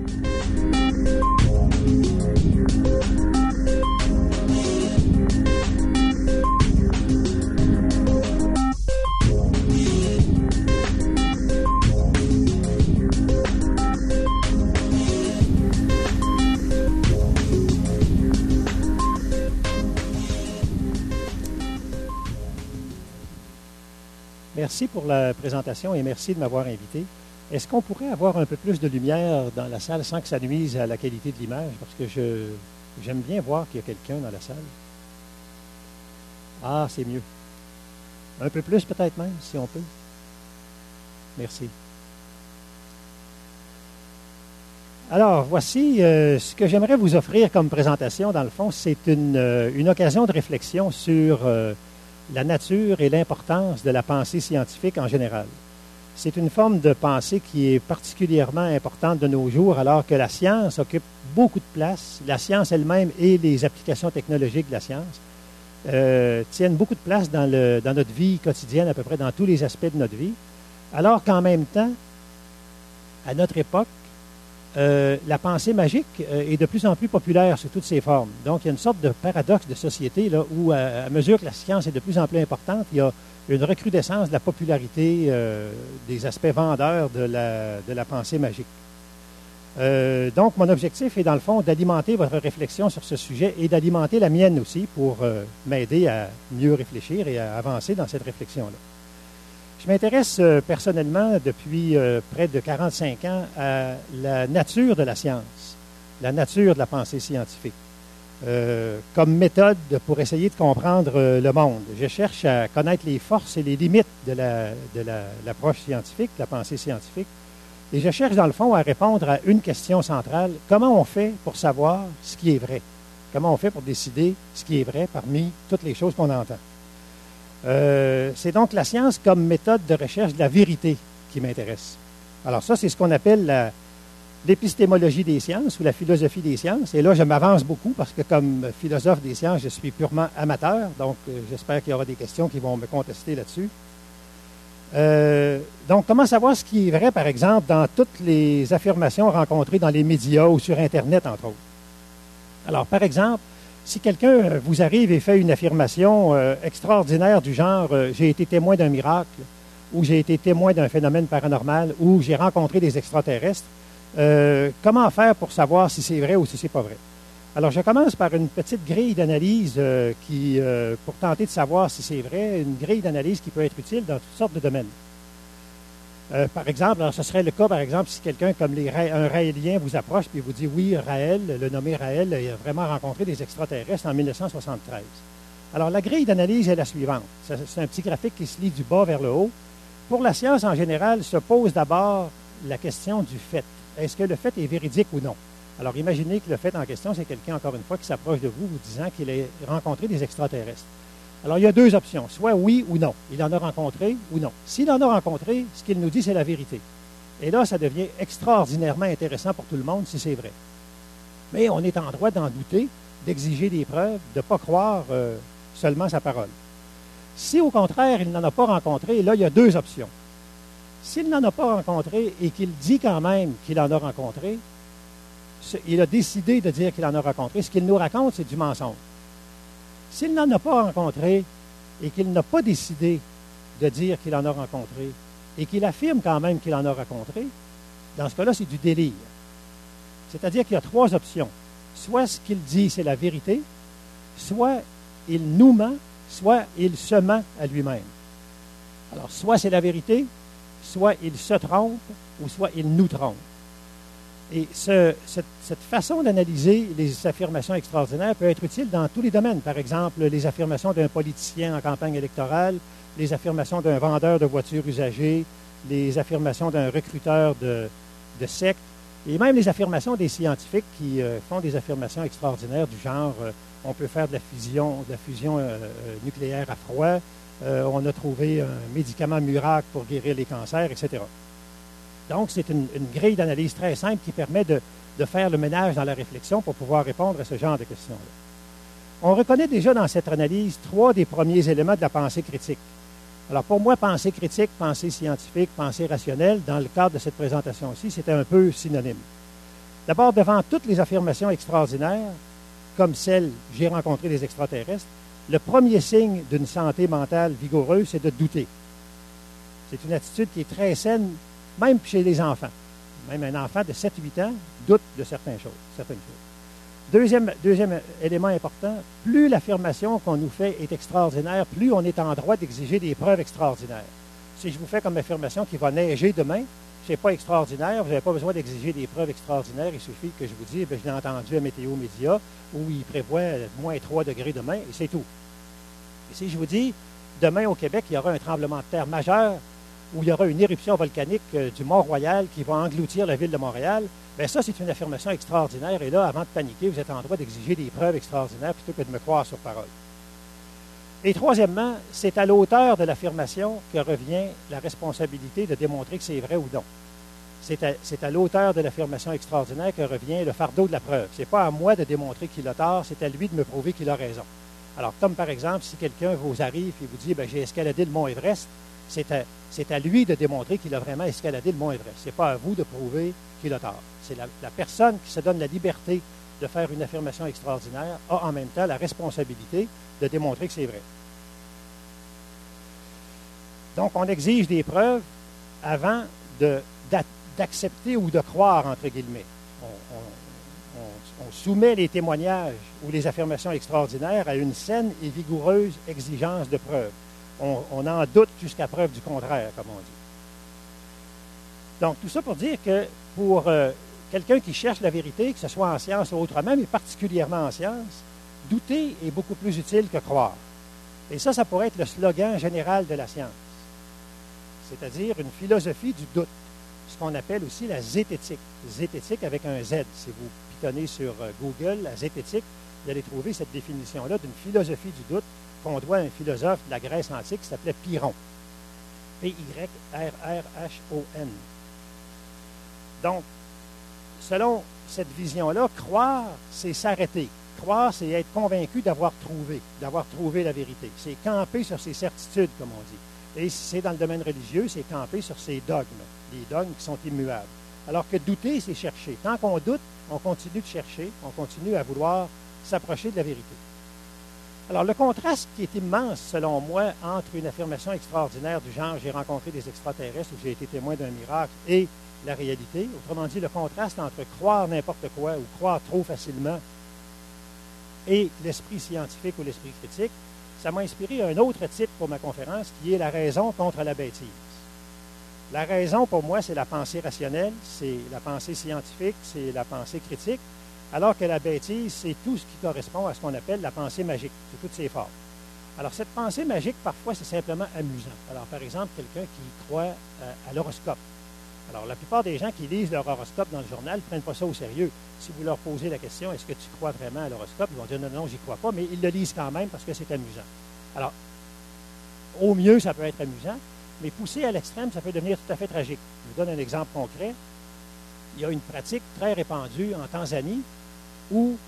Merci pour la présentation et merci de m'avoir invité. Est-ce qu'on pourrait avoir un peu plus de lumière dans la salle sans que ça nuise à la qualité de l'image? Parce que j'aime bien voir qu'il y a quelqu'un dans la salle. Ah, c'est mieux. Un peu plus peut-être même, si on peut. Merci. Alors, voici ce que j'aimerais vous offrir comme présentation, dans le fond, c'est une occasion de réflexion sur la nature et l'importance de la pensée scientifique en général. C'est une forme de pensée qui est particulièrement importante de nos jours, alors que la science occupe beaucoup de place. La science elle-même et les applications technologiques de la science tiennent beaucoup de place dans notre vie quotidienne, à peu près dans tous les aspects de notre vie, alors qu'en même temps, à notre époque, la pensée magique est de plus en plus populaire sous toutes ses formes. Donc, il y a une sorte de paradoxe de société là, où, à mesure que la science est de plus en plus importante, il y a une recrudescence de la popularité des aspects vendeurs de la pensée magique. Donc, mon objectif est, dans le fond, d'alimenter votre réflexion sur ce sujet et d'alimenter la mienne aussi pour m'aider à mieux réfléchir et à avancer dans cette réflexion-là. Je m'intéresse personnellement depuis près de 45 ans à la nature de la science, la nature de la pensée scientifique, comme méthode pour essayer de comprendre le monde. Je cherche à connaître les forces et les limites de l'approche scientifique, de la pensée scientifique, et je cherche dans le fond à répondre à une question centrale. Comment on fait pour savoir ce qui est vrai? Comment on fait pour décider ce qui est vrai parmi toutes les choses qu'on entend? C'est donc la science comme méthode de recherche de la vérité qui m'intéresse. Alors ça, c'est ce qu'on appelle l'épistémologie des sciences ou la philosophie des sciences. Et là, je m'avance beaucoup parce que comme philosophe des sciences, je suis purement amateur. Donc, j'espère qu'il y aura des questions qui vont me contester là-dessus. Donc, comment savoir ce qui est vrai, par exemple, dans toutes les affirmations rencontrées dans les médias ou sur Internet, entre autres? Alors, par exemple, si quelqu'un vous arrive et fait une affirmation extraordinaire du genre « j'ai été témoin d'un miracle » ou « j'ai été témoin d'un phénomène paranormal » ou « j'ai rencontré des extraterrestres », comment faire pour savoir si c'est vrai ou si c'est pas vrai? Alors, je commence par une petite grille d'analyse pour tenter de savoir si c'est vrai, une grille d'analyse qui peut être utile dans toutes sortes de domaines. Par exemple, alors ce serait le cas, par exemple, si quelqu'un comme un Raélien vous approche et vous dit « Oui, Raël, le nommé Raël, il a vraiment rencontré des extraterrestres en 1973. » Alors, la grille d'analyse est la suivante. C'est un petit graphique qui se lit du bas vers le haut. Pour la science en général, se pose d'abord la question du fait. Est-ce que le fait est véridique ou non? Alors, imaginez que le fait en question, c'est quelqu'un, encore une fois, qui s'approche de vous disant qu'il a rencontré des extraterrestres. Alors, il y a deux options, soit oui ou non. Il en a rencontré ou non. S'il en a rencontré, ce qu'il nous dit, c'est la vérité. Et là, ça devient extraordinairement intéressant pour tout le monde si c'est vrai. Mais on est en droit d'en douter, d'exiger des preuves, de ne pas croire seulement sa parole. Si, au contraire, il n'en a pas rencontré, là, il y a deux options. S'il n'en a pas rencontré et qu'il dit quand même qu'il en a rencontré, il a décidé de dire qu'il en a rencontré. Ce qu'il nous raconte, c'est du mensonge. S'il n'en a pas rencontré et qu'il n'a pas décidé de dire qu'il en a rencontré et qu'il affirme quand même qu'il en a rencontré, dans ce cas-là, c'est du délire. C'est-à-dire qu'il y a trois options. Soit ce qu'il dit, c'est la vérité, soit il nous ment, soit il se ment à lui-même. Alors, soit c'est la vérité, soit il se trompe, ou soit il nous trompe. Et cette façon d'analyser les affirmations extraordinaires peut être utile dans tous les domaines. Par exemple, les affirmations d'un politicien en campagne électorale, les affirmations d'un vendeur de voitures usagées, les affirmations d'un recruteur de secte, et même les affirmations des scientifiques qui font des affirmations extraordinaires du genre on peut faire de la fusion nucléaire à froid, on a trouvé un médicament miracle pour guérir les cancers, etc. Donc, c'est une grille d'analyse très simple qui permet de faire le ménage dans la réflexion pour pouvoir répondre à ce genre de questions-là. On reconnaît déjà dans cette analyse trois des premiers éléments de la pensée critique. Alors, pour moi, pensée critique, pensée scientifique, pensée rationnelle, dans le cadre de cette présentation-ci, c'était un peu synonyme. D'abord, devant toutes les affirmations extraordinaires, comme celle « j'ai rencontré des extraterrestres », le premier signe d'une santé mentale vigoureuse, c'est de douter. C'est une attitude qui est très saine, même chez les enfants. Même un enfant de 7-8 ans doute de certaines choses. Deuxième élément important, plus l'affirmation qu'on nous fait est extraordinaire, plus on est en droit d'exiger des preuves extraordinaires. Si je vous fais comme affirmation qu'il va neiger demain, ce n'est pas extraordinaire, vous n'avez pas besoin d'exiger des preuves extraordinaires, il suffit que je vous dise, je l'ai entendu à Météo Média, où il prévoit moins 3 degrés demain, et c'est tout. Et si je vous dis, demain au Québec, il y aura un tremblement de terre majeur, où il y aura une éruption volcanique du Mont-Royal qui va engloutir la ville de Montréal, bien ça, c'est une affirmation extraordinaire. Et là, avant de paniquer, vous êtes en droit d'exiger des preuves extraordinaires plutôt que de me croire sur parole. Et troisièmement, c'est à l'auteur de l'affirmation que revient la responsabilité de démontrer que c'est vrai ou non. C'est à l'auteur de l'affirmation extraordinaire que revient le fardeau de la preuve. Ce n'est pas à moi de démontrer qu'il a tort, c'est à lui de me prouver qu'il a raison. Alors, comme par exemple, si quelqu'un vous arrive et vous dit « j'ai escaladé le mont Everest », c'est à lui de démontrer qu'il a vraiment escaladé le mont Everest. Ce n'est pas à vous de prouver qu'il a tort. C'est la personne qui se donne la liberté de faire une affirmation extraordinaire a en même temps la responsabilité de démontrer que c'est vrai. Donc, on exige des preuves avant d'accepter ou de croire, entre guillemets. On soumet les témoignages ou les affirmations extraordinaires à une saine et vigoureuse exigence de preuves. On en doute jusqu'à preuve du contraire, comme on dit. Donc, tout ça pour dire que pour quelqu'un qui cherche la vérité, que ce soit en science ou autrement, mais particulièrement en science, douter est beaucoup plus utile que croire. Et ça pourrait être le slogan général de la science, c'est-à-dire une philosophie du doute, ce qu'on appelle aussi la zététique. Zététique avec un Z. Si vous pitonnez sur Google, la zététique, vous allez trouver cette définition-là d'une philosophie du doute qu'on doit à un philosophe de la Grèce antique qui s'appelait Pyrrhon. P-Y-R-R-H-O-N. Donc, selon cette vision-là, croire, c'est s'arrêter. Croire, c'est être convaincu d'avoir trouvé la vérité. C'est camper sur ses certitudes, comme on dit. Et si c'est dans le domaine religieux, c'est camper sur ses dogmes, les dogmes qui sont immuables. Alors que douter, c'est chercher. Tant qu'on doute, on continue de chercher, on continue à vouloir s'approcher de la vérité. Alors, le contraste qui est immense, selon moi, entre une affirmation extraordinaire du genre « j'ai rencontré des extraterrestres » ou « j'ai été témoin d'un miracle » et la réalité, autrement dit, le contraste entre croire n'importe quoi ou croire trop facilement et l'esprit scientifique ou l'esprit critique, ça m'a inspiré un autre titre pour ma conférence qui est « La raison contre la bêtise ». La raison, pour moi, c'est la pensée rationnelle, c'est la pensée scientifique, c'est la pensée critique, alors que la bêtise, c'est tout ce qui correspond à ce qu'on appelle la pensée magique, c'est toutes ses formes. Alors, cette pensée magique, parfois, c'est simplement amusant. Alors, par exemple, quelqu'un qui croit à l'horoscope. Alors, la plupart des gens qui lisent leur horoscope dans le journal ne prennent pas ça au sérieux. Si vous leur posez la question, est-ce que tu crois vraiment à l'horoscope? Ils vont dire, non, non, j'y crois pas, mais ils le lisent quand même parce que c'est amusant. Alors, au mieux, ça peut être amusant, mais poussé à l'extrême, ça peut devenir tout à fait tragique. Je vous donne un exemple concret. Il y a une pratique très répandue en Tanzanie où,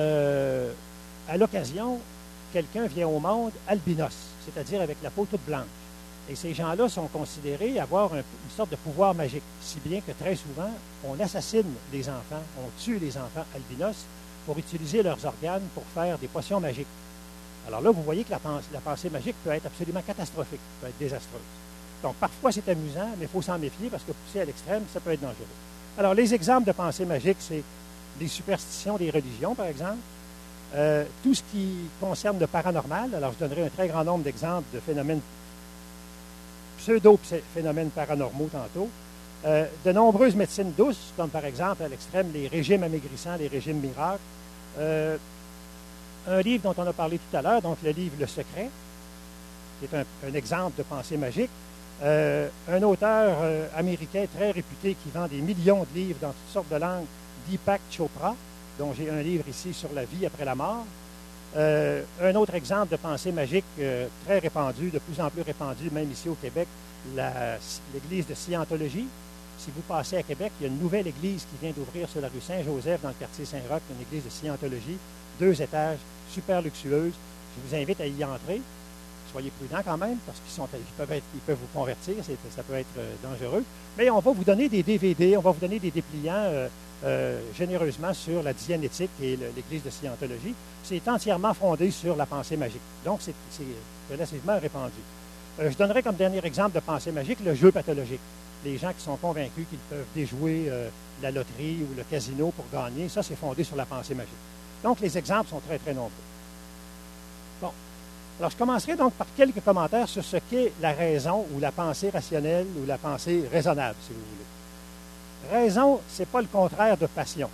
à l'occasion, quelqu'un vient au monde albinos, c'est-à-dire avec la peau toute blanche. Et ces gens-là sont considérés avoir une sorte de pouvoir magique, si bien que très souvent, on assassine les enfants, on tue les enfants albinos pour utiliser leurs organes pour faire des potions magiques. Alors là, vous voyez que la pensée magique peut être absolument catastrophique, peut être désastreuse. Donc, parfois, c'est amusant, mais il faut s'en méfier parce que poussé à l'extrême, ça peut être dangereux. Alors, les exemples de pensée magique, c'est les superstitions des religions, par exemple. Tout ce qui concerne le paranormal. Alors, je donnerai un très grand nombre d'exemples de phénomènes pseudo-phénomènes paranormaux tantôt. De nombreuses médecines douces, comme par exemple, à l'extrême, les régimes amaigrissants, les régimes miracles. Un livre dont on a parlé tout à l'heure, donc le livre Le Secret, qui est un exemple de pensée magique. Un auteur américain très réputé qui vend des millions de livres dans toutes sortes de langues, Deepak Chopra, dont j'ai un livre ici sur la vie après la mort. Un autre exemple de pensée magique très répandue, de plus en plus répandue, même ici au Québec, l'église de Scientologie. Si vous passez à Québec, il y a une nouvelle église qui vient d'ouvrir sur la rue Saint-Joseph, dans le quartier Saint-Roch, une église de Scientologie, 2 étages, super luxueuse. Je vous invite à y entrer. Soyez prudents quand même, parce qu'ils peuvent vous convertir, ça peut être dangereux. Mais on va vous donner des DVD, on va vous donner des dépliants généreusement sur la Dianétique et l'Église de Scientologie. C'est entièrement fondé sur la pensée magique. Donc, c'est relativement répandu. Je donnerai comme dernier exemple de pensée magique le jeu pathologique. Les gens qui sont convaincus qu'ils peuvent déjouer la loterie ou le casino pour gagner, ça, c'est fondé sur la pensée magique. Donc, les exemples sont très, très nombreux. Bon. Alors, je commencerai donc par quelques commentaires sur ce qu'est la raison ou la pensée rationnelle ou la pensée raisonnable, si vous voulez. Raison, ce n'est pas le contraire de passion.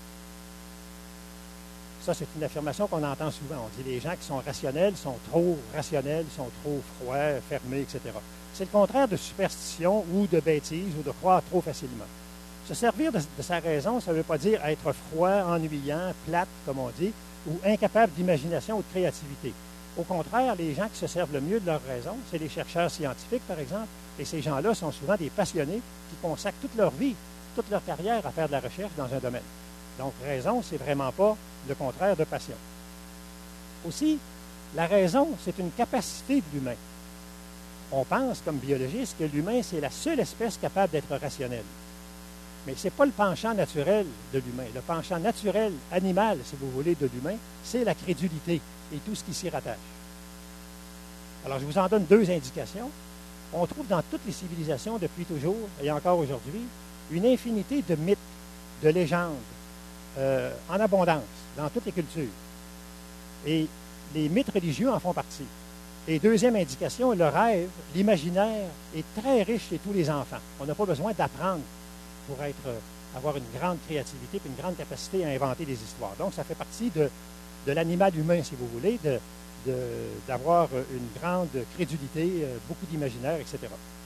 Ça, c'est une affirmation qu'on entend souvent. On dit les gens qui sont rationnels sont trop rationnels, sont trop froids, fermés, etc. C'est le contraire de superstition ou de bêtise ou de croire trop facilement. Se servir de sa raison, ça ne veut pas dire être froid, ennuyant, plate, comme on dit, ou incapable d'imagination ou de créativité. Au contraire, les gens qui se servent le mieux de leur raison, c'est les chercheurs scientifiques, par exemple, et ces gens-là sont souvent des passionnés qui consacrent toute leur vie, toute leur carrière à faire de la recherche dans un domaine. Donc, raison, c'est vraiment pas le contraire de passion. Aussi, la raison, c'est une capacité de l'humain. On pense, comme biologiste, que l'humain, c'est la seule espèce capable d'être rationnelle. Mais ce n'est pas le penchant naturel de l'humain. Le penchant naturel, animal, si vous voulez, de l'humain, c'est la crédulité et tout ce qui s'y rattache. Alors, je vous en donne deux indications. On trouve dans toutes les civilisations depuis toujours, et encore aujourd'hui, une infinité de mythes, de légendes, en abondance, dans toutes les cultures. Et les mythes religieux en font partie. Et deuxième indication, le rêve, l'imaginaire est très riche chez tous les enfants. On n'a pas besoin d'apprendre pour avoir une grande créativité et une grande capacité à inventer des histoires. Donc, ça fait partie de l'animal humain, si vous voulez, d'avoir une grande crédulité, beaucoup d'imaginaire, etc.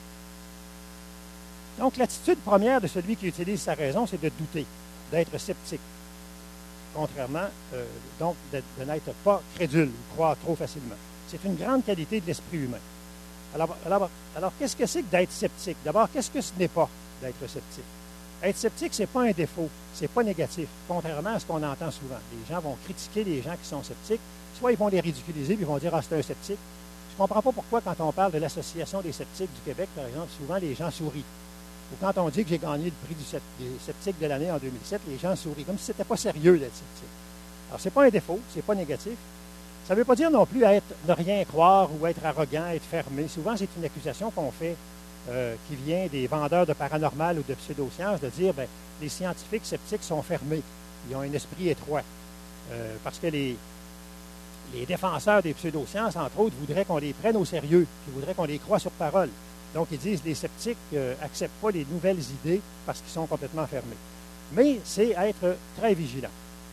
Donc, l'attitude première de celui qui utilise sa raison, c'est de douter, d'être sceptique. Contrairement, donc, de n'être pas crédule ou croire trop facilement. C'est une grande qualité de l'esprit humain. Alors qu'est-ce que c'est que d'être sceptique? D'abord, qu'est-ce que ce n'est pas d'être sceptique? Être sceptique, ce n'est pas un défaut, ce n'est pas négatif, contrairement à ce qu'on entend souvent. Les gens vont critiquer les gens qui sont sceptiques, soit ils vont les ridiculiser, puis ils vont dire « Ah, c'est un sceptique ». Je ne comprends pas pourquoi, quand on parle de l'Association des sceptiques du Québec, par exemple, souvent les gens sourient. Ou quand on dit que j'ai gagné le prix des sceptiques de l'année en 2007, les gens sourient, comme si ce n'était pas sérieux d'être sceptique. Alors, ce n'est pas un défaut, ce n'est pas négatif. Ça ne veut pas dire non plus ne rien croire ou être arrogant, être fermé. Souvent, c'est une accusation qu'on fait qui vient des vendeurs de paranormal ou de pseudosciences, de dire ben, les scientifiques sceptiques sont fermés. Ils ont un esprit étroit. Parce que les défenseurs des pseudosciences, entre autres, voudraient qu'on les prenne au sérieux, ils voudraient qu'on les croie sur parole. Donc, ils disent que les sceptiques n'acceptent pas les nouvelles idées parce qu'ils sont complètement fermés. Mais c'est être très vigilant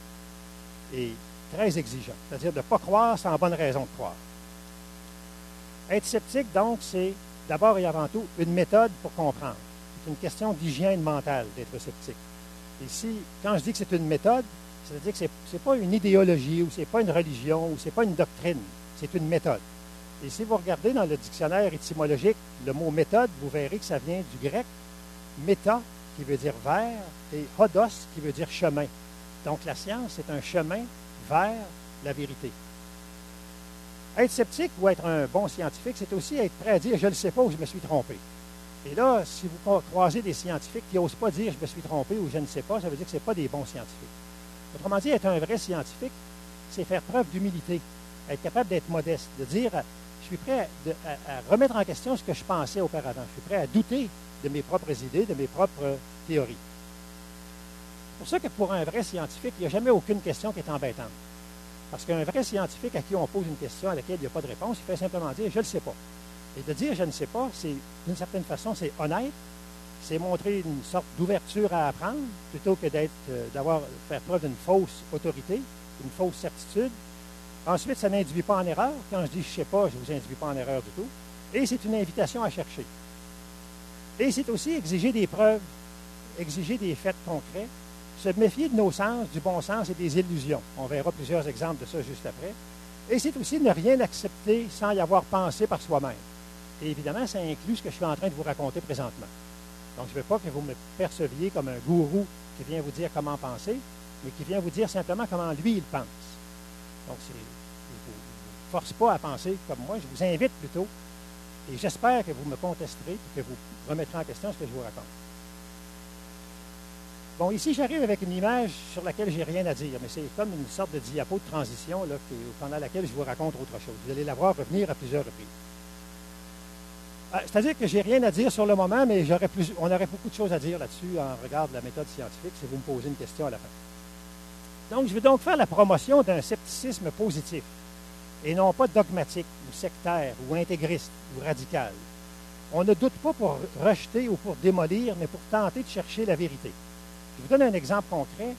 et très exigeant, c'est-à-dire de ne pas croire sans bonne raison de croire. Être sceptique, donc, c'est d'abord et avant tout une méthode pour comprendre. C'est une question d'hygiène mentale d'être sceptique. Ici, quand je dis que c'est une méthode, c'est-à-dire que ce n'est pas une idéologie ou ce n'est pas une religion ou ce n'est pas une doctrine, c'est une méthode. Et si vous regardez dans le dictionnaire étymologique le mot méthode, vous verrez que ça vient du grec méta, qui veut dire vers, et hodos, qui veut dire chemin. Donc la science, c'est un chemin vers la vérité. Être sceptique ou être un bon scientifique, c'est aussi être prêt à dire « je ne sais pas ou je me suis trompé ». Et là, si vous croisez des scientifiques qui n'osent pas dire « je me suis trompé » ou « je ne sais pas », ça veut dire que ce n'est pas des bons scientifiques. Autrement dit, être un vrai scientifique, c'est faire preuve d'humilité, être capable d'être modeste, de dire « je suis prêt à remettre en question ce que je pensais auparavant, je suis prêt à douter de mes propres idées, de mes propres théories ». C'est pour ça que pour un vrai scientifique, il n'y a jamais aucune question qui est embêtante. Parce qu'un vrai scientifique à qui on pose une question à laquelle il n'y a pas de réponse, il fait simplement dire « je ne le sais pas ». Et de dire « je ne sais pas », c'est d'une certaine façon, c'est honnête, c'est montrer une sorte d'ouverture à apprendre, plutôt que faire preuve d'une fausse autorité, une fausse certitude. Ensuite, ça n'induit pas en erreur. Quand je dis « je ne sais pas », je ne vous induis pas en erreur du tout. Et c'est une invitation à chercher. Et c'est aussi exiger des preuves, exiger des faits concrets, se méfier de nos sens, du bon sens et des illusions. On verra plusieurs exemples de ça juste après. Et c'est aussi ne rien accepter sans y avoir pensé par soi-même. Et évidemment, ça inclut ce que je suis en train de vous raconter présentement. Donc, je ne veux pas que vous me perceviez comme un gourou qui vient vous dire comment penser, mais qui vient vous dire simplement comment lui, il pense. Donc, vous force pas à penser comme moi, je vous invite plutôt, et j'espère que vous me contesterez et que vous remettrez en question ce que je vous raconte. Bon, ici, j'arrive avec une image sur laquelle j'ai rien à dire, mais c'est comme une sorte de diapo de transition là, pendant laquelle je vous raconte autre chose. Vous allez la voir revenir à plusieurs reprises. C'est-à-dire que j'ai rien à dire sur le moment, mais on aurait beaucoup de choses à dire là-dessus en regard de la méthode scientifique si vous me posez une question à la fin. Donc, je vais donc faire la promotion d'un scepticisme positif et non pas dogmatique ou sectaire ou intégriste ou radical. On ne doute pas pour rejeter ou pour démolir, mais pour tenter de chercher la vérité. Je vous donne un exemple concret.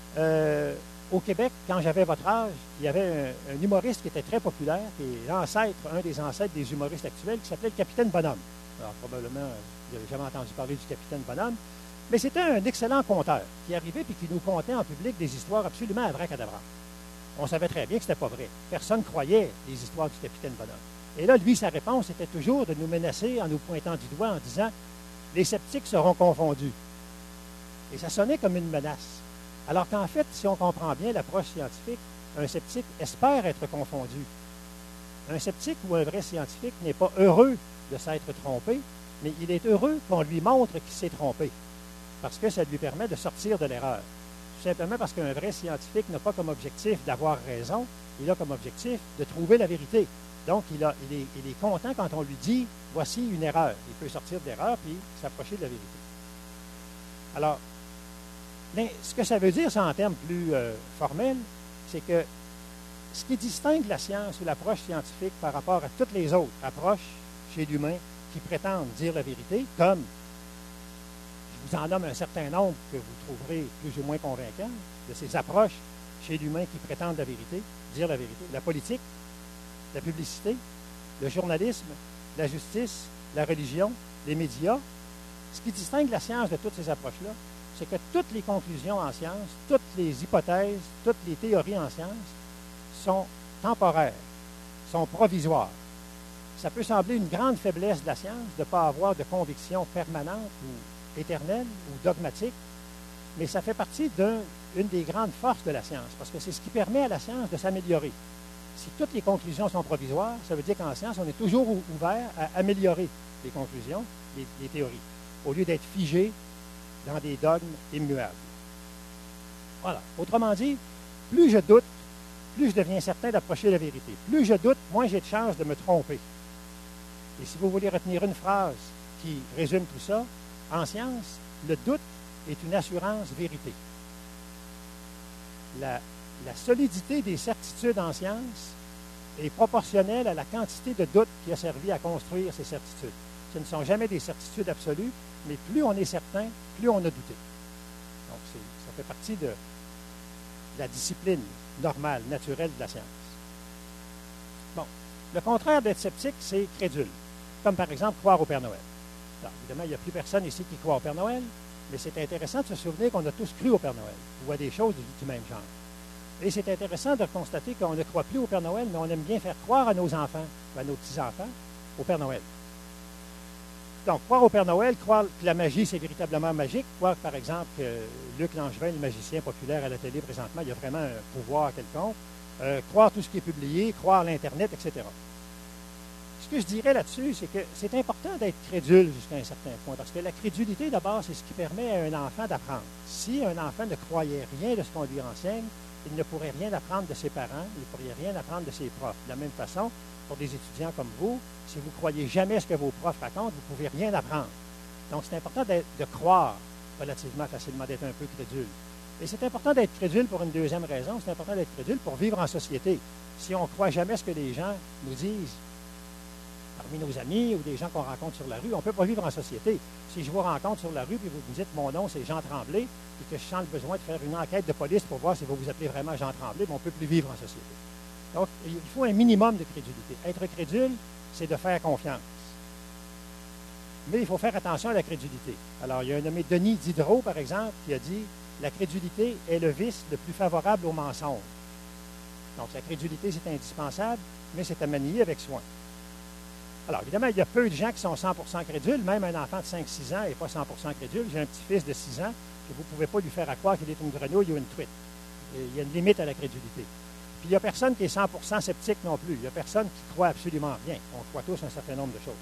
Au Québec, quand j'avais votre âge, il y avait un humoriste qui était très populaire, qui est un des ancêtres des humoristes actuels, qui s'appelait le Capitaine Bonhomme. Alors, probablement, vous n'avez jamais entendu parler du Capitaine Bonhomme, mais c'était un excellent conteur qui arrivait et qui nous contait en public des histoires absolument abracadabrantes. On savait très bien que ce n'était pas vrai. Personne ne croyait les histoires du Capitaine Bonhomme. Et là, lui, sa réponse était toujours de nous menacer en nous pointant du doigt en disant « Les sceptiques seront confondus ». Et ça sonnait comme une menace. Alors qu'en fait, si on comprend bien l'approche scientifique, un sceptique espère être confondu. Un sceptique ou un vrai scientifique n'est pas heureux de s'être trompé, mais il est heureux qu'on lui montre qu'il s'est trompé, parce que ça lui permet de sortir de l'erreur. Tout simplement parce qu'un vrai scientifique n'a pas comme objectif d'avoir raison, il a comme objectif de trouver la vérité. Donc, il est content quand on lui dit « voici une erreur ». Il peut sortir de l'erreur puis s'approcher de la vérité. Alors, ce que ça veut dire, ça en termes plus formels, c'est que ce qui distingue la science ou l'approche scientifique par rapport à toutes les autres approches chez l'humain qui prétendent dire la vérité, comme je vous en nomme un certain nombre que vous trouverez plus ou moins convaincants, de ces approches chez l'humain qui prétendent la vérité, dire la vérité, la politique, la publicité, le journalisme, la justice, la religion, les médias. Ce qui distingue la science de toutes ces approches-là, c'est que toutes les conclusions en science, toutes les hypothèses, toutes les théories en science sont temporaires, sont provisoires. Ça peut sembler une grande faiblesse de la science de ne pas avoir de conviction permanente ou éternelle ou dogmatique, mais ça fait partie d'une des grandes forces de la science, parce que c'est ce qui permet à la science de s'améliorer. Si toutes les conclusions sont provisoires, ça veut dire qu'en science, on est toujours ouvert à améliorer les conclusions, les théories, au lieu d'être figé dans des dogmes immuables. Voilà. Autrement dit, plus je doute, plus je deviens certain d'approcher la vérité. Plus je doute, moins j'ai de chances de me tromper. Et si vous voulez retenir une phrase qui résume tout ça, en science, le doute est une assurance vérité. La solidité des certitudes en science est proportionnelle à la quantité de doute qui a servi à construire ces certitudes. Ce ne sont jamais des certitudes absolues, mais plus on est certain, plus on a douté. Donc, ça fait partie de la discipline normale, naturelle de la science. Bon, le contraire d'être sceptique, c'est crédule. Comme par exemple, croire au Père Noël. Alors, évidemment, il n'y a plus personne ici qui croit au Père Noël, mais c'est intéressant de se souvenir qu'on a tous cru au Père Noël, ou à des choses du même genre. Et c'est intéressant de constater qu'on ne croit plus au Père Noël, mais on aime bien faire croire à nos enfants, ou à nos petits-enfants, au Père Noël. Donc, croire au Père Noël, croire que la magie, c'est véritablement magique, croire, par exemple, que Luc Langevin, le magicien populaire à la télé présentement, il y a vraiment un pouvoir quelconque, croire tout ce qui est publié, croire l'Internet, etc. Ce que je dirais là-dessus, c'est que c'est important d'être crédule jusqu'à un certain point, parce que la crédulité, d'abord, c'est ce qui permet à un enfant d'apprendre. Si un enfant ne croyait rien de ce qu'on lui enseigne, il ne pourrait rien apprendre de ses parents, il ne pourrait rien apprendre de ses profs. De la même façon, pour des étudiants comme vous, si vous ne croyez jamais ce que vos profs racontent, vous ne pouvez rien apprendre. Donc, c'est important de croire relativement facilement, d'être un peu crédule. Et c'est important d'être crédule pour une deuxième raison, c'est important d'être crédule pour vivre en société. Si on ne croit jamais ce que les gens nous disent, parmi nos amis ou des gens qu'on rencontre sur la rue, on ne peut pas vivre en société. Si je vous rencontre sur la rue et vous me dites mon nom c'est Jean Tremblay et que je sens le besoin de faire une enquête de police pour voir si vous vous appelez vraiment Jean Tremblay, on ne peut plus vivre en société. Donc, il faut un minimum de crédulité. Être crédule, c'est de faire confiance. Mais il faut faire attention à la crédulité. Alors, il y a un nommé Denis Diderot, par exemple, qui a dit « La crédulité est le vice le plus favorable au mensonge ». Donc, la crédulité, c'est indispensable, mais c'est à manier avec soin. Alors, évidemment, il y a peu de gens qui sont 100% crédules. Même un enfant de 5-6 ans n'est pas 100% crédule. J'ai un petit-fils de 6 ans que vous ne pouvez pas lui faire croire qu'il est une grenouille ou une truite. Et il y a une limite à la crédulité. Puis il n'y a personne qui est 100% sceptique non plus. Il n'y a personne qui croit absolument rien. On croit tous un certain nombre de choses.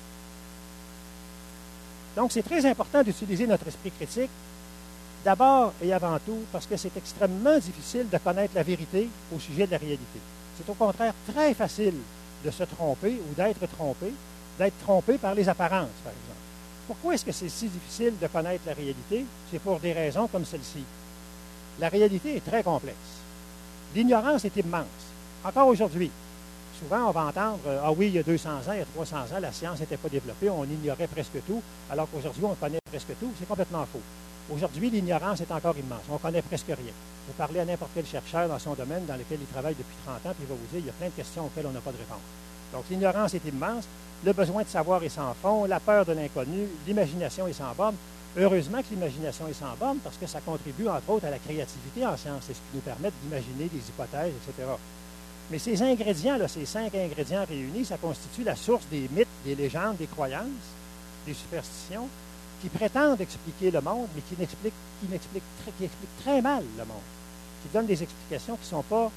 Donc, c'est très important d'utiliser notre esprit critique, d'abord et avant tout, parce que c'est extrêmement difficile de connaître la vérité au sujet de la réalité. C'est au contraire très facile de se tromper ou d'être trompé par les apparences, par exemple. Pourquoi est-ce que c'est si difficile de connaître la réalité? C'est pour des raisons comme celle-ci. La réalité est très complexe. L'ignorance est immense. Encore aujourd'hui, souvent on va entendre « Ah oui, il y a 200 ans, il y a 300 ans, la science n'était pas développée, on ignorait presque tout, alors qu'aujourd'hui on connaît presque tout. » C'est complètement faux. Aujourd'hui, l'ignorance est encore immense. On ne connaît presque rien. Vous parlez à n'importe quel chercheur dans son domaine dans lequel il travaille depuis 30 ans, puis il va vous dire il y a plein de questions auxquelles on n'a pas de réponse. Donc, l'ignorance est immense, le besoin de savoir est sans fond, la peur de l'inconnu, l'imagination est sans borne. Heureusement que l'imagination est sans borne parce que ça contribue, entre autres, à la créativité en science. C'est ce qui nous permet d'imaginer des hypothèses, etc. Mais ces ingrédients-là, ces 5 ingrédients réunis, ça constitue la source des mythes, des légendes, des croyances, des superstitions, qui prétendent expliquer le monde, mais qui expliquent très mal le monde, qui donnent des explications qui ne sont pas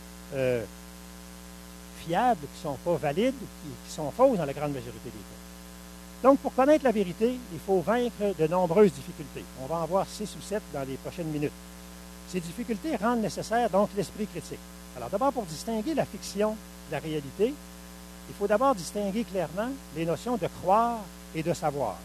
fiables, qui ne sont pas valides, qui sont fausses dans la grande majorité des cas. Donc, pour connaître la vérité, il faut vaincre de nombreuses difficultés. On va en voir 6 ou 7 dans les prochaines minutes. Ces difficultés rendent nécessaire donc l'esprit critique. Alors, d'abord, pour distinguer la fiction de la réalité, il faut d'abord distinguer clairement les notions de croire et de savoir.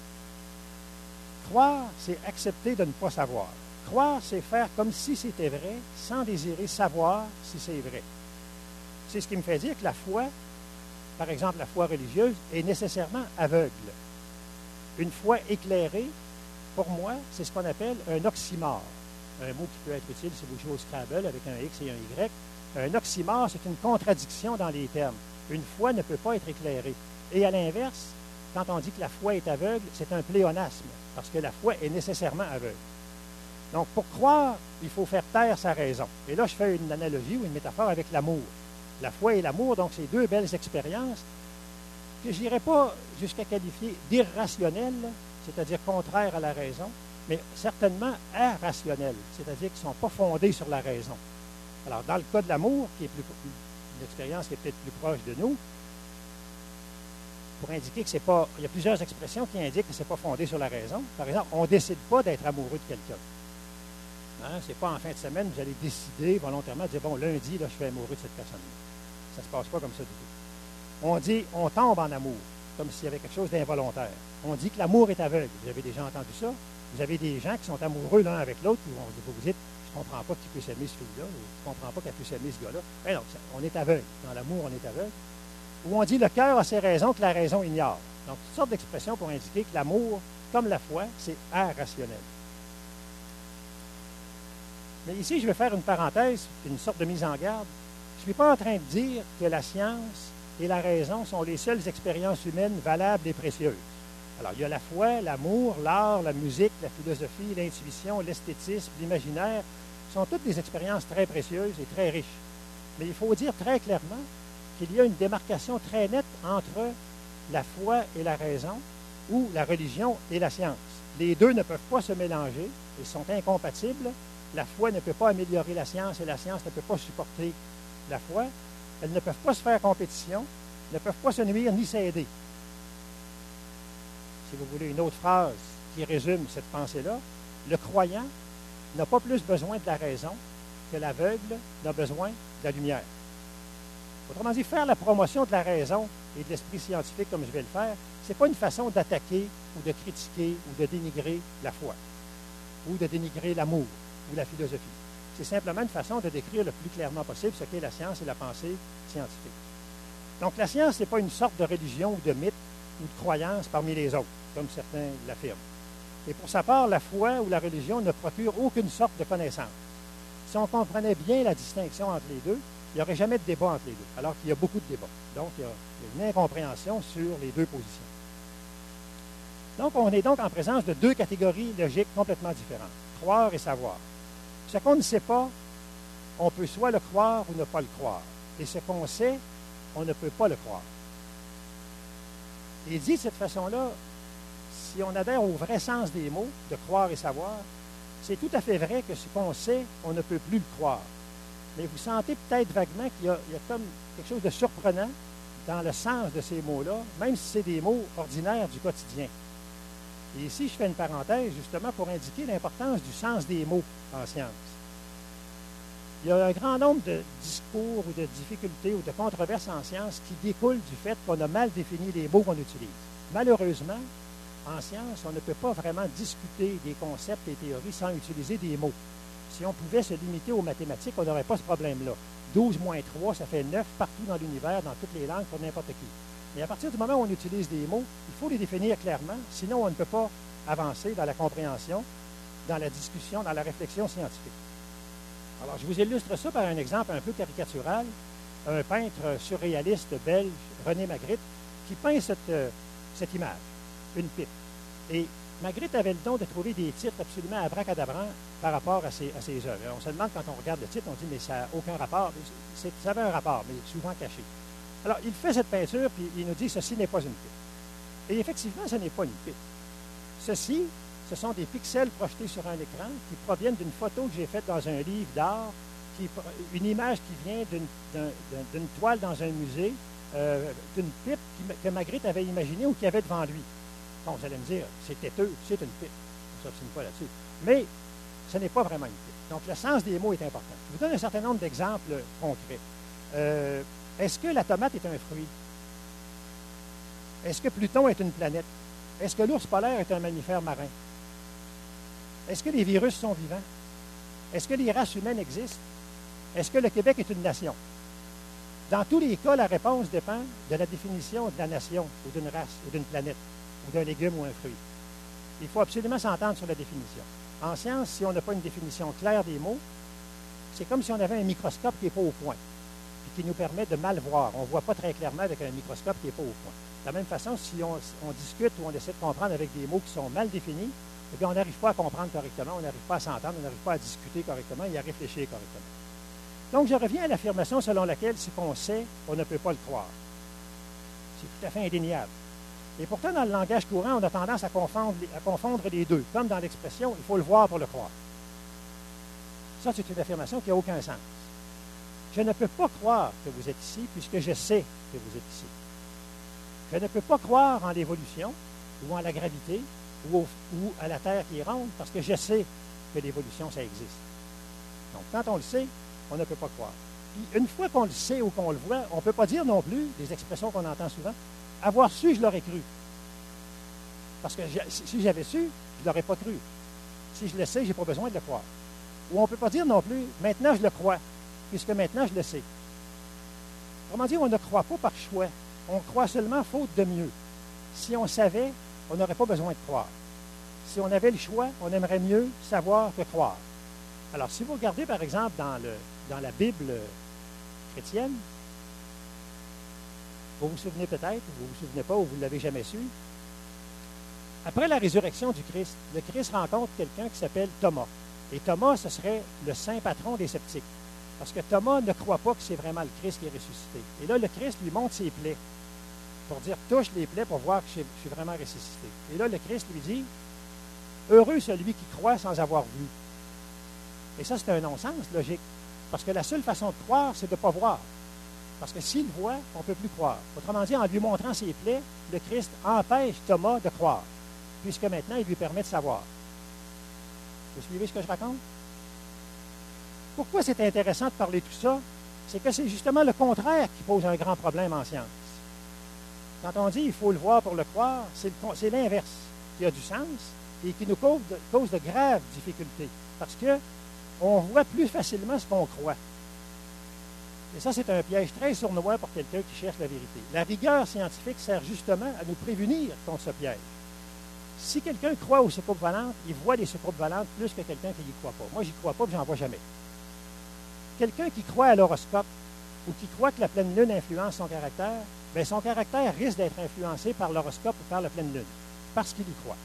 Croire, c'est accepter de ne pas savoir. Croire, c'est faire comme si c'était vrai, sans désirer savoir si c'est vrai. C'est ce qui me fait dire que la foi, par exemple la foi religieuse, est nécessairement aveugle. Une foi éclairée, pour moi, c'est ce qu'on appelle un oxymore. Un mot qui peut être utile si vous jouez au Scrabble avec un X et un Y. Un oxymore, c'est une contradiction dans les termes. Une foi ne peut pas être éclairée. Et à l'inverse, quand on dit que la foi est aveugle, c'est un pléonasme, parce que la foi est nécessairement aveugle. Donc, pour croire, il faut faire taire sa raison. Et là, je fais une analogie ou une métaphore avec l'amour. La foi et l'amour, donc, c'est 2 belles expériences que je n'irais pas jusqu'à qualifier d'irrationnelles, c'est-à-dire contraires à la raison, mais certainement irrationnelles, c'est-à-dire qui ne sont pas fondées sur la raison. Alors, dans le cas de l'amour, qui est une expérience qui est peut-être plus proche de nous, pour indiquer que c'est pas... Il y a plusieurs expressions qui indiquent que ce n'est pas fondé sur la raison. Par exemple, on ne décide pas d'être amoureux de quelqu'un. Hein? Ce n'est pas en fin de semaine, vous allez décider volontairement de dire, bon, lundi, là, je suis amoureux de cette personne-là. Ça ne se passe pas comme ça du tout. On dit, on tombe en amour, comme s'il y avait quelque chose d'involontaire. On dit que l'amour est aveugle. Vous avez déjà entendu ça? Vous avez des gens qui sont amoureux l'un avec l'autre, puis vous vous dites, je ne comprends pas qui puisse aimer ce fille-là, ou je ne comprends pas qu'elle puisse aimer ce gars-là. Mais non, on est aveugle. Dans l'amour, on est aveugle. Où on dit le cœur a ses raisons que la raison ignore. Donc, toutes sortes d'expressions pour indiquer que l'amour, comme la foi, c'est irrationnel. Mais ici, je vais faire une parenthèse, une sorte de mise en garde. Je ne suis pas en train de dire que la science et la raison sont les seules expériences humaines valables et précieuses. Alors, il y a la foi, l'amour, l'art, la musique, la philosophie, l'intuition, l'esthétisme, l'imaginaire. Ce sont toutes des expériences très précieuses et très riches. Mais il faut dire très clairement qu'il y a une démarcation très nette entre la foi et la raison ou la religion et la science. Les deux ne peuvent pas se mélanger, ils sont incompatibles. La foi ne peut pas améliorer la science et la science ne peut pas supporter la foi. Elles ne peuvent pas se faire compétition, ne peuvent pas se nuire ni s'aider. Si vous voulez une autre phrase qui résume cette pensée-là, le croyant n'a pas plus besoin de la raison que l'aveugle n'a besoin de la lumière. Autrement dit, faire la promotion de la raison et de l'esprit scientifique comme je vais le faire, ce n'est pas une façon d'attaquer ou de critiquer ou de dénigrer la foi ou de dénigrer l'amour ou la philosophie. C'est simplement une façon de décrire le plus clairement possible ce qu'est la science et la pensée scientifique. Donc, la science, ce n'est pas une sorte de religion ou de mythe ou de croyance parmi les autres, comme certains l'affirment. Et pour sa part, la foi ou la religion ne procure aucune sorte de connaissance. Si on comprenait bien la distinction entre les deux, il n'y aurait jamais de débat entre les deux, alors qu'il y a beaucoup de débats. Donc, il y a une incompréhension sur les deux positions. Donc, on est donc en présence de 2 catégories logiques complètement différentes, croire et savoir. Ce qu'on ne sait pas, on peut soit le croire ou ne pas le croire. Et ce qu'on sait, on ne peut pas le croire. Et dit de cette façon-là, si on adhère au vrai sens des mots, de croire et savoir, c'est tout à fait vrai que ce qu'on sait, on ne peut plus le croire. mais vous sentez peut-être vaguement qu'il y a comme quelque chose de surprenant dans le sens de ces mots-là, même si c'est des mots ordinaires du quotidien. Et ici, je fais une parenthèse justement pour indiquer l'importance du sens des mots en science. Il y a un grand nombre de discours ou de difficultés ou de controverses en science qui découlent du fait qu'on a mal défini les mots qu'on utilise. Malheureusement, en science, on ne peut pas vraiment discuter des concepts et théories sans utiliser des mots. Si on pouvait se limiter aux mathématiques, on n'aurait pas ce problème-là. 12 moins 3, ça fait 9 partout dans l'univers, dans toutes les langues, pour n'importe qui. Mais à partir du moment où on utilise des mots, il faut les définir clairement, sinon on ne peut pas avancer dans la compréhension, dans la discussion, dans la réflexion scientifique. Alors, je vous illustre ça par un exemple un peu caricatural. Un peintre surréaliste belge, René Magritte, qui peint cette image, une pipe. Et Magritte avait le don de trouver des titres absolument abracadabrants par rapport à ses œuvres. On se demande, quand on regarde le titre, on dit, mais ça n'a aucun rapport. Ça avait un rapport, mais souvent caché. Alors, il fait cette peinture, puis il nous dit, ceci n'est pas une pipe. Et effectivement, ce n'est pas une pipe. Ceci, ce sont des pixels projetés sur un écran qui proviennent d'une photo que j'ai faite dans un livre d'art, une image qui vient d'une toile dans un musée, d'une pipe que Magritte avait imaginée ou qu'il avait devant lui. Bon, vous allez me dire, c'est têteux, c'est une pipe. On ne s'obstine pas là-dessus. Mais ce n'est pas vraiment une pipe. Donc, le sens des mots est important. Je vous donne un certain nombre d'exemples concrets. Est-ce que la tomate est un fruit? Est-ce que Pluton est une planète? Est-ce que l'ours polaire est un mammifère marin? Est-ce que les virus sont vivants? Est-ce que les races humaines existent? Est-ce que le Québec est une nation? Dans tous les cas, la réponse dépend de la définition de la nation, ou d'une race, ou d'une planète, ou d'un légume ou un fruit. Il faut absolument s'entendre sur la définition. En science, si on n'a pas une définition claire des mots, c'est comme si on avait un microscope qui n'est pas au point, et qui nous permet de mal voir. On ne voit pas très clairement avec un microscope qui n'est pas au point. De la même façon, si on discute ou on essaie de comprendre avec des mots qui sont mal définis, eh bien, on n'arrive pas à comprendre correctement, on n'arrive pas à s'entendre, on n'arrive pas à discuter correctement et à réfléchir correctement. Donc, je reviens à l'affirmation selon laquelle ce qu'on sait, on ne peut pas le croire. C'est tout à fait indéniable. Et pourtant, dans le langage courant, on a tendance à confondre les deux. Comme dans l'expression, il faut le voir pour le croire. Ça, c'est une affirmation qui n'a aucun sens. Je ne peux pas croire que vous êtes ici puisque je sais que vous êtes ici. Je ne peux pas croire en l'évolution ou en la gravité ou à la Terre qui est ronde parce que je sais que l'évolution, ça existe. Donc, quand on le sait, on ne peut pas croire. Puis, une fois qu'on le sait ou qu'on le voit, on ne peut pas dire non plus, des expressions qu'on entend souvent, avoir su, je l'aurais cru. Parce que si j'avais su, je ne l'aurais pas cru. Si je le sais, je n'ai pas besoin de le croire. Ou on ne peut pas dire non plus, maintenant je le crois, puisque maintenant je le sais. Autrement dit, on ne croit pas par choix. On croit seulement faute de mieux. Si on savait, on n'aurait pas besoin de croire. Si on avait le choix, on aimerait mieux savoir que croire. Alors, si vous regardez, par exemple, dans la Bible chrétienne, vous vous souvenez peut-être, vous ne vous souvenez pas, ou vous ne l'avez jamais su, après la résurrection du Christ, le Christ rencontre quelqu'un qui s'appelle Thomas. Et Thomas, ce serait le saint patron des sceptiques. Parce que Thomas ne croit pas que c'est vraiment le Christ qui est ressuscité. Et là, le Christ lui montre ses plaies, pour dire, touche les plaies pour voir que je suis vraiment ressuscité. Et là, le Christ lui dit, heureux celui qui croit sans avoir vu. Et ça, c'est un non-sens logique. Parce que la seule façon de croire, c'est de ne pas voir. Parce que s'il voit, on ne peut plus croire. Autrement dit, en lui montrant ses plaies, le Christ empêche Thomas de croire, puisque maintenant, il lui permet de savoir. Vous suivez ce que je raconte? Pourquoi c'est intéressant de parler de tout ça? C'est que c'est justement le contraire qui pose un grand problème en science. Quand on dit « il faut le voir pour le croire », c'est l'inverse qui a du sens et qui nous cause de graves difficultés. Parce qu'on voit plus facilement ce qu'on croit. Et ça, c'est un piège très sournois pour quelqu'un qui cherche la vérité. La rigueur scientifique sert justement à nous prévenir contre ce piège. Si quelqu'un croit aux soucoupes volantes, il voit les soucoupes volantes plus que quelqu'un qui n'y croit pas. Moi, je n'y crois pas, et je n'en vois jamais. Quelqu'un qui croit à l'horoscope ou qui croit que la pleine lune influence son caractère, bien, son caractère risque d'être influencé par l'horoscope ou par la pleine lune, parce qu'il y croit.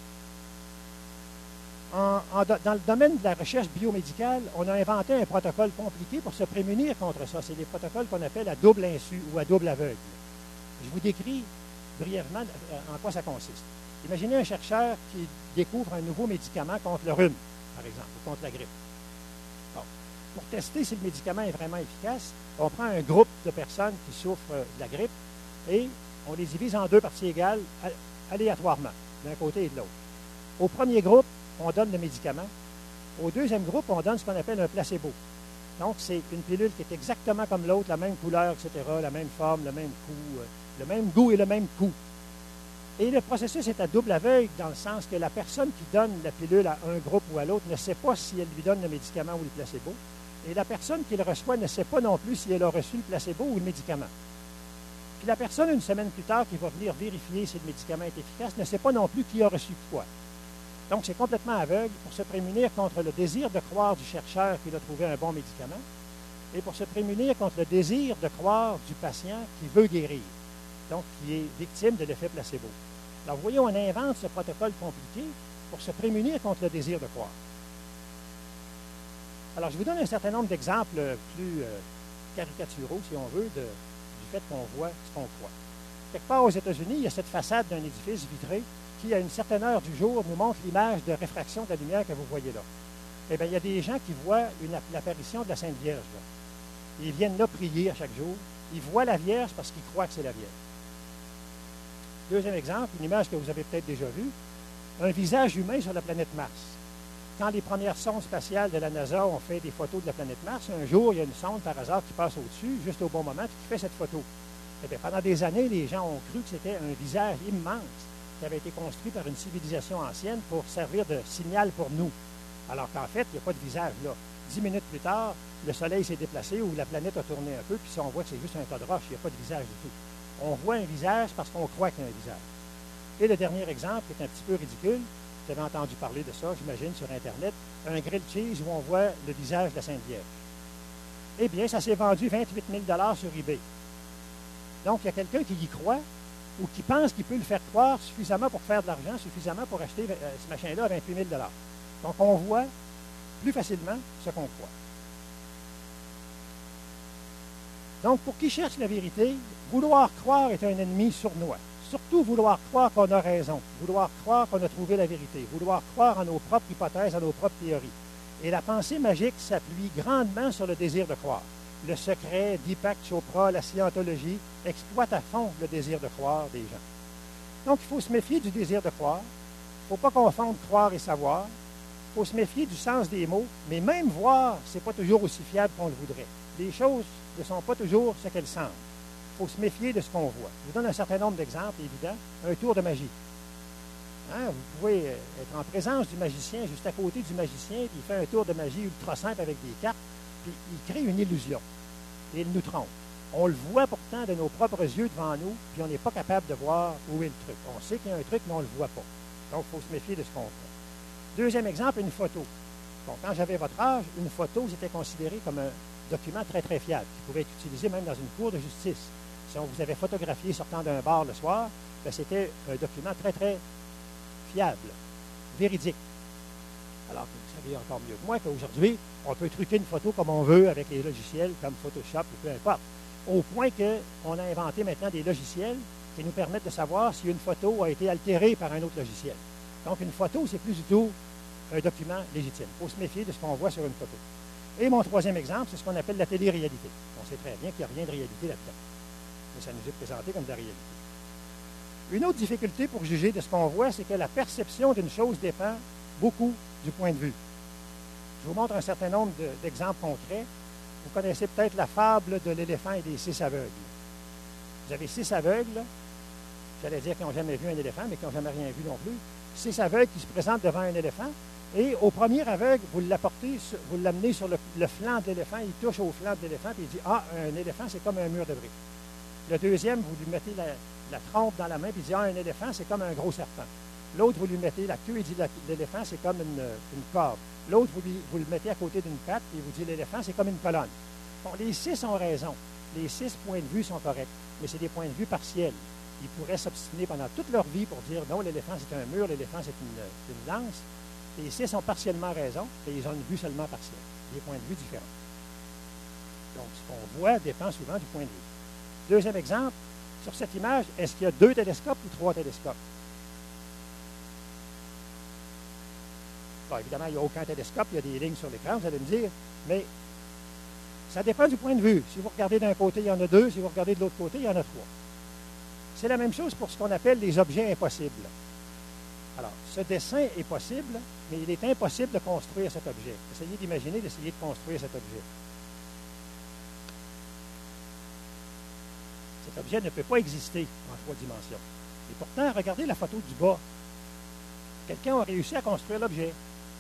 Dans le domaine de la recherche biomédicale, on a inventé un protocole compliqué pour se prémunir contre ça. C'est des protocoles qu'on appelle à double insu ou à double aveugle. Je vous décris brièvement en quoi ça consiste. Imaginez un chercheur qui découvre un nouveau médicament contre le rhume, par exemple, ou contre la grippe. Bon. pour tester si le médicament est vraiment efficace, on prend un groupe de personnes qui souffrent de la grippe et on les divise en deux parties égales aléatoirement, d'un côté et de l'autre. Au premier groupe, on donne le médicament. Au deuxième groupe, on donne ce qu'on appelle un placebo. Donc, c'est une pilule qui est exactement comme l'autre, la même couleur, etc., la même forme, le même goût et le même coût. Et le processus est à double aveugle dans le sens que la personne qui donne la pilule à un groupe ou à l'autre ne sait pas si elle lui donne le médicament ou le placebo. Et la personne qui le reçoit ne sait pas non plus si elle a reçu le placebo ou le médicament. Puis la personne, une semaine plus tard, qui va venir vérifier si le médicament est efficace, ne sait pas non plus qui a reçu quoi. Donc, c'est complètement aveugle pour se prémunir contre le désir de croire du chercheur qu'il a trouvé un bon médicament et pour se prémunir contre le désir de croire du patient qui veut guérir, donc qui est victime de l'effet placebo. Alors, vous voyez, on invente ce protocole compliqué pour se prémunir contre le désir de croire. Alors, je vous donne un certain nombre d'exemples plus caricaturaux, si on veut, du fait qu'on voit ce qu'on croit. Quelque part aux États-Unis, il y a cette façade d'un édifice vitré qui, à une certaine heure du jour, nous montre l'image de réfraction de la lumière que vous voyez là. Eh bien, il y a des gens qui voient l'apparition de la Sainte Vierge là. Ils viennent là prier à chaque jour. Ils voient la Vierge parce qu'ils croient que c'est la Vierge. Deuxième exemple, une image que vous avez peut-être déjà vue, un visage humain sur la planète Mars. Quand les premières sondes spatiales de la NASA ont fait des photos de la planète Mars, un jour, il y a une sonde par hasard qui passe au-dessus, juste au bon moment, qui fait cette photo. Eh bien, pendant des années, les gens ont cru que c'était un visage immense qui avait été construit par une civilisation ancienne pour servir de signal pour nous. Alors qu'en fait, il n'y a pas de visage là. 10 minutes plus tard, le Soleil s'est déplacé ou la planète a tourné un peu, puis on voit que c'est juste un tas de roches, il n'y a pas de visage du tout. On voit un visage parce qu'on croit qu'il y a un visage. Et le dernier exemple, qui est un petit peu ridicule, vous avez entendu parler de ça, j'imagine, sur Internet, un grilled cheese où on voit le visage de la Sainte Vierge. Eh bien, ça s'est vendu 28 000 $ sur eBay. Donc, il y a quelqu'un qui y croit ou qui pense qu'il peut le faire croire suffisamment pour faire de l'argent, suffisamment pour acheter ce machin-là à 28 000 $. Donc, on voit plus facilement ce qu'on croit. Donc, pour qui cherche la vérité, vouloir croire est un ennemi sournois. Surtout vouloir croire qu'on a raison, vouloir croire qu'on a trouvé la vérité, vouloir croire en nos propres hypothèses, en nos propres théories. Et la pensée magique s'appuie grandement sur le désir de croire. Le secret, Deepak Chopra, la scientologie exploitent à fond le désir de croire des gens. Donc, il faut se méfier du désir de croire. Il ne faut pas confondre croire et savoir. Il faut se méfier du sens des mots, mais même voir, ce n'est pas toujours aussi fiable qu'on le voudrait. Les choses ne sont pas toujours ce qu'elles semblent. Il faut se méfier de ce qu'on voit. Je vous donne un certain nombre d'exemples, évidents. Un tour de magie. Hein, vous pouvez être en présence du magicien, juste à côté du magicien, puis il fait un tour de magie ultra simple avec des cartes, puis il crée une illusion. Et il nous trompe. On le voit pourtant de nos propres yeux devant nous, puis on n'est pas capable de voir où est le truc. On sait qu'il y a un truc, mais on ne le voit pas. Donc, il faut se méfier de ce qu'on voit. Deuxième exemple, une photo. Bon, quand j'avais votre âge, une photo, c'était considéré comme un document très, très fiable, qui pouvait être utilisé même dans une cour de justice. Si on vous avait photographié sortant d'un bar le soir, bien, c'était un document très, très fiable, véridique. Alors que vous savez encore mieux que moi qu'aujourd'hui, on peut truquer une photo comme on veut avec les logiciels comme Photoshop ou peu importe. Au point qu'on a inventé maintenant des logiciels qui nous permettent de savoir si une photo a été altérée par un autre logiciel. Donc, une photo, c'est plus du tout un document légitime. Il faut se méfier de ce qu'on voit sur une photo. Et mon troisième exemple, c'est ce qu'on appelle la télé-réalité. On sait très bien qu'il n'y a rien de réalité là-dedans. Mais ça nous est présenté comme de la réalité. Une autre difficulté pour juger de ce qu'on voit, c'est que la perception d'une chose dépend beaucoup du point de vue. Je vous montre un certain nombre d'exemples concrets. Vous connaissez peut-être la fable de l'éléphant et des 6 aveugles. Vous avez 6 aveugles, là. J'allais dire qu'ils n'ont jamais vu un éléphant, mais qui n'ont jamais rien vu non plus. 6 aveugles qui se présentent devant un éléphant, et au premier aveugle, vous l'amenez sur le flanc de l'éléphant, il touche au flanc de l'éléphant, puis il dit « Ah, un éléphant, c'est comme un mur de briques. » Le deuxième, vous lui mettez la trompe dans la main, puis il dit « Ah, un éléphant, c'est comme un gros serpent. » L'autre, vous lui mettez la queue, il dit « L'éléphant, c'est comme une corde. » L'autre, vous le mettez à côté d'une patte, et il vous dit « L'éléphant, c'est comme une colonne. » Bon, les 6 ont raison. Les 6 points de vue sont corrects, mais c'est des points de vue partiels. Ils pourraient s'obstiner pendant toute leur vie pour dire non, l'éléphant c'est un mur, l'éléphant c'est une lance. Les 6 ont partiellement raison, et ils ont une vue seulement partielle, des points de vue différents. Donc, ce qu'on voit dépend souvent du point de vue. Deuxième exemple, sur cette image, est-ce qu'il y a 2 télescopes ou 3 télescopes? Bon, évidemment, il n'y a aucun télescope, il y a des lignes sur l'écran, vous allez me dire, mais Ça dépend du point de vue. Si vous regardez d'un côté, il y en a 2. Si vous regardez de l'autre côté, il y en a 3. C'est la même chose pour ce qu'on appelle les objets impossibles. Alors, ce dessin est possible, mais il est impossible de construire cet objet. Essayez d'imaginer d'essayer de construire cet objet. Cet objet ne peut pas exister en 3 dimensions. Et pourtant, regardez la photo du bas. Quelqu'un a réussi à construire l'objet.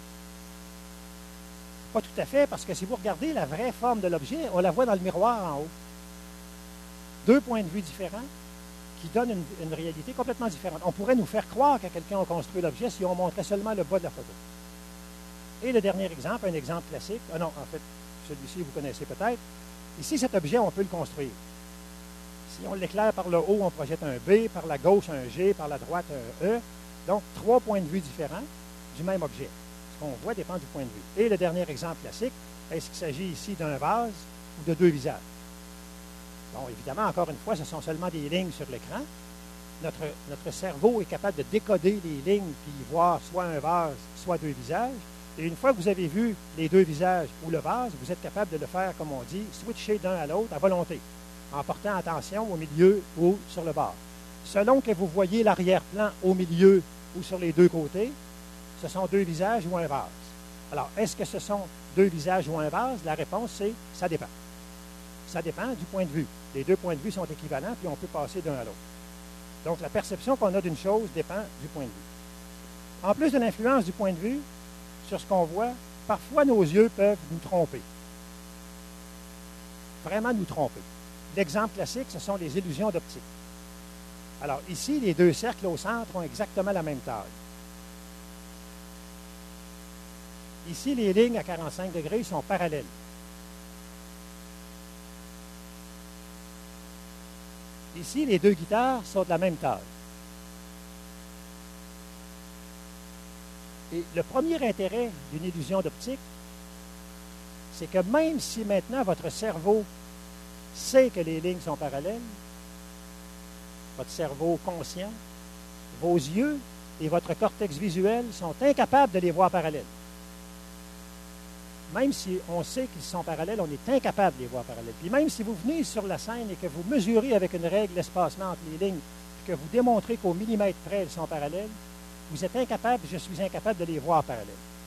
Pas tout à fait, parce que si vous regardez la vraie forme de l'objet, on la voit dans le miroir en haut. 2 points de vue différents qui donnent une réalité complètement différente. On pourrait nous faire croire que quelqu'un a construit l'objet si on montrait seulement le bas de la photo. Et le dernier exemple, un exemple classique. Ah non, en fait, celui-ci, vous connaissez peut-être. Ici, cet objet, on peut le construire. Si on l'éclaire par le haut, on projette un B, par la gauche, un G, par la droite, un E. Donc, 3 points de vue différents du même objet. Ce qu'on voit dépend du point de vue. Et le dernier exemple classique, est-ce qu'il s'agit ici d'un vase ou de 2 visages? Bon, évidemment, encore une fois, ce sont seulement des lignes sur l'écran. Notre cerveau est capable de décoder les lignes puis voir soit un vase, soit 2 visages. Et une fois que vous avez vu les 2 visages ou le vase, vous êtes capable de le faire, comme on dit, switcher d'un à l'autre à volonté, en portant attention au milieu ou sur le bord. Selon que vous voyez l'arrière-plan au milieu ou sur les 2 côtés, ce sont 2 visages ou un vase. Alors, est-ce que ce sont 2 visages ou un vase? La réponse, c'est « ça dépend ». Ça dépend du point de vue. Les 2 points de vue sont équivalents, puis on peut passer d'un à l'autre. Donc, la perception qu'on a d'une chose dépend du point de vue. En plus de l'influence du point de vue sur ce qu'on voit, parfois nos yeux peuvent nous tromper. Vraiment nous tromper. L'exemple classique, ce sont les illusions d'optique. Alors, ici, les 2 cercles au centre ont exactement la même taille. Ici, les lignes à 45 degrés sont parallèles. Ici, les 2 guitares sont de la même taille. Et le premier intérêt d'une illusion d'optique, c'est que même si maintenant votre cerveau sait que les lignes sont parallèles, votre cerveau conscient, vos yeux et votre cortex visuel sont incapables de les voir parallèles. Même si on sait qu'ils sont parallèles, on est incapable de les voir parallèles. Puis même si vous venez sur la scène et que vous mesurez avec une règle l'espacement entre les lignes, puis que vous démontrez qu'au millimètre près, elles sont parallèles, vous êtes incapable, je suis incapable de les voir parallèles.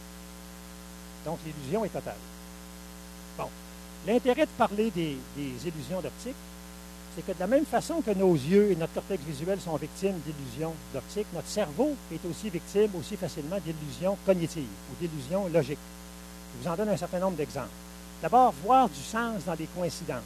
Donc, l'illusion est totale. Bon. L'intérêt de parler des illusions d'optique, c'est que de la même façon que nos yeux et notre cortex visuel sont victimes d'illusions d'optique, notre cerveau est aussi victime aussi facilement d'illusions cognitives ou d'illusions logiques. Je vous en donne un certain nombre d'exemples. D'abord, voir du sens dans les coïncidences.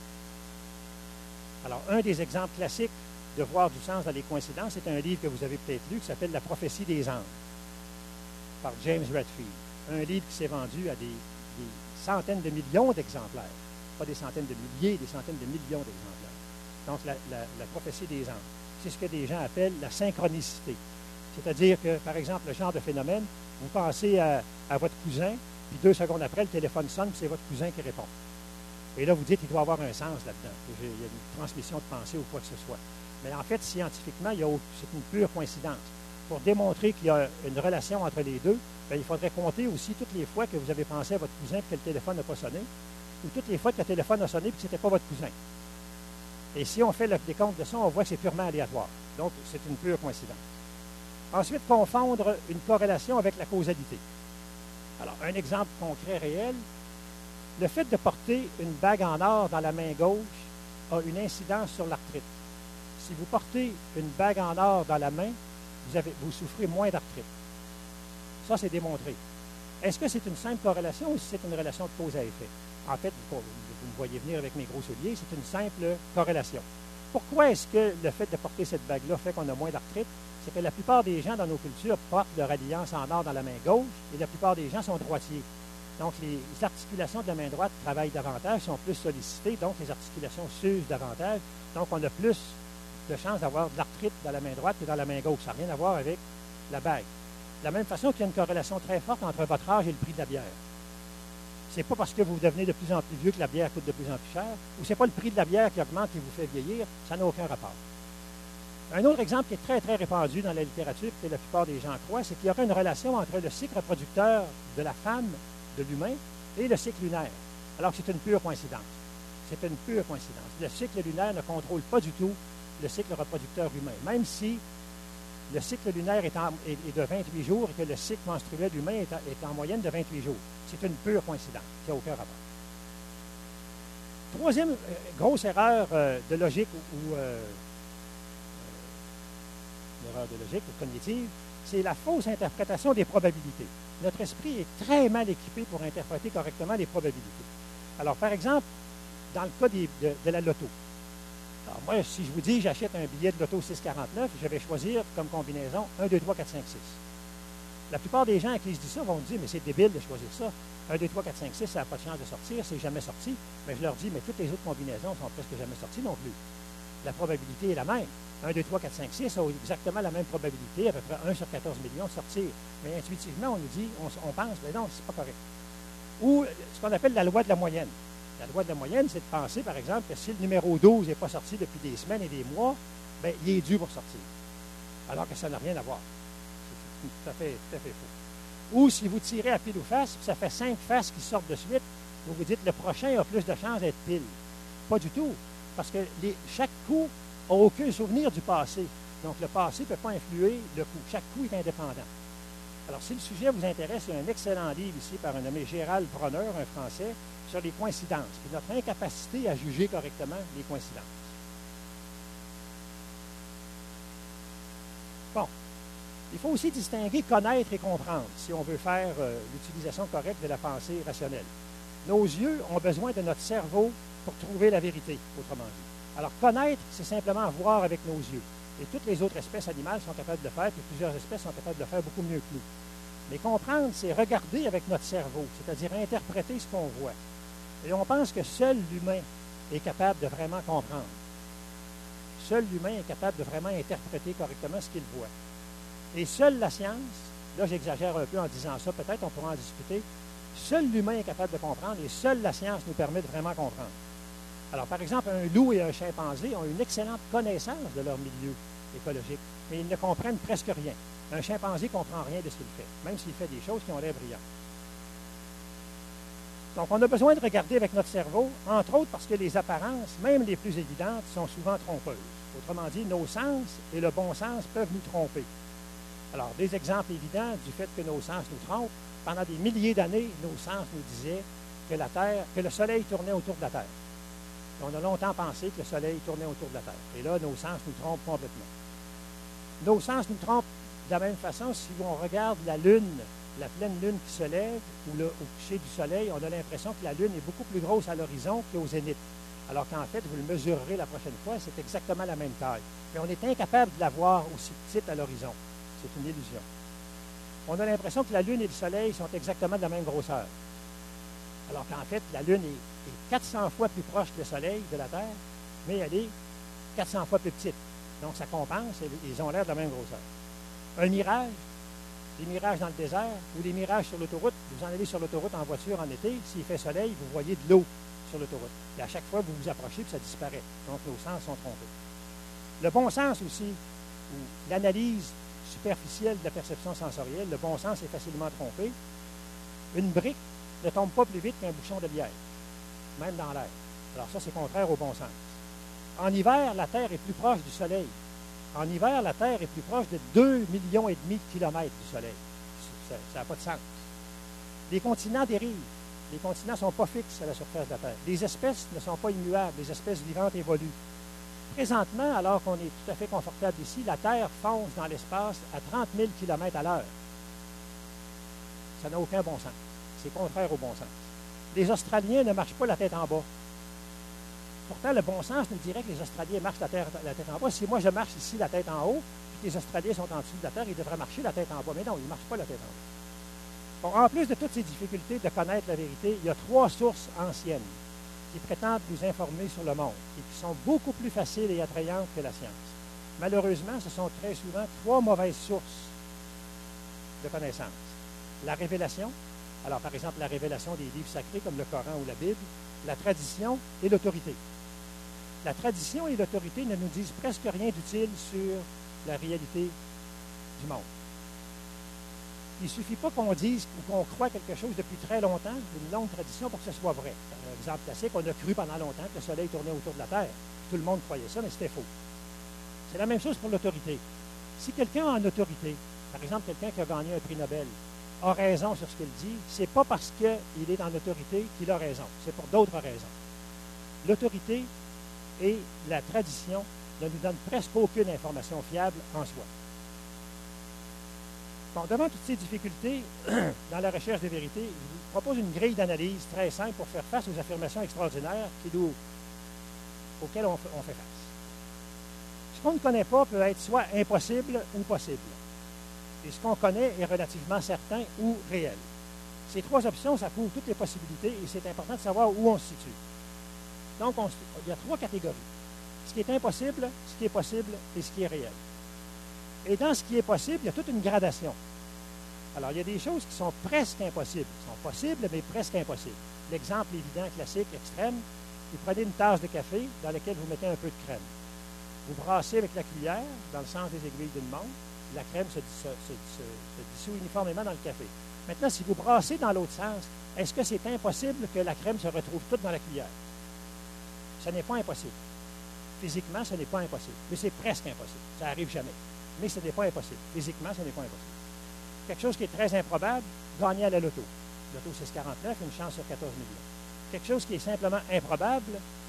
Alors, un des exemples classiques de voir du sens dans les coïncidences, c'est un livre que vous avez peut-être lu qui s'appelle « La prophétie des anges » par James Redfield. Un livre qui s'est vendu à des centaines de millions d'exemplaires. Pas des centaines de milliers, des centaines de millions d'exemplaires. Donc, la prophétie des anges. C'est ce que des gens appellent la synchronicité. C'est-à-dire que, par exemple, le genre de phénomène, vous pensez à votre cousin, puis 2 secondes après, le téléphone sonne, puis c'est votre cousin qui répond. Et là, vous dites qu'il doit y avoir un sens là-dedans. Il y a une transmission de pensée ou quoi que ce soit. Mais en fait, scientifiquement, c'est une pure coïncidence. Pour démontrer qu'il y a une relation entre les deux, bien, il faudrait compter aussi toutes les fois que vous avez pensé à votre cousin et que le téléphone n'a pas sonné, ou toutes les fois que le téléphone a sonné et que ce n'était pas votre cousin. Et si on fait le décompte de ça, on voit que c'est purement aléatoire. Donc, c'est une pure coïncidence. Ensuite, confondre une corrélation avec la causalité. Alors, un exemple concret réel, le fait de porter une bague en or dans la main gauche a une incidence sur l'arthrite. Si vous portez une bague en or dans la main, vous souffrez moins d'arthrite. Ça, c'est démontré. Est-ce que c'est une simple corrélation ou si c'est une relation de cause à effet? En fait, vous me voyez venir avec mes gros souliers, c'est une simple corrélation. Pourquoi est-ce que le fait de porter cette bague-là fait qu'on a moins d'arthrite? C'est que la plupart des gens dans nos cultures portent leur alliance en or dans la main gauche et la plupart des gens sont droitiers. Donc, les articulations de la main droite travaillent davantage, sont plus sollicitées, donc les articulations s'usent davantage. Donc, on a plus de chances d'avoir de l'arthrite dans la main droite que dans la main gauche. Ça n'a rien à voir avec la bague. De la même façon qu'il y a une corrélation très forte entre votre âge et le prix de la bière. Ce n'est pas parce que vous devenez de plus en plus vieux que la bière coûte de plus en plus cher, ou ce n'est pas le prix de la bière qui augmente et vous fait vieillir, ça n'a aucun rapport. Un autre exemple qui est très, très répandu dans la littérature, que la plupart des gens croient, c'est qu'il y aurait une relation entre le cycle reproducteur de la femme, de l'humain, et le cycle lunaire. alors que c'est une pure coïncidence. C'est une pure coïncidence. Le cycle lunaire ne contrôle pas du tout le cycle reproducteur humain, même si le cycle lunaire est de 28 jours et que le cycle menstruel humain est en moyenne de 28 jours. C'est une pure coïncidence, qui n'a aucun rapport. Troisième grosse erreur de logique ou erreur de logique ou cognitive, c'est la fausse interprétation des probabilités. Notre esprit est très mal équipé pour interpréter correctement les probabilités. Alors, par exemple, dans le cas de la loto. Alors, moi, si je vous dis j'achète un billet de loto 649, je vais choisir comme combinaison 1, 2, 3, 4, 5, 6. La plupart des gens à qui je dis ça vont me dire, mais c'est débile de choisir ça. 1, 2, 3, 4, 5, 6, ça n'a pas de chance de sortir, c'est jamais sorti. Mais je leur dis, mais toutes les autres combinaisons sont presque jamais sorties non plus. La probabilité est la même. 1, 2, 3, 4, 5, 6 ont exactement la même probabilité, à peu près 1 sur 14 millions de sortir. Mais intuitivement, on nous dit, on pense, mais non, c'est pas correct. Ou ce qu'on appelle la loi de la moyenne. La loi de la moyenne, c'est de penser, par exemple, que si le numéro 12 n'est pas sorti depuis des semaines et des mois, bien, il est dû pour sortir. Alors que ça n'a rien à voir. C'est tout à fait faux. Ou si vous tirez à pile ou face, puis ça fait 5 faces qui sortent de suite, vous vous dites le prochain a plus de chances d'être pile. Pas du tout. Parce que chaque coup n'a aucun souvenir du passé. Donc, le passé ne peut pas influer le coup. Chaque coup est indépendant. Alors, si le sujet vous intéresse, il y a un excellent livre ici par un nommé Gérald Bronner, un Français, sur les coïncidences, puis notre incapacité à juger correctement les coïncidences. Bon. Il faut aussi distinguer connaître et comprendre si on veut faire l'utilisation correcte de la pensée rationnelle. Nos yeux ont besoin de notre cerveau pour trouver la vérité, autrement dit. Alors, connaître, c'est simplement voir avec nos yeux. Et toutes les autres espèces animales sont capables de le faire, puis plusieurs espèces sont capables de le faire beaucoup mieux que nous. Mais comprendre, c'est regarder avec notre cerveau, c'est-à-dire interpréter ce qu'on voit. Et on pense que seul l'humain est capable de vraiment comprendre. Seul l'humain est capable de vraiment interpréter correctement ce qu'il voit. Et seule la science, là j'exagère un peu en disant ça, peut-être on pourra en discuter, seul l'humain est capable de comprendre et seule la science nous permet de vraiment comprendre. Alors, par exemple, un loup et un chimpanzé ont une excellente connaissance de leur milieu écologique, mais ils ne comprennent presque rien. Un chimpanzé ne comprend rien de ce qu'il fait, même s'il fait des choses qui ont l'air brillantes. Donc, on a besoin de regarder avec notre cerveau, entre autres parce que les apparences, même les plus évidentes, sont souvent trompeuses. Autrement dit, nos sens et le bon sens peuvent nous tromper. Alors, des exemples évidents du fait que nos sens nous trompent. Pendant des milliers d'années, nos sens nous disaient que le Soleil tournait autour de la Terre. On a longtemps pensé que le Soleil tournait autour de la Terre. Et là, nos sens nous trompent complètement. Nos sens nous trompent de la même façon si on regarde la Lune, la pleine Lune qui se lève, ou au coucher du Soleil, on a l'impression que la Lune est beaucoup plus grosse à l'horizon qu'au zénith. Alors qu'en fait, vous le mesurerez la prochaine fois, c'est exactement la même taille. Mais on est incapable de la voir aussi petite à l'horizon. C'est une illusion. On a l'impression que la Lune et le Soleil sont exactement de la même grosseur. Alors qu'en fait, la Lune est 400 fois plus proche du Soleil, de la Terre, mais elle est 400 fois plus petite. Donc, ça compense et ils ont l'air de la même grosseur. Un mirage, des mirages dans le désert ou des mirages sur l'autoroute. Vous en allez sur l'autoroute en voiture en été, s'il fait soleil, vous voyez de l'eau sur l'autoroute. Et à chaque fois, vous vous approchez, puis ça disparaît. Donc, nos sens sont trompés. Le bon sens aussi, ou l'analyse superficielle de la perception sensorielle, le bon sens est facilement trompé. Une brique ne tombe pas plus vite qu'un bouchon de bière, même dans l'air. Alors ça, c'est contraire au bon sens. En hiver, la Terre est plus proche du Soleil. En hiver, la Terre est plus proche de 2,5 millions de kilomètres du Soleil. Ça n'a pas de sens. Les continents dérivent. Les continents ne sont pas fixes à la surface de la Terre. Les espèces ne sont pas immuables. Les espèces vivantes évoluent. Présentement, alors qu'on est tout à fait confortable ici, la Terre fonce dans l'espace à 30 000 km à l'heure. Ça n'a aucun bon sens. C'est contraire au bon sens. Les Australiens ne marchent pas la tête en bas. Pourtant, le bon sens nous dirait que les Australiens marchent la tête en bas. Si moi, je marche ici la tête en haut, puis que les Australiens sont en dessous de la Terre, ils devraient marcher la tête en bas. Mais non, ils ne marchent pas la tête en bas. Bon, en plus de toutes ces difficultés de connaître la vérité, il y a 3 sources anciennes qui prétendent nous informer sur le monde et qui sont beaucoup plus faciles et attrayantes que la science. Malheureusement, ce sont très souvent 3 mauvaises sources de connaissances. La révélation, alors par exemple la révélation des livres sacrés comme le Coran ou la Bible, la tradition et l'autorité. La tradition et l'autorité ne nous disent presque rien d'utile sur la réalité du monde. Il ne suffit pas qu'on dise ou qu'on croit quelque chose depuis très longtemps, une longue tradition, pour que ce soit vrai. Un exemple classique, on a cru pendant longtemps que le Soleil tournait autour de la Terre. Tout le monde croyait ça, mais c'était faux. C'est la même chose pour l'autorité. Si quelqu'un en autorité, par exemple quelqu'un qui a gagné un prix Nobel, a raison sur ce qu'il dit, ce n'est pas parce qu'il est en autorité qu'il a raison. C'est pour d'autres raisons. L'autorité et la tradition ne nous donnent presque aucune information fiable en soi. Bon, devant toutes ces difficultés dans la recherche de vérité, je vous propose une grille d'analyse très simple pour faire face aux affirmations extraordinaires auxquelles on fait face. Ce qu'on ne connaît pas peut être soit impossible ou possible. Et ce qu'on connaît est relativement certain ou réel. Ces trois options, ça couvre toutes les possibilités et c'est important de savoir où on se situe. Donc, il y a trois catégories. Ce qui est impossible, ce qui est possible et ce qui est réel. Et dans ce qui est possible, il y a toute une gradation. Alors, il y a des choses qui sont presque impossibles. Elles sont possibles, mais presque impossibles. L'exemple évident, classique, extrême, vous prenez une tasse de café dans laquelle vous mettez un peu de crème. Vous brassez avec la cuillère dans le sens des aiguilles d'une montre. La crème se dissout uniformément dans le café. Maintenant, si vous brassez dans l'autre sens, est-ce que c'est impossible que la crème se retrouve toute dans la cuillère? Ce n'est pas impossible. Physiquement, ce n'est pas impossible. Mais c'est presque impossible. Ça n'arrive jamais. Mais ce n'est pas impossible. Physiquement, ce n'est pas impossible. Quelque chose qui est très improbable, gagner à la loto. Loto 649, une chance sur 14 millions. Quelque chose qui est simplement improbable,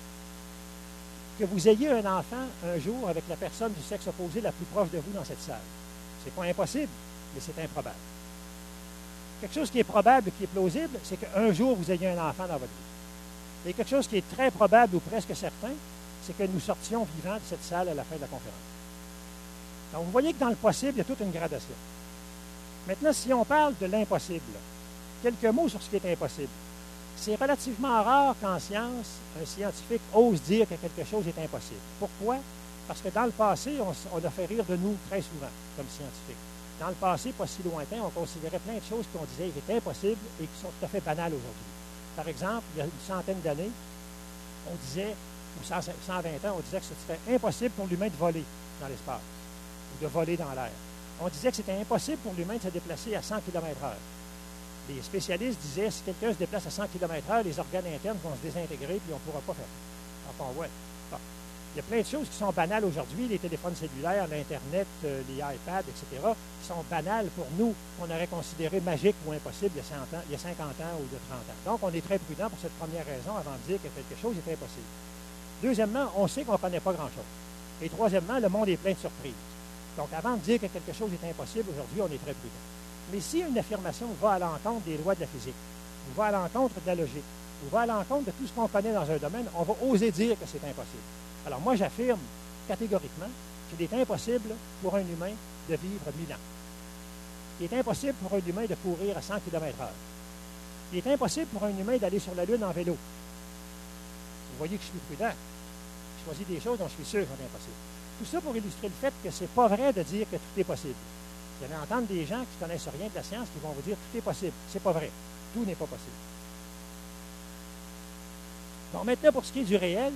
que vous ayez un enfant un jour avec la personne du sexe opposé la plus proche de vous dans cette salle. Ce n'est pas impossible, mais c'est improbable. Quelque chose qui est probable, qui est plausible, c'est qu'un jour, vous ayez un enfant dans votre vie. Et quelque chose qui est très probable ou presque certain, c'est que nous sortions vivants de cette salle à la fin de la conférence. Donc, vous voyez que dans le possible, il y a toute une gradation. Maintenant, si on parle de l'impossible, quelques mots sur ce qui est impossible. C'est relativement rare qu'en science, un scientifique ose dire que quelque chose est impossible. Pourquoi? Parce que dans le passé, on a fait rire de nous très souvent, comme scientifiques. Dans le passé, pas si lointain, on considérait plein de choses qu'on disait étaient impossibles et qui sont tout à fait banales aujourd'hui. Par exemple, il y a une centaine d'années, on disait, ou 120 ans, on disait que c'était impossible pour l'humain de voler dans l'espace ou de voler dans l'air. On disait que c'était impossible pour l'humain de se déplacer à 100 km/h. Les spécialistes disaient, si quelqu'un se déplace à 100 km/h, les organes internes vont se désintégrer et on ne pourra pas faire ça. Enfin, ouais. Bon. Il y a plein de choses qui sont banales aujourd'hui, les téléphones cellulaires, l'Internet, les iPads, etc., qui sont banales pour nous, qu'on aurait considéré magiques ou impossibles il y a 50 ans ou de 30 ans. Donc, on est très prudent pour cette première raison avant de dire que quelque chose est impossible. Deuxièmement, on sait qu'on ne connaît pas grand-chose. Et troisièmement, le monde est plein de surprises. Donc, avant de dire que quelque chose est impossible, aujourd'hui, on est très prudent. Mais si une affirmation va à l'encontre des lois de la physique, ou va à l'encontre de la logique, ou va à l'encontre de tout ce qu'on connaît dans un domaine, on va oser dire que c'est impossible. Alors moi, j'affirme catégoriquement qu'il est impossible pour un humain de vivre 1000 ans. Il est impossible pour un humain de courir à 100 km/h. Il est impossible pour un humain d'aller sur la Lune en vélo. Vous voyez que je suis prudent. Je choisis des choses dont je suis sûr qu'elles sont impossibles. Tout ça pour illustrer le fait que ce n'est pas vrai de dire que tout est possible. Vous allez entendre des gens qui ne connaissent rien de la science qui vont vous dire tout est possible. Ce n'est pas vrai. Tout n'est pas possible. Bon, maintenant, pour ce qui est du réel,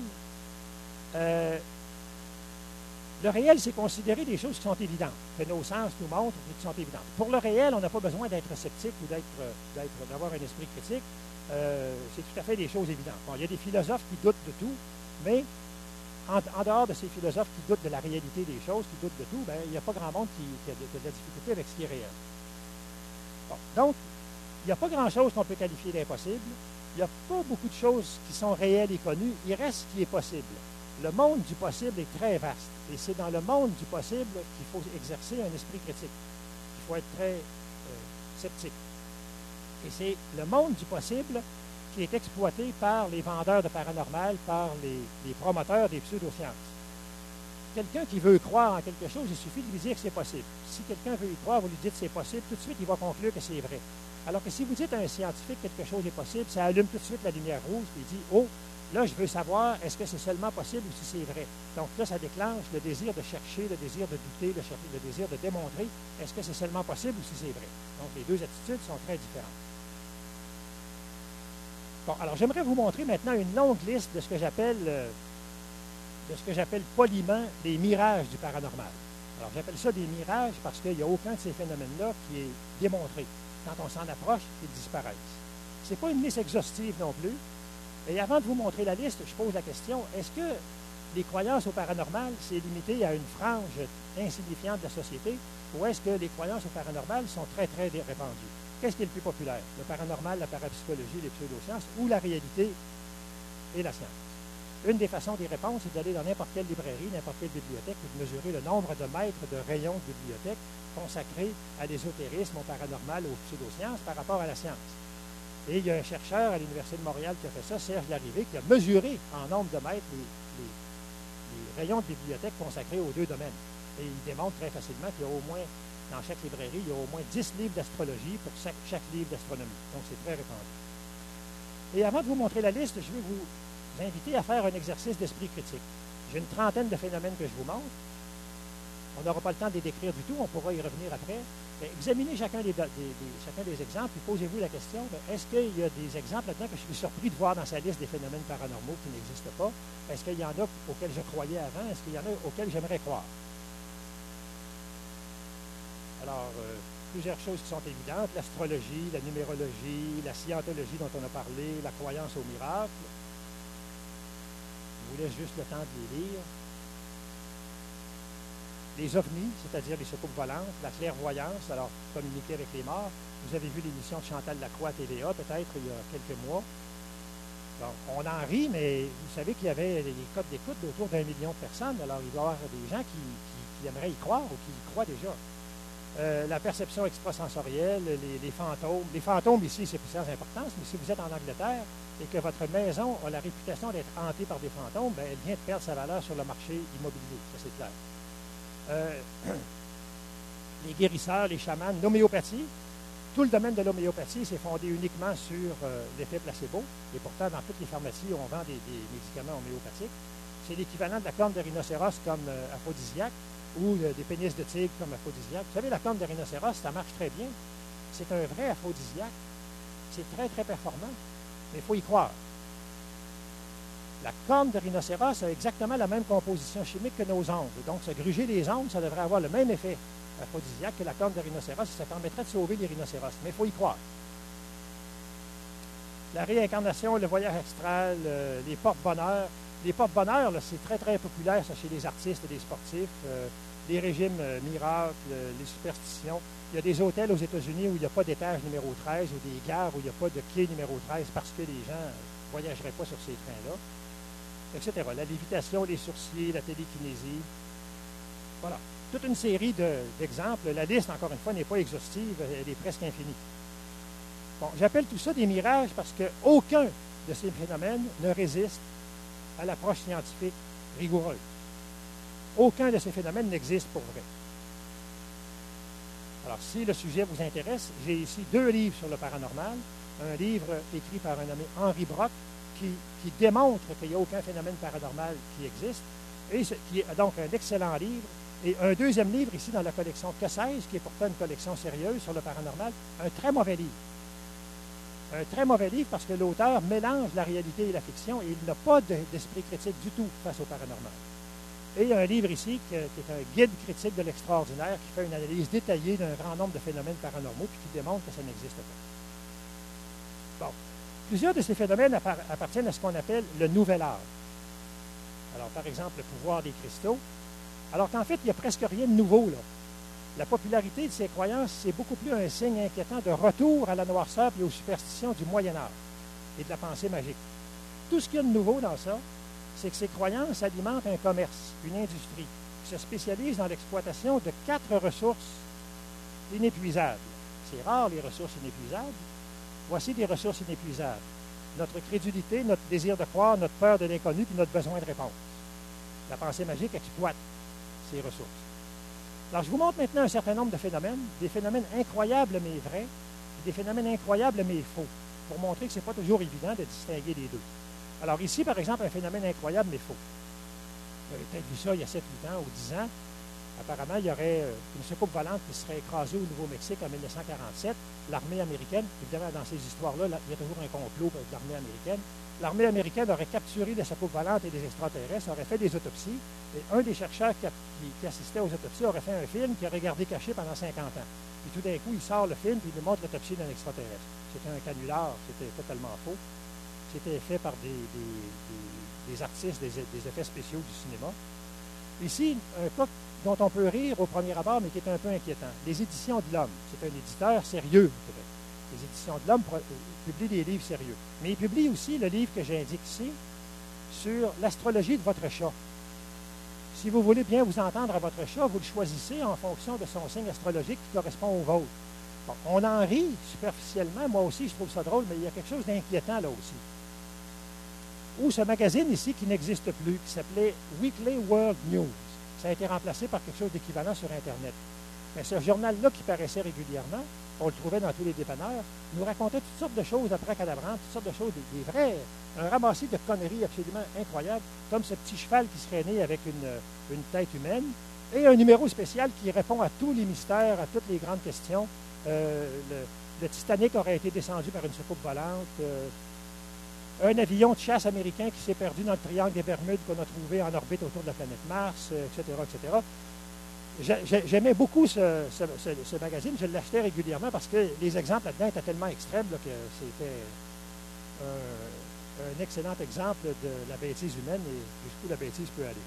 le réel, c'est considérer des choses qui sont évidentes, que nos sens nous montrent et qui sont évidentes. Pour le réel, on n'a pas besoin d'être sceptique ou d'avoir un esprit critique. C'est tout à fait des choses évidentes. Bon, il y a des philosophes qui doutent de tout, mais en dehors de ces philosophes qui doutent de la réalité des choses, qui doutent de tout, bien, il n'y a pas grand monde qui a de la difficulté avec ce qui est réel. Bon, donc, il n'y a pas grand-chose qu'on peut qualifier d'impossible. Il n'y a pas beaucoup de choses qui sont réelles et connues. Il reste ce qui est possible. Le monde du possible est très vaste. Et c'est dans le monde du possible qu'il faut exercer un esprit critique. Il faut être très sceptique. Et c'est le monde du possible qui est exploité par les vendeurs de paranormal, par les promoteurs des pseudosciences. Quelqu'un qui veut croire en quelque chose, il suffit de lui dire que c'est possible. Si quelqu'un veut y croire, vous lui dites que c'est possible, tout de suite, il va conclure que c'est vrai. Alors que si vous dites à un scientifique que quelque chose est possible, ça allume tout de suite la lumière rouge, et il dit « Oh, là, je veux savoir, est-ce que c'est seulement possible ou si c'est vrai? » Donc là, ça déclenche le désir de chercher, le désir de douter, le désir de démontrer, est-ce que c'est seulement possible ou si c'est vrai? Donc les deux attitudes sont très différentes. Bon, alors j'aimerais vous montrer maintenant une longue liste de ce que j'appelle poliment les mirages du paranormal. Alors, j'appelle ça des mirages parce qu'il n'y a aucun de ces phénomènes-là qui est démontré. Quand on s'en approche, ils disparaissent. Ce n'est pas une liste exhaustive non plus. Et avant de vous montrer la liste, je pose la question, est-ce que les croyances au paranormal, c'est limité à une frange insignifiante de la société, ou est-ce que les croyances au paranormal sont très, très répandues? Qu'est-ce qui est le plus populaire? Le paranormal, la parapsychologie, les pseudosciences, ou la réalité et la science? Une des façons d'y répondre, c'est d'aller dans n'importe quelle librairie, n'importe quelle bibliothèque, et de mesurer le nombre de mètres de rayons de bibliothèque consacrés à l'ésotérisme, au paranormal, aux pseudosciences par rapport à la science. Et il y a un chercheur à l'Université de Montréal qui a fait ça, Serge Larrivé, qui a mesuré en nombre de mètres les rayons de bibliothèque consacrés aux deux domaines. Et il démontre très facilement qu'il y a au moins, dans chaque librairie, il y a au moins 10 livres d'astrologie pour chaque livre d'astronomie. Donc, c'est très répandu. Et avant de vous montrer la liste, je vais vous inviter à faire un exercice d'esprit critique. J'ai une trentaine de phénomènes que je vous montre. On n'aura pas le temps de les décrire du tout, on pourra y revenir après. Mais examinez chacun des exemples et posez-vous la question, est-ce qu'il y a des exemples là-dedans que je suis surpris de voir dans sa liste des phénomènes paranormaux qui n'existent pas? Est-ce qu'il y en a auxquels je croyais avant? Est-ce qu'il y en a auxquels j'aimerais croire? Alors, plusieurs choses qui sont évidentes, l'astrologie, la numérologie, la scientologie dont on a parlé, la croyance au miracle. Je vous laisse juste le temps de les lire. Les ovnis, c'est-à-dire les soucoupes volantes, la clairvoyance, alors communiquer avec les morts. Vous avez vu l'émission de Chantal Lacroix à TVA, peut-être, il y a quelques mois. Bon, on en rit, mais vous savez qu'il y avait des codes d'écoute d'autour d'1 million de personnes. Alors, il doit y avoir des gens qui aimeraient y croire ou qui y croient déjà. La perception extrasensorielle, les fantômes. Les fantômes, ici, c'est plus sans importance, mais si vous êtes en Angleterre et que votre maison a la réputation d'être hantée par des fantômes, bien, elle vient de perdre sa valeur sur le marché immobilier, ça c'est clair. Les guérisseurs, les chamans, l'homéopathie. Tout le domaine de l'homéopathie s'est fondé uniquement sur l'effet placebo. Et pourtant, dans toutes les pharmacies, on vend des médicaments homéopathiques. C'est l'équivalent de la corne de rhinocéros comme aphrodisiaque ou des pénis de tigre comme aphrodisiaque. Vous savez, la corne de rhinocéros, ça marche très bien. C'est un vrai aphrodisiaque. C'est très, très performant. Mais il faut y croire. La corne de rhinocéros a exactement la même composition chimique que nos ongles. Donc, se gruger les ongles, ça devrait avoir le même effet aphrodisiaque que la corne de rhinocéros. Ça permettrait de sauver les rhinocéros. Mais il faut y croire. La réincarnation, le voyage astral, les porte-bonheur. Les porte-bonheur, c'est très, très populaire ça, chez les artistes et les sportifs. Les régimes miracles, les superstitions. Il y a des hôtels aux États-Unis où il n'y a pas d'étage numéro 13 ou des gares où il n'y a pas de quai numéro 13 parce que les gens ne voyageraient pas sur ces trains-là, etc. La lévitation, les sourciers, la télékinésie. Voilà. Toute une série d'exemples. La liste, encore une fois, n'est pas exhaustive, elle est presque infinie. Bon, j'appelle tout ça des mirages parce qu'aucun de ces phénomènes ne résiste à l'approche scientifique rigoureuse. Aucun de ces phénomènes n'existe pour vrai. Alors, si le sujet vous intéresse, j'ai ici 2 livres sur le paranormal. Un livre écrit par un nommé Henri Brock qui démontre qu'il n'y a aucun phénomène paranormal qui existe, et qui est donc un excellent livre. Et un deuxième livre ici dans la collection Que sais-je, qui est pourtant une collection sérieuse sur le paranormal, un très mauvais livre. Un très mauvais livre parce que l'auteur mélange la réalité et la fiction et il n'a pas d'esprit critique du tout face au paranormal. Et il y a un livre ici qui est un guide critique de l'extraordinaire qui fait une analyse détaillée d'un grand nombre de phénomènes paranormaux puis qui démontre que ça n'existe pas. Bon. Plusieurs de ces phénomènes appartiennent à ce qu'on appelle le nouvel âge. Alors, par exemple, le pouvoir des cristaux. Alors qu'en fait, il n'y a presque rien de nouveau, là. La popularité de ces croyances, c'est beaucoup plus un signe inquiétant de retour à la noirceur et aux superstitions du Moyen Âge et de la pensée magique. Tout ce qu'il y a de nouveau dans ça, c'est que ces croyances alimentent un commerce, une industrie, qui se spécialise dans l'exploitation de 4 ressources inépuisables. C'est rare, les ressources inépuisables. Voici des ressources inépuisables. Notre crédulité, notre désir de croire, notre peur de l'inconnu, puis notre besoin de réponse. La pensée magique exploite ces ressources. Alors, je vous montre maintenant un certain nombre de phénomènes, des phénomènes incroyables mais vrais, et des phénomènes incroyables mais faux, pour montrer que ce n'est pas toujours évident de distinguer les deux. Alors ici, par exemple, un phénomène incroyable mais faux. Vous avez peut-être vu ça il y a 7, 8 ans ou 10 ans. Apparemment, il y aurait une soucoupe volante qui serait écrasée au Nouveau-Mexique en 1947. L'armée américaine, évidemment, dans ces histoires-là, il y a toujours un complot de l'armée américaine. l'armée américaine aurait capturé des soucoupes volantes et des extraterrestres, aurait fait des autopsies, et un des chercheurs qui assistait aux autopsies aurait fait un film qui aurait gardé caché pendant 50 ans. Puis tout d'un coup, il sort le film et il nous montre l'autopsie d'un extraterrestre. C'était un canular, c'était totalement faux. C'était fait par des artistes, des effets spéciaux du cinéma. Ici, un cas dont on peut rire au premier abord, mais qui est un peu inquiétant. Les Éditions de l'Homme. C'est un éditeur sérieux, peut-être. Les Éditions de l'Homme publient des livres sérieux. Mais il publie aussi le livre que j'indique ici sur l'astrologie de votre chat. Si vous voulez bien vous entendre à votre chat, vous le choisissez en fonction de son signe astrologique qui correspond au vôtre. Bon, on en rit superficiellement. Moi aussi, je trouve ça drôle, mais il y a quelque chose d'inquiétant là aussi. Ou ce magazine ici qui n'existe plus, qui s'appelait Weekly World News. Ça a été remplacé par quelque chose d'équivalent sur Internet. Mais ce journal-là qui paraissait régulièrement, on le trouvait dans tous les dépanneurs, nous racontait toutes sortes de choses abracadabrantes, toutes sortes de choses, des vrais, un ramassis de conneries absolument incroyables, comme ce petit cheval qui serait né avec une tête humaine, et un numéro spécial qui répond à tous les mystères, à toutes les grandes questions. Le Titanic aurait été descendu par une soucoupe volante. Un avion de chasse américain qui s'est perdu dans le triangle des Bermudes qu'on a trouvé en orbite autour de la planète Mars, etc., etc. J'aimais beaucoup ce magazine. Je l'achetais régulièrement parce que les exemples là-dedans étaient tellement extrêmes là, que c'était un excellent exemple de la bêtise humaine et jusqu'où la bêtise peut aller.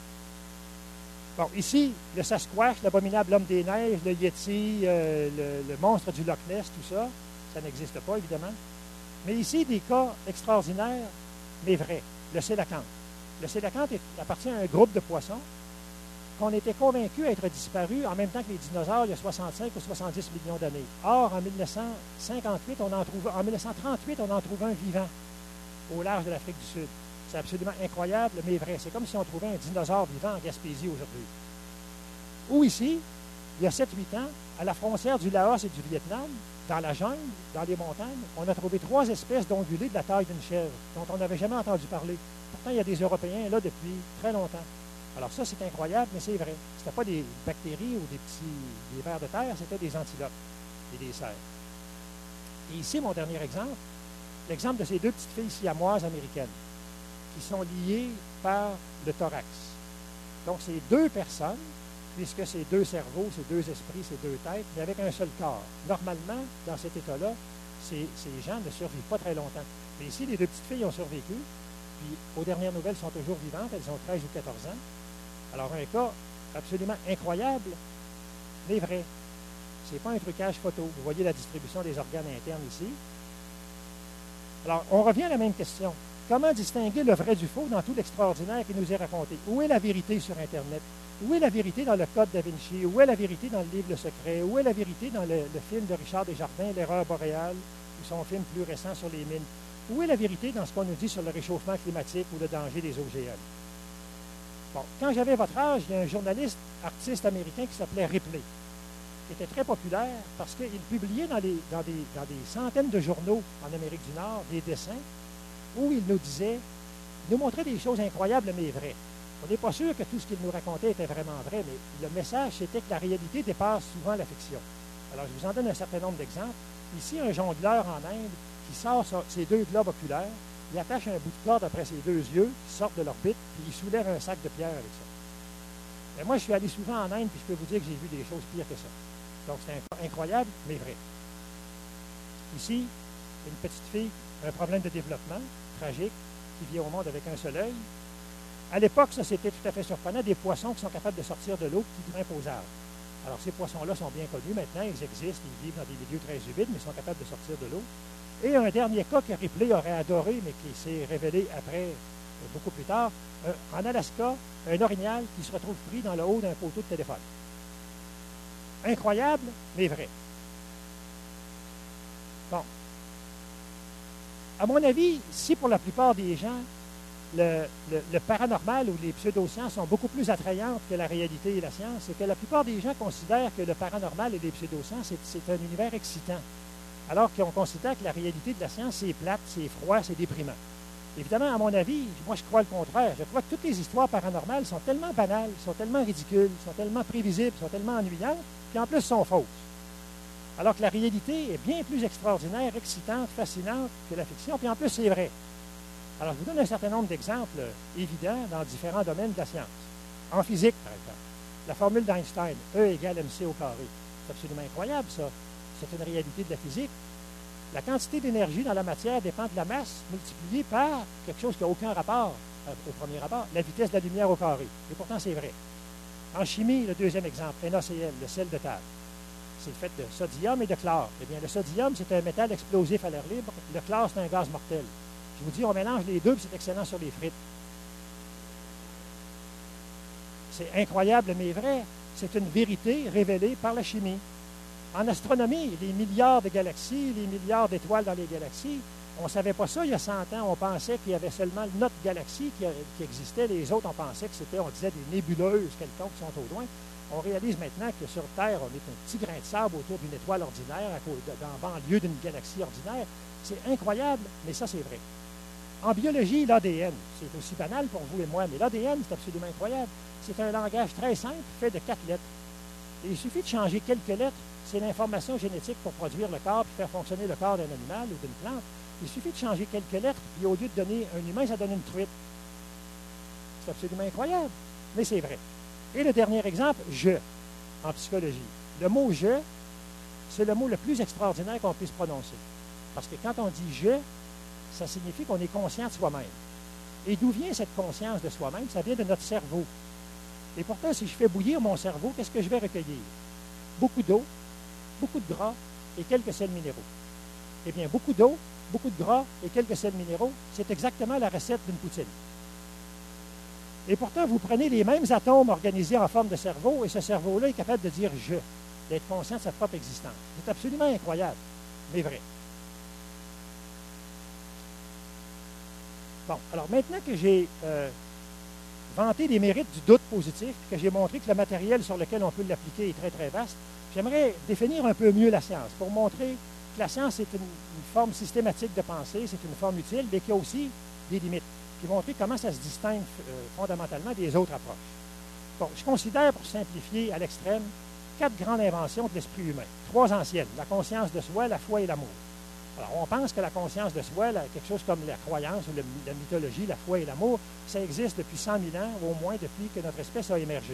Bon, ici, le Sasquatch, l'abominable homme des neiges, le Yeti, le monstre du Loch Ness, tout ça, ça n'existe pas, évidemment. Mais ici, des cas extraordinaires, mais vrais. Le sélacanthe. Le sélacanthe appartient à un groupe de poissons qu'on était convaincus être disparus en même temps que les dinosaures il y a 65 ou 70 millions d'années. Or, en 1938, en 1938, on en trouve un vivant au large de l'Afrique du Sud. C'est absolument incroyable, mais vrai. C'est comme si on trouvait un dinosaure vivant en Gaspésie aujourd'hui. Ou ici, il y a 7-8 ans, à la frontière du Laos et du Vietnam, dans la jungle, dans les montagnes, on a trouvé 3 espèces d'ongulés de la taille d'une chèvre, dont on n'avait jamais entendu parler. Pourtant, il y a des Européens là depuis très longtemps. Alors ça, c'est incroyable, mais c'est vrai. Ce n'était pas des bactéries ou des vers de terre, c'était des antilopes et des cerfs. Et ici, mon dernier exemple, l'exemple de ces 2 petites filles siamoises américaines qui sont liées par le thorax. Donc, c'est 2 personnes, puisque c'est 2 cerveaux, c'est 2 esprits, c'est 2 têtes, mais avec un seul corps. Normalement, dans cet état-là, ces gens ne survivent pas très longtemps. Mais ici, les 2 petites filles ont survécu, puis aux dernières nouvelles, sont toujours vivantes, elles ont 13 ou 14 ans. Alors, un cas absolument incroyable, mais vrai. Ce n'est pas un trucage photo. Vous voyez la distribution des organes internes ici. Alors, on revient à la même question. Comment distinguer le vrai du faux dans tout l'extraordinaire qui nous est raconté? Où est la vérité sur Internet? Où est la vérité dans le Code da Vinci? Où est la vérité dans le livre Le Secret? Où est la vérité dans le film de Richard Desjardins, L'Erreur boréale, ou son film plus récent sur les mines? Où est la vérité dans ce qu'on nous dit sur le réchauffement climatique ou le danger des OGM? Bon, quand j'avais votre âge, il y a un journaliste, artiste américain qui s'appelait Ripley, qui était très populaire parce qu'il publiait dans des centaines de journaux en Amérique du Nord des dessins où il nous disait, il nous montrait des choses incroyables mais vraies. On n'est pas sûr que tout ce qu'il nous racontait était vraiment vrai, mais le message, c'était que la réalité dépasse souvent la fiction. Alors, je vous en donne un certain nombre d'exemples. Ici, un jongleur en Inde qui sort ses 2 globes oculaires, il attache un bout de corde après ses 2 yeux qui sortent de l'orbite, puis il soulève un sac de pierre avec ça. Mais moi, je suis allé souvent en Inde, puis je peux vous dire que j'ai vu des choses pires que ça. Donc, c'est incroyable, mais vrai. Ici, une petite fille, un problème de développement tragique, qui vient au monde avec un seul œil. À l'époque, ça, c'était tout à fait surprenant, des poissons qui sont capables de sortir de l'eau et qui grimpent aux arbres. Alors, ces poissons-là sont bien connus maintenant, ils existent, ils vivent dans des milieux très humides, mais ils sont capables de sortir de l'eau. Et un dernier cas que Ripley aurait adoré, mais qui s'est révélé après, beaucoup plus tard, en Alaska, un orignal qui se retrouve pris dans le haut d'un poteau de téléphone. Incroyable, mais vrai. Bon. À mon avis, si pour la plupart des gens, le paranormal ou les pseudosciences sont beaucoup plus attrayantes que la réalité et la science, c'est que la plupart des gens considèrent que le paranormal et les pseudosciences, c'est un univers excitant. Alors qu'on considère que la réalité de la science, c'est plate, c'est froid, c'est déprimant. Évidemment, à mon avis, moi je crois le contraire. Je crois que toutes les histoires paranormales sont tellement banales, sont tellement ridicules, sont tellement prévisibles, sont tellement ennuyantes, puis en plus sont fausses. Alors que la réalité est bien plus extraordinaire, excitante, fascinante que la fiction, puis en plus c'est vrai. Alors, je vous donne un certain nombre d'exemples évidents dans différents domaines de la science. En physique, par exemple, la formule d'Einstein, E égale mc au carré. C'est absolument incroyable, ça. C'est une réalité de la physique. La quantité d'énergie dans la matière dépend de la masse multipliée par quelque chose qui n'a aucun rapport au premier rapport, la vitesse de la lumière au carré. Et pourtant, c'est vrai. En chimie, le deuxième exemple, NaCl, le sel de table. C'est fait de sodium et de chlore. Eh bien, le sodium, c'est un métal explosif à l'air libre. Le chlore, c'est un gaz mortel. Je vous dis, on mélange les deux, puis c'est excellent sur les frites. C'est incroyable, mais vrai. C'est une vérité révélée par la chimie. En astronomie, les milliards de galaxies, les milliards d'étoiles dans les galaxies, on ne savait pas ça il y a 100 ans. On pensait qu'il y avait seulement notre galaxie qui existait. Les autres, on pensait que c'était, on disait, des nébuleuses quelconques qui sont au loin. On réalise maintenant que sur Terre, on est un petit grain de sable autour d'une étoile ordinaire, dans le banlieue d'une galaxie ordinaire. C'est incroyable, mais ça, c'est vrai. En biologie, l'ADN, c'est aussi banal pour vous et moi, mais l'ADN, c'est absolument incroyable. C'est un langage très simple, fait de 4 lettres. Et il suffit de changer quelques lettres. C'est l'information génétique pour produire le corps et faire fonctionner le corps d'un animal ou d'une plante. Il suffit de changer quelques lettres, puis au lieu de donner un humain, ça donne une truite. C'est absolument incroyable, mais c'est vrai. Et le dernier exemple, je, en psychologie. Le mot je, c'est le mot le plus extraordinaire qu'on puisse prononcer. Parce que quand on dit je, ça signifie qu'on est conscient de soi-même. Et d'où vient cette conscience de soi-même? Ça vient de notre cerveau. Et pourtant, si je fais bouillir mon cerveau, qu'est-ce que je vais recueillir? Beaucoup d'eau, beaucoup de gras et quelques sels minéraux. Eh bien, beaucoup d'eau, beaucoup de gras et quelques sels minéraux, c'est exactement la recette d'une poutine. Et pourtant, vous prenez les mêmes atomes organisés en forme de cerveau, et ce cerveau-là est capable de dire « je », d'être conscient de sa propre existence. C'est absolument incroyable, mais vrai. Bon, alors maintenant que j'ai vanté les mérites du doute positif, que j'ai montré que le matériel sur lequel on peut l'appliquer est très, très vaste, j'aimerais définir un peu mieux la science, pour montrer que la science est une forme systématique de pensée, c'est une forme utile, mais qui a aussi des limites, puis montrer comment ça se distingue fondamentalement des autres approches. Bon, je considère, pour simplifier à l'extrême, 4 grandes inventions de l'esprit humain. 3 anciennes, la conscience de soi, la foi et l'amour. Alors, on pense que la conscience de soi, quelque chose comme la croyance ou la mythologie, la foi et l'amour, ça existe depuis 100 000 ans, au moins depuis que notre espèce a émergé.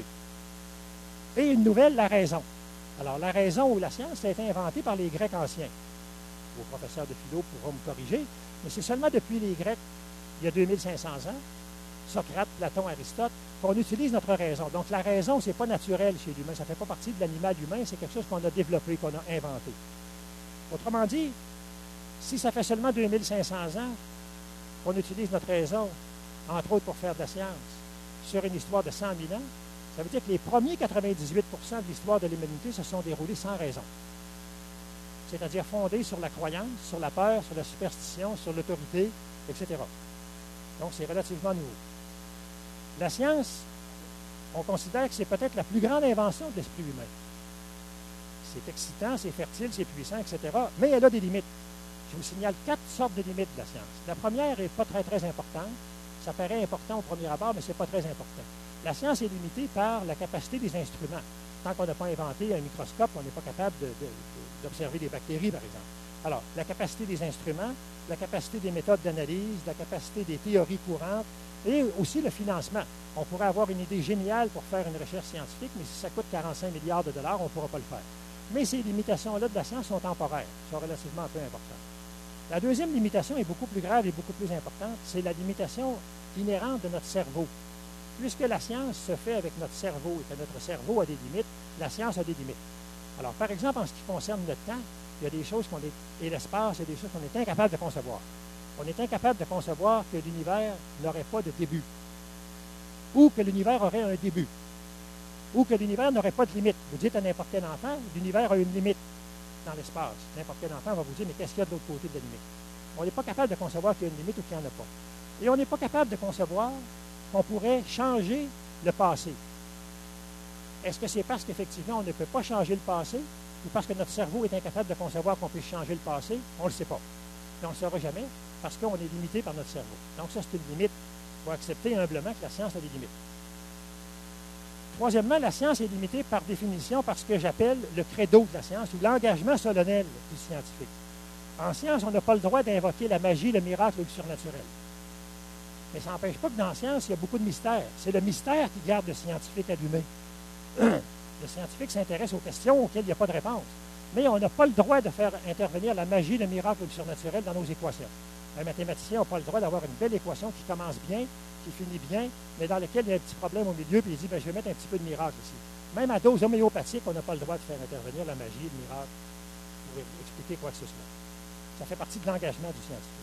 Et une nouvelle, la raison. Alors, la raison ou la science, ça a été inventé par les Grecs anciens. Vos professeurs de philo pourront me corriger, mais c'est seulement depuis les Grecs, il y a 2500 ans, Socrate, Platon, Aristote, qu'on utilise notre raison. Donc, la raison, ce n'est pas naturel chez l'humain. Ça ne fait pas partie de l'animal humain, c'est quelque chose qu'on a développé, qu'on a inventé. Autrement dit, si ça fait seulement 2500 ans qu'on utilise notre raison, entre autres pour faire de la science, sur une histoire de 100 000 ans, ça veut dire que les premiers 98 % de l'histoire de l'humanité se sont déroulés sans raison. C'est-à-dire fondés sur la croyance, sur la peur, sur la superstition, sur l'autorité, etc. Donc, c'est relativement nouveau. La science, on considère que c'est peut-être la plus grande invention de l'esprit humain. C'est excitant, c'est fertile, c'est puissant, etc. Mais elle a des limites. Je vous signale 4 sortes de limites de la science. La première n'est pas très, très importante. Ça paraît important au premier abord, mais ce n'est pas très important. La science est limitée par la capacité des instruments. Tant qu'on n'a pas inventé un microscope, on n'est pas capable d'observer des bactéries, par exemple. Alors, la capacité des instruments, la capacité des méthodes d'analyse, la capacité des théories courantes et aussi le financement. On pourrait avoir une idée géniale pour faire une recherche scientifique, mais si ça coûte 45 milliards de dollars, on ne pourra pas le faire. Mais ces limitations-là de la science sont temporaires, sont relativement peu importantes. La deuxième limitation est beaucoup plus grave et beaucoup plus importante, c'est la limitation inhérente de notre cerveau. Puisque la science se fait avec notre cerveau et que notre cerveau a des limites, la science a des limites. Alors, par exemple, en ce qui concerne le temps, il y a des choses et l'espace, il y a des choses qu'on est incapable de concevoir. On est incapable de concevoir que l'univers n'aurait pas de début, ou que l'univers aurait un début, ou que l'univers n'aurait pas de limite. Vous dites à n'importe quel enfant, l'univers a une limite dans l'espace. N'importe quel enfant va vous dire, mais qu'est-ce qu'il y a de l'autre côté de la limite? On n'est pas capable de concevoir qu'il y a une limite ou qu'il n'y en a pas. Et on n'est pas capable de concevoir qu'on pourrait changer le passé. Est-ce que c'est parce qu'effectivement, on ne peut pas changer le passé, ou parce que notre cerveau est incapable de concevoir qu'on puisse changer le passé? On ne le sait pas. Et on ne le saura jamais, parce qu'on est limité par notre cerveau. Donc ça, c'est une limite. Il faut accepter humblement que la science a des limites. Troisièmement, la science est limitée par définition par ce que j'appelle le credo de la science ou l'engagement solennel du scientifique. En science, on n'a pas le droit d'invoquer la magie, le miracle ou le surnaturel. Mais ça n'empêche pas que dans la science, il y a beaucoup de mystères. C'est le mystère qui garde le scientifique allumé. Le scientifique s'intéresse aux questions auxquelles il n'y a pas de réponse. Mais on n'a pas le droit de faire intervenir la magie, le miracle ou le surnaturel dans nos équations. Un mathématicien n'a pas le droit d'avoir une belle équation qui commence bien, qui finit bien, mais dans laquelle il y a un petit problème au milieu, puis il dit, je vais mettre un petit peu de miracle ici. Même à dose homéopathique, on n'a pas le droit de faire intervenir la magie, le miracle, pour expliquer quoi que ce soit. Ça fait partie de l'engagement du scientifique.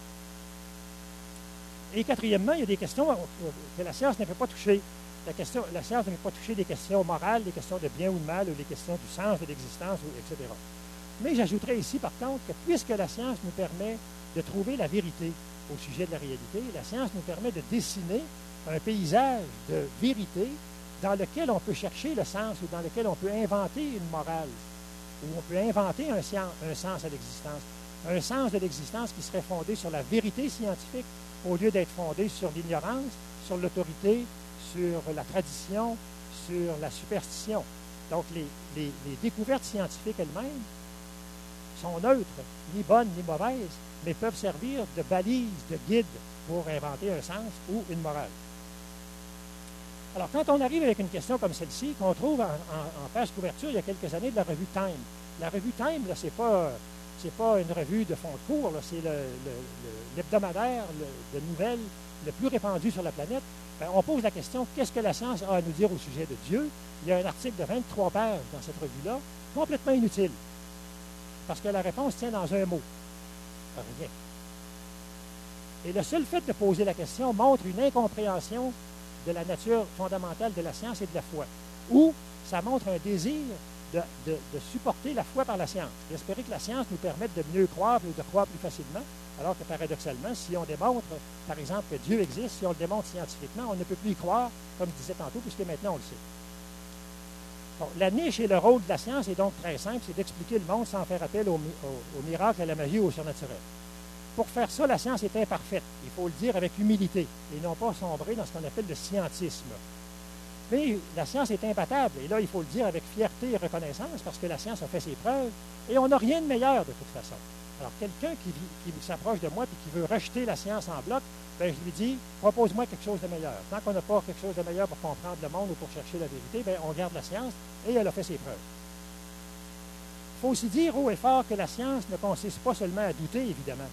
Et quatrièmement, il y a des questions que la science ne peut pas toucher. La science ne peut pas toucher des questions morales, des questions de bien ou de mal, ou des questions du sens de l'existence, etc. Mais j'ajouterais ici, par contre, que puisque la science nous permet de trouver la vérité au sujet de la réalité, la science nous permet de dessiner un paysage de vérité dans lequel on peut chercher le sens ou dans lequel on peut inventer une morale, ou on peut inventer un sens à l'existence. Un sens de l'existence qui serait fondé sur la vérité scientifique au lieu d'être fondé sur l'ignorance, sur l'autorité, sur la tradition, sur la superstition. Donc, les découvertes scientifiques elles-mêmes sont neutres, ni bonnes ni mauvaises, mais peuvent servir de balises, de guide pour inventer un sens ou une morale. Alors, quand on arrive avec une question comme celle-ci, qu'on trouve en page couverture il y a quelques années de la revue Time. La revue Time, là, c'est pas une revue de fond de cours, c'est l'hebdomadaire de nouvelles le plus répandu sur la planète. Bien, on pose la question, qu'est-ce que la science a à nous dire au sujet de Dieu? Il y a un article de 23 pages dans cette revue-là, complètement inutile, parce que la réponse tient dans un mot. Rien. Et le seul fait de poser la question montre une incompréhension de la nature fondamentale de la science et de la foi, ou ça montre un désir de supporter la foi par la science, d'espérer que la science nous permette de mieux croire ou de croire plus facilement, alors que paradoxalement, si on démontre, par exemple, que Dieu existe, si on le démontre scientifiquement, on ne peut plus y croire, comme je disais tantôt, puisque maintenant on le sait. Bon, la niche et le rôle de la science est donc très simple, c'est d'expliquer le monde sans faire appel au miracle, à la magie ou au surnaturel. Pour faire ça, la science est imparfaite, il faut le dire avec humilité, et non pas sombrer dans ce qu'on appelle le scientisme. Mais la science est imbattable, et là, il faut le dire avec fierté et reconnaissance, parce que la science a fait ses preuves, et on n'a rien de meilleur de toute façon. Alors, quelqu'un qui s'approche de moi et qui veut rejeter la science en bloc, bien, je lui dis, propose-moi quelque chose de meilleur. Tant qu'on n'a pas quelque chose de meilleur pour comprendre le monde ou pour chercher la vérité, bien, on garde la science, et elle a fait ses preuves. Il faut aussi dire haut et fort que la science ne consiste pas seulement à douter, évidemment.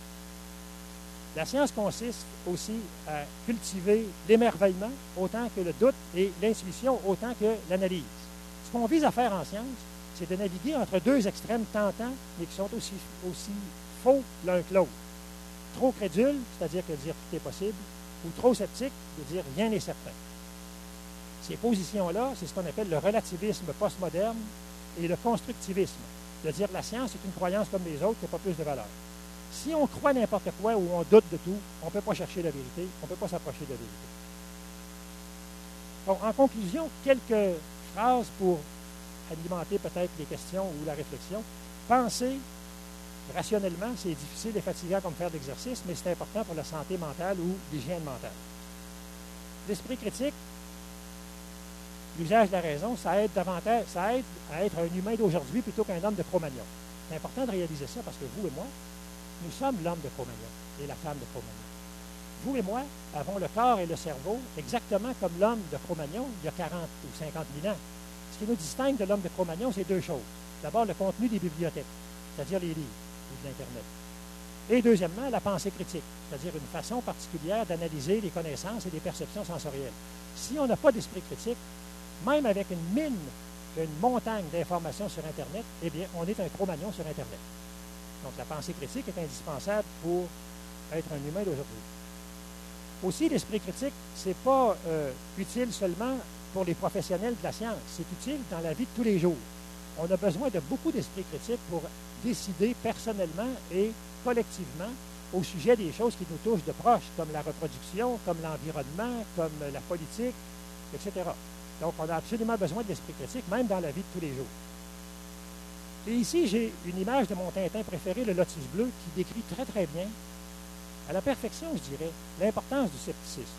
La science consiste aussi à cultiver l'émerveillement autant que le doute et l'intuition autant que l'analyse. Ce qu'on vise à faire en science, c'est de naviguer entre deux extrêmes tentants, mais qui sont aussi faux l'un que l'autre. Trop crédule, c'est-à-dire que dire tout est possible, ou trop sceptique, de dire rien n'est certain. Ces positions-là, c'est ce qu'on appelle le relativisme postmoderne et le constructivisme, de dire la science est une croyance comme les autres qui n'a pas plus de valeur. Si on croit n'importe quoi ou on doute de tout, on ne peut pas chercher la vérité, on ne peut pas s'approcher de la vérité. Donc, en conclusion, quelques phrases pour alimenter peut-être les questions ou la réflexion. Penser rationnellement, c'est difficile et fatigant comme faire d'exercice, mais c'est important pour la santé mentale ou l'hygiène mentale. L'esprit critique, l'usage de la raison, ça aide à être un humain d'aujourd'hui plutôt qu'un homme de Cro-Magnon. C'est important de réaliser ça parce que vous et moi, nous sommes l'homme de Cro-Magnon et la femme de Cro-Magnon. Vous et moi avons le corps et le cerveau exactement comme l'homme de Cro-Magnon il y a 40 ou 50 000 ans. Ce qui nous distingue de l'homme de Cro-Magnon, c'est deux choses. D'abord, le contenu des bibliothèques, c'est-à-dire les livres ou de l'Internet. Et deuxièmement, la pensée critique, c'est-à-dire une façon particulière d'analyser les connaissances et les perceptions sensorielles. Si on n'a pas d'esprit critique, même avec une mine, une montagne d'informations sur Internet, eh bien, on est un Cro-Magnon sur Internet. Donc, la pensée critique est indispensable pour être un humain d'aujourd'hui. Aussi, l'esprit critique, ce n'est pas utile seulement pour les professionnels de la science, c'est utile dans la vie de tous les jours. On a besoin de beaucoup d'esprit critique pour décider personnellement et collectivement au sujet des choses qui nous touchent de proche, comme la reproduction, comme l'environnement, comme la politique, etc. Donc, on a absolument besoin de l'esprit critique, même dans la vie de tous les jours. Et ici, j'ai une image de mon Tintin préféré, le Lotus bleu, qui décrit très, très bien, à la perfection, je dirais, l'importance du scepticisme.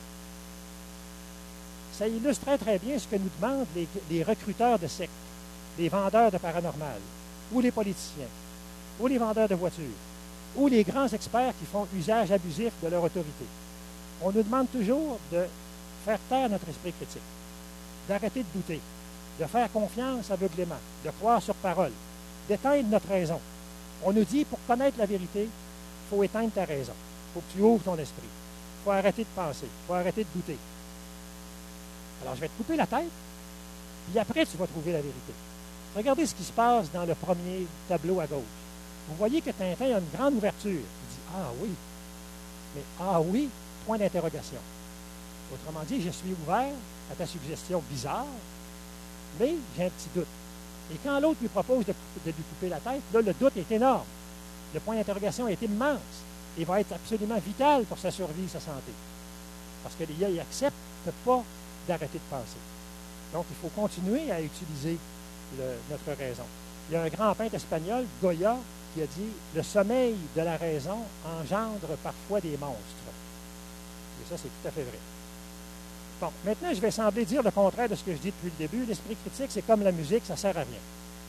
Ça illustre très, très bien ce que nous demandent les recruteurs de sectes, les vendeurs de paranormal, ou les politiciens, ou les vendeurs de voitures, ou les grands experts qui font usage abusif de leur autorité. on nous demande toujours de faire taire notre esprit critique, d'arrêter de douter, de faire confiance aveuglément, de croire sur parole, d'éteindre notre raison. On nous dit, pour connaître la vérité, il faut éteindre ta raison. Il faut que tu ouvres ton esprit. Il faut arrêter de penser. Il faut arrêter de douter. Alors, je vais te couper la tête, puis après, tu vas trouver la vérité. Regardez ce qui se passe dans le premier tableau à gauche. Vous voyez que Tintin a une grande ouverture. Il dit, ah oui. Mais ah oui, point d'interrogation. Autrement dit, je suis ouvert à ta suggestion bizarre, mais j'ai un petit doute. Et quand l'autre lui propose de lui couper la tête, là, le doute est énorme. Le point d'interrogation est immense et va être absolument vital pour sa survie et sa santé. Parce que l'IA, il accepte pas d'arrêter de penser. Donc, il faut continuer à utiliser notre raison. Il y a un grand peintre espagnol, Goya, qui a dit « Le sommeil de la raison engendre parfois des monstres. » Et ça, c'est tout à fait vrai. Bon, maintenant, je vais sembler dire le contraire de ce que je dis depuis le début. L'esprit critique, c'est comme la musique, ça ne sert à rien.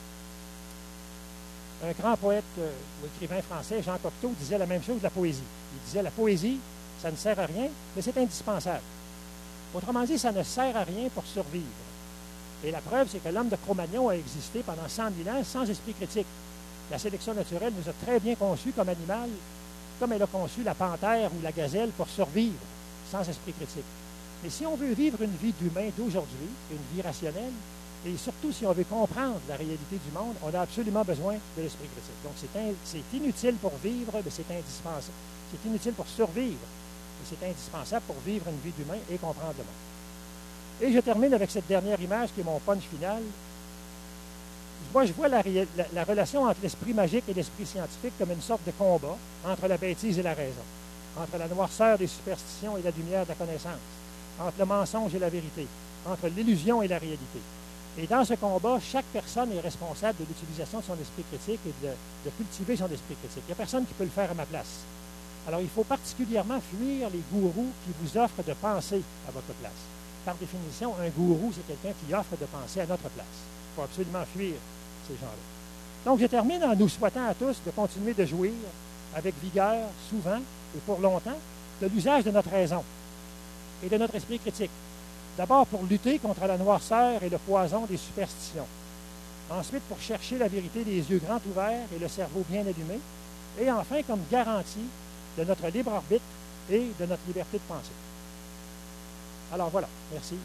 Un grand poète ou écrivain français, Jean Cocteau, disait la même chose de la poésie. Il disait « La poésie, ça ne sert à rien, mais c'est indispensable. » Autrement dit, ça ne sert à rien pour survivre. Et la preuve, c'est que l'homme de Cro-Magnon a existé pendant 100 000 ans sans esprit critique. La sélection naturelle nous a très bien conçus comme animal, comme elle a conçu la panthère ou la gazelle pour survivre sans esprit critique. Mais si on veut vivre une vie d'humain d'aujourd'hui, une vie rationnelle, et surtout si on veut comprendre la réalité du monde, on a absolument besoin de l'esprit critique. Donc c'est inutile pour vivre, mais c'est indispensable. C'est inutile pour survivre, mais c'est indispensable pour vivre une vie d'humain et comprendre le monde. Et je termine avec cette dernière image qui est mon punch final. Moi, je vois la relation entre l'esprit magique et l'esprit scientifique comme une sorte de combat entre la bêtise et la raison, entre la noirceur des superstitions et la lumière de la connaissance, entre le mensonge et la vérité, entre l'illusion et la réalité. Et dans ce combat, chaque personne est responsable de l'utilisation de son esprit critique et de cultiver son esprit critique. Il n'y a personne qui peut le faire à ma place. Alors, il faut particulièrement fuir les gourous qui vous offrent de penser à votre place. Par définition, un gourou, c'est quelqu'un qui offre de penser à notre place. Il faut absolument fuir ces gens-là. Donc, je termine en nous souhaitant à tous de continuer de jouir avec vigueur, souvent et pour longtemps, de l'usage de notre raison et de notre esprit critique. D'abord pour lutter contre la noirceur et le poison des superstitions. Ensuite, pour chercher la vérité des yeux grands ouverts et le cerveau bien allumé. Et enfin, comme garantie de notre libre arbitre et de notre liberté de penser. Alors voilà, merci.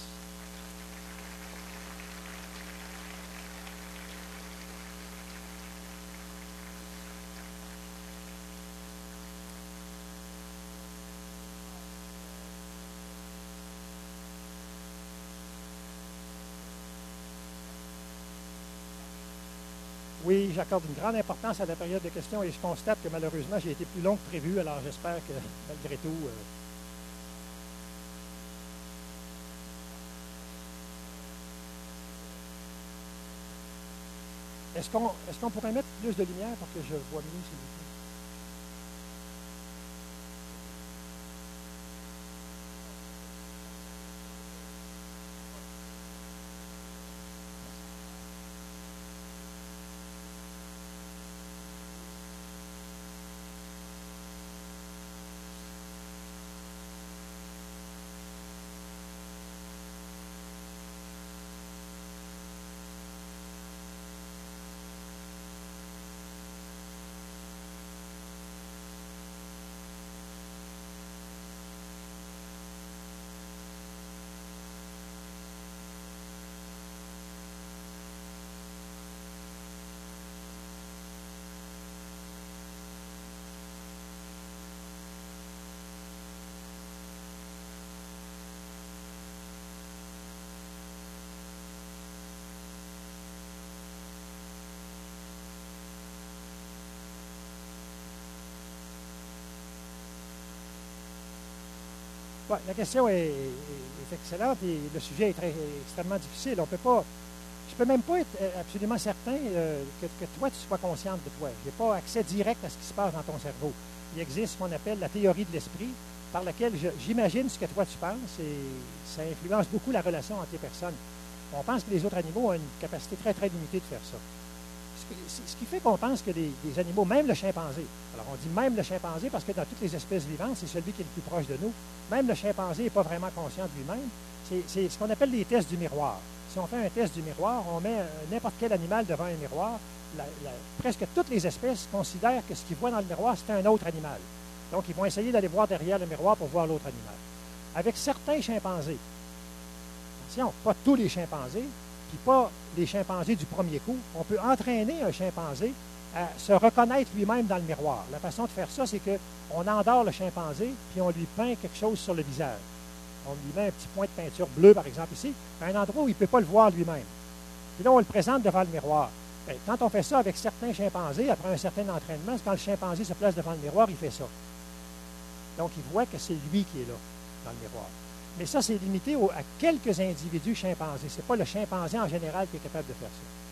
Oui, j'accorde une grande importance à la période de questions et je constate que malheureusement, j'ai été plus long que prévu, alors j'espère que malgré tout... Est-ce qu'on pourrait mettre plus de lumière pour que je vois mieux, s'il vous plaît? Ouais, la question est excellente et le sujet est extrêmement difficile. On peut pas, je ne peux même pas être absolument certain que toi, tu sois consciente de toi. Je n'ai pas accès direct à ce qui se passe dans ton cerveau. Il existe ce qu'on appelle la théorie de l'esprit, par laquelle j'imagine ce que toi tu penses et ça influence beaucoup la relation entre les personnes. On pense que les autres animaux ont une capacité très, très limitée de faire ça. ce qui fait qu'on pense que des animaux, même le chimpanzé, alors on dit même le chimpanzé parce que dans toutes les espèces vivantes, c'est celui qui est le plus proche de nous, même le chimpanzé n'est pas vraiment conscient de lui-même. C'est ce qu'on appelle les tests du miroir. Si on fait un test du miroir, on met n'importe quel animal devant un miroir, presque toutes les espèces considèrent que ce qu'ils voient dans le miroir, c'est un autre animal. Donc, ils vont essayer d'aller voir derrière le miroir pour voir l'autre animal. Avec certains chimpanzés, attention, pas tous les chimpanzés, puis pas les chimpanzés du premier coup, on peut entraîner un chimpanzé à se reconnaître lui-même dans le miroir. La façon de faire ça, c'est qu'on endort le chimpanzé, puis on lui peint quelque chose sur le visage. On lui met un petit point de peinture bleue, par exemple, ici, à un endroit où il ne peut pas le voir lui-même. Puis là, on le présente devant le miroir. Bien, quand on fait ça avec certains chimpanzés, après un certain entraînement, quand le chimpanzé se place devant le miroir, il fait ça. Donc, il voit que c'est lui qui est là, dans le miroir. Mais ça, c'est limité à quelques individus chimpanzés. Ce n'est pas le chimpanzé en général qui est capable de faire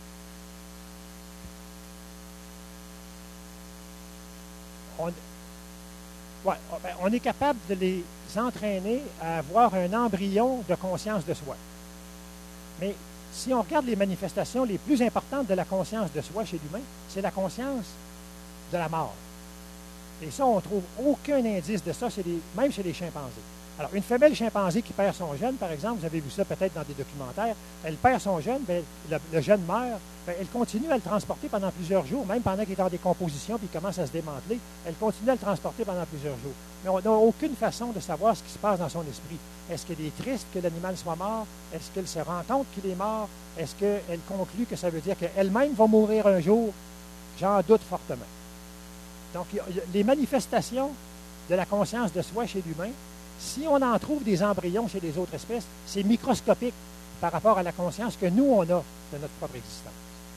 ça. On est capable de les entraîner à avoir un embryon de conscience de soi. Mais si on regarde les manifestations les plus importantes de la conscience de soi chez l'humain, c'est la conscience de la mort. Et ça, on ne trouve aucun indice de ça, même chez les chimpanzés. Alors, une femelle chimpanzé qui perd son jeune, par exemple, vous avez vu ça peut-être dans des documentaires, elle perd son jeune, bien, le jeune meurt, bien, elle continue à le transporter pendant plusieurs jours, même pendant qu'il est en décomposition puis il commence à se démanteler, elle continue à le transporter pendant plusieurs jours. Mais on n'a aucune façon de savoir ce qui se passe dans son esprit. Est-ce qu'elle est triste que l'animal soit mort? Est-ce qu'elle se rend compte qu'il est mort? Est-ce qu'elle conclut que ça veut dire qu'elle-même va mourir un jour? J'en doute fortement. Donc, les manifestations de la conscience de soi chez l'humain, si on en trouve des embryons chez les autres espèces, c'est microscopique par rapport à la conscience que nous, on a de notre propre existence.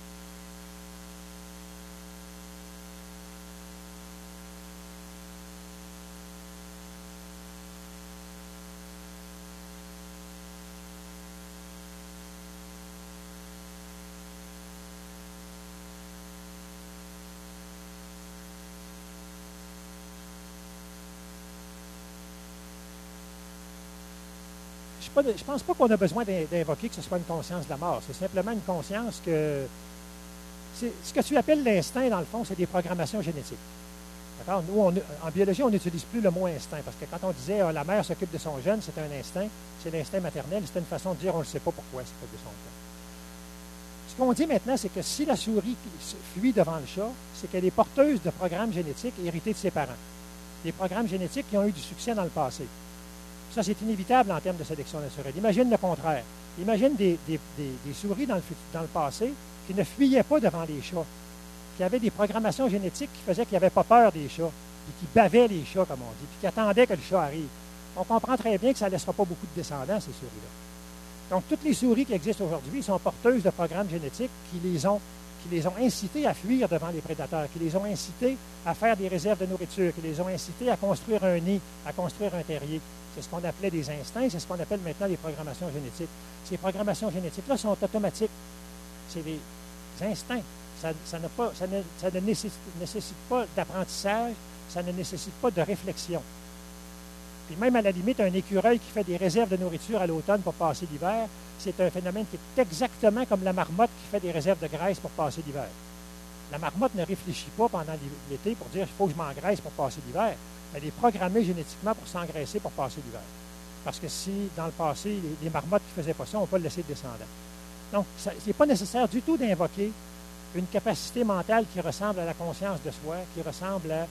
Je ne pense pas qu'on a besoin d'invoquer que ce soit une conscience de la mort. C'est simplement une conscience que... Ce que tu appelles l'instinct, dans le fond, c'est des programmations génétiques. D'accord? Nous, en biologie, on n'utilise plus le mot instinct, parce que quand on disait la mère s'occupe de son jeune, c'est un instinct, c'est l'instinct maternel, c'est une façon de dire on ne sait pas pourquoi elle s'occupe de son jeune. Ce qu'on dit maintenant, c'est que si la souris fuit devant le chat, c'est qu'elle est porteuse de programmes génétiques hérités de ses parents. Des programmes génétiques qui ont eu du succès dans le passé. Ça, c'est inévitable en termes de sélection naturelle. Imagine le contraire. Imagine des souris dans le passé qui ne fuyaient pas devant les chats, qui avaient des programmations génétiques qui faisaient qu'ils n'avaient pas peur des chats, et qui bavaient les chats, comme on dit, puis qui attendaient que le chat arrive. On comprend très bien que ça ne laissera pas beaucoup de descendants, ces souris-là. Donc, toutes les souris qui existent aujourd'hui sont porteuses de programmes génétiques qui les ont incitées à fuir devant les prédateurs, qui les ont incitées à faire des réserves de nourriture, qui les ont incitées à construire un nid, à construire un terrier. C'est ce qu'on appelait des instincts, c'est ce qu'on appelle maintenant les programmations génétiques. Ces programmations génétiques-là sont automatiques. C'est des instincts. Ça ne nécessite pas d'apprentissage, ça ne nécessite pas de réflexion. Puis même à la limite, un écureuil qui fait des réserves de nourriture à l'automne pour passer l'hiver, c'est un phénomène qui est exactement comme la marmotte qui fait des réserves de graisse pour passer l'hiver. La marmotte ne réfléchit pas pendant l'été pour dire il faut que je m'engraisse pour passer l'hiver. Elle est programmée génétiquement pour s'engraisser pour passer l'hiver. Parce que si, dans le passé, les marmottes qui ne faisaient pas ça n'ont pas laissé de descendants. Donc, ce n'est pas nécessaire du tout d'invoquer une capacité mentale qui ressemble à la conscience de soi, qui ressemble à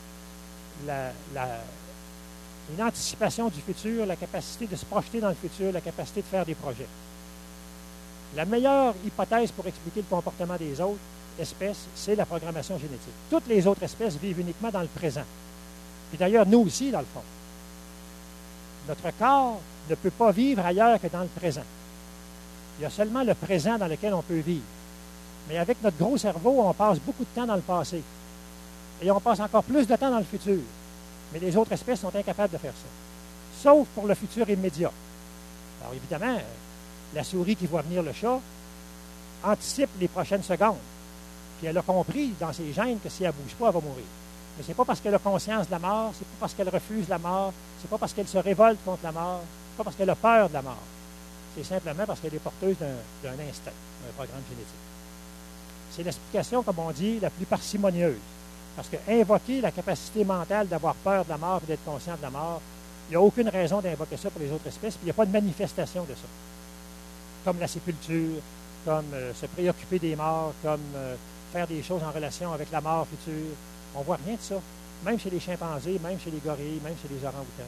une anticipation du futur, la capacité de se projeter dans le futur, la capacité de faire des projets. La meilleure hypothèse pour expliquer le comportement des autres espèces, c'est la programmation génétique. Toutes les autres espèces vivent uniquement dans le présent. Puis d'ailleurs, nous aussi, dans le fond. Notre corps ne peut pas vivre ailleurs que dans le présent. Il y a seulement le présent dans lequel on peut vivre. Mais avec notre gros cerveau, on passe beaucoup de temps dans le passé. Et on passe encore plus de temps dans le futur. Mais les autres espèces sont incapables de faire ça. Sauf pour le futur immédiat. Alors évidemment, la souris qui voit venir le chat anticipe les prochaines secondes. Puis elle a compris dans ses gènes que si elle ne bouge pas, elle va mourir. Mais ce n'est pas parce qu'elle a conscience de la mort, ce n'est pas parce qu'elle refuse la mort, ce n'est pas parce qu'elle se révolte contre la mort, ce n'est pas parce qu'elle a peur de la mort. C'est simplement parce qu'elle est porteuse d'un instinct, d'un programme génétique. c'est l'explication, comme on dit, la plus parcimonieuse. Parce que invoquer la capacité mentale d'avoir peur de la mort et d'être conscient de la mort, il n'y a aucune raison d'invoquer ça pour les autres espèces, puis il n'y a pas de manifestation de ça. Comme la sépulture, comme se préoccuper des morts, comme faire des choses en relation avec la mort future. On ne voit rien de ça. Même chez les chimpanzés, même chez les gorilles, même chez les orang-outans.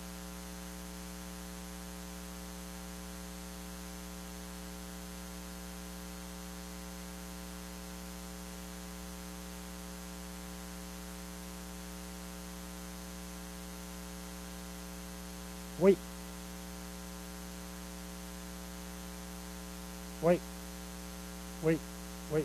Oui. Oui. Oui. Oui.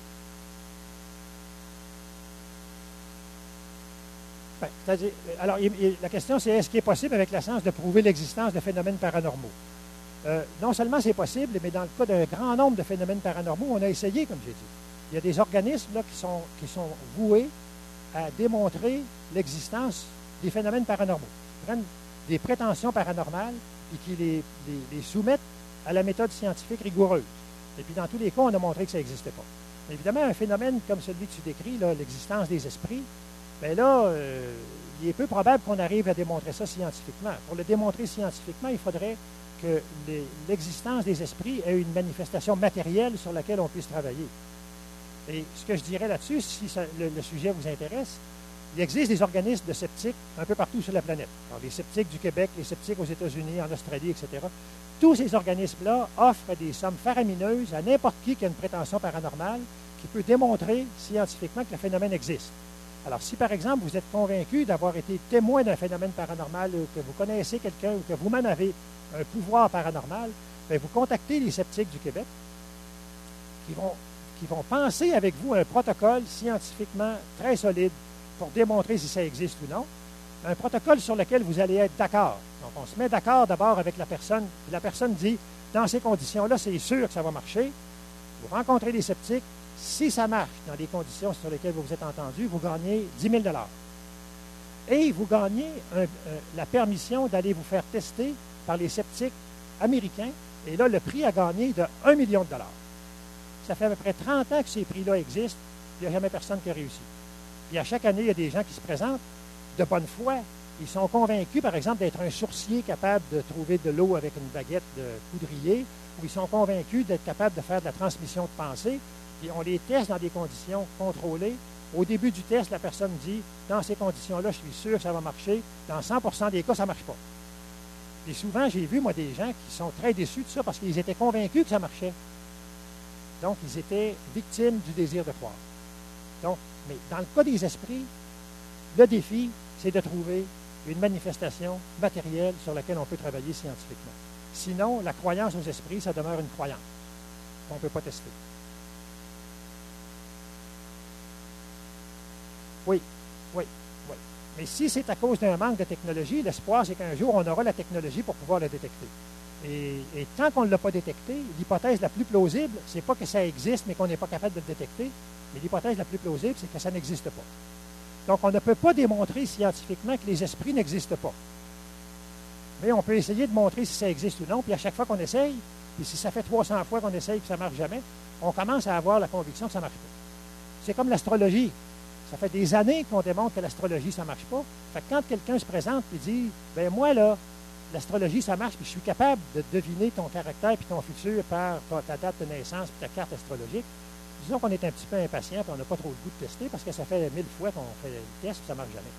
Ben, c'est-à-dire, alors, la question, c'est est-ce qu'il est possible, avec la science, de prouver l'existence de phénomènes paranormaux? Non seulement c'est possible, mais dans le cas d'un grand nombre de phénomènes paranormaux, on a essayé, comme j'ai dit. Il y a des organismes là, qui sont voués à démontrer l'existence des phénomènes paranormaux. Ils prennent des prétentions paranormales et qui les soumettent à la méthode scientifique rigoureuse. Et puis, dans tous les cas, on a montré que ça n'existait pas. Évidemment, un phénomène comme celui que tu décris, l'existence des esprits, bien là, il est peu probable qu'on arrive à démontrer ça scientifiquement. Pour le démontrer scientifiquement, il faudrait que l'existence des esprits ait une manifestation matérielle sur laquelle on puisse travailler. Et ce que je dirais là-dessus, si le sujet vous intéresse, il existe des organismes de sceptiques un peu partout sur la planète. Alors, les sceptiques du Québec, les sceptiques aux États-Unis, en Australie, etc. Tous ces organismes-là offrent des sommes faramineuses à n'importe qui a une prétention paranormale qui peut démontrer scientifiquement que le phénomène existe. Alors, si par exemple vous êtes convaincu d'avoir été témoin d'un phénomène paranormal ou que vous connaissez quelqu'un ou que vous-même avez un pouvoir paranormal, bien, vous contactez les sceptiques du Québec qui vont penser avec vous un protocole scientifiquement très solide pour démontrer si ça existe ou non. Un protocole sur lequel vous allez être d'accord. Donc, on se met d'accord d'abord avec la personne. Puis la personne dit, dans ces conditions-là, c'est sûr que ça va marcher. Vous rencontrez les sceptiques. Si ça marche dans les conditions sur lesquelles vous vous êtes entendu, vous gagnez 10 000 $ Et vous gagnez la permission d'aller vous faire tester par les sceptiques américains. Et là, le prix à gagner est de 1 million de $. Ça fait à peu près 30 ans que ces prix-là existent. Il n'y a jamais personne qui a réussi. Puis à chaque année, il y a des gens qui se présentent de bonne foi. Ils sont convaincus, par exemple, d'être un sourcier capable de trouver de l'eau avec une baguette de poudrier, ou ils sont convaincus d'être capables de faire de la transmission de pensée. Puis on les teste dans des conditions contrôlées. Au début du test, la personne dit, dans ces conditions-là, je suis sûr que ça va marcher. Dans 100% des cas, ça ne marche pas. Et souvent, j'ai vu, moi, des gens qui sont très déçus de ça parce qu'ils étaient convaincus que ça marchait. Donc, ils étaient victimes du désir de croire. Donc, mais dans le cas des esprits, le défi, c'est de trouver une manifestation matérielle sur laquelle on peut travailler scientifiquement. Sinon, la croyance aux esprits, ça demeure une croyance qu'on ne peut pas tester. Oui, oui, oui. Mais si c'est à cause d'un manque de technologie, l'espoir, c'est qu'un jour, on aura la technologie pour pouvoir le détecter. Et tant qu'on ne l'a pas détecté, l'hypothèse la plus plausible, c'est pas que ça existe, mais qu'on n'est pas capable de le détecter, mais l'hypothèse la plus plausible, c'est que ça n'existe pas. Donc, on ne peut pas démontrer scientifiquement que les esprits n'existent pas. Mais on peut essayer de montrer si ça existe ou non, puis à chaque fois qu'on essaye, et si ça fait 300 fois qu'on essaye et que ça ne marche jamais, on commence à avoir la conviction que ça ne marche pas. C'est comme l'astrologie. Ça fait des années qu'on démontre que l'astrologie, ça ne marche pas. Fait que quand quelqu'un se présente et dit, ben moi, là, l'astrologie, ça marche, puis je suis capable de deviner ton caractère puis ton futur par ta date de naissance et ta carte astrologique, disons qu'on est un petit peu impatient et on n'a pas trop le goût de tester parce que ça fait 1000 fois qu'on fait le test et ça ne marche jamais.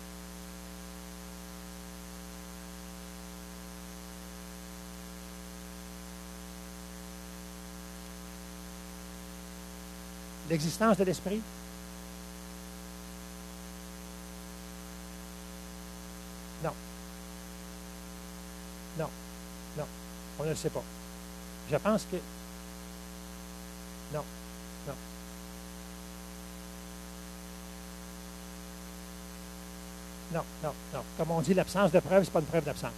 L'existence de l'esprit? Non. Non. Non. On ne le sait pas. Je pense que... Non. Non. Non, non, non. Comme on dit, l'absence de preuve, ce n'est pas une preuve d'absence.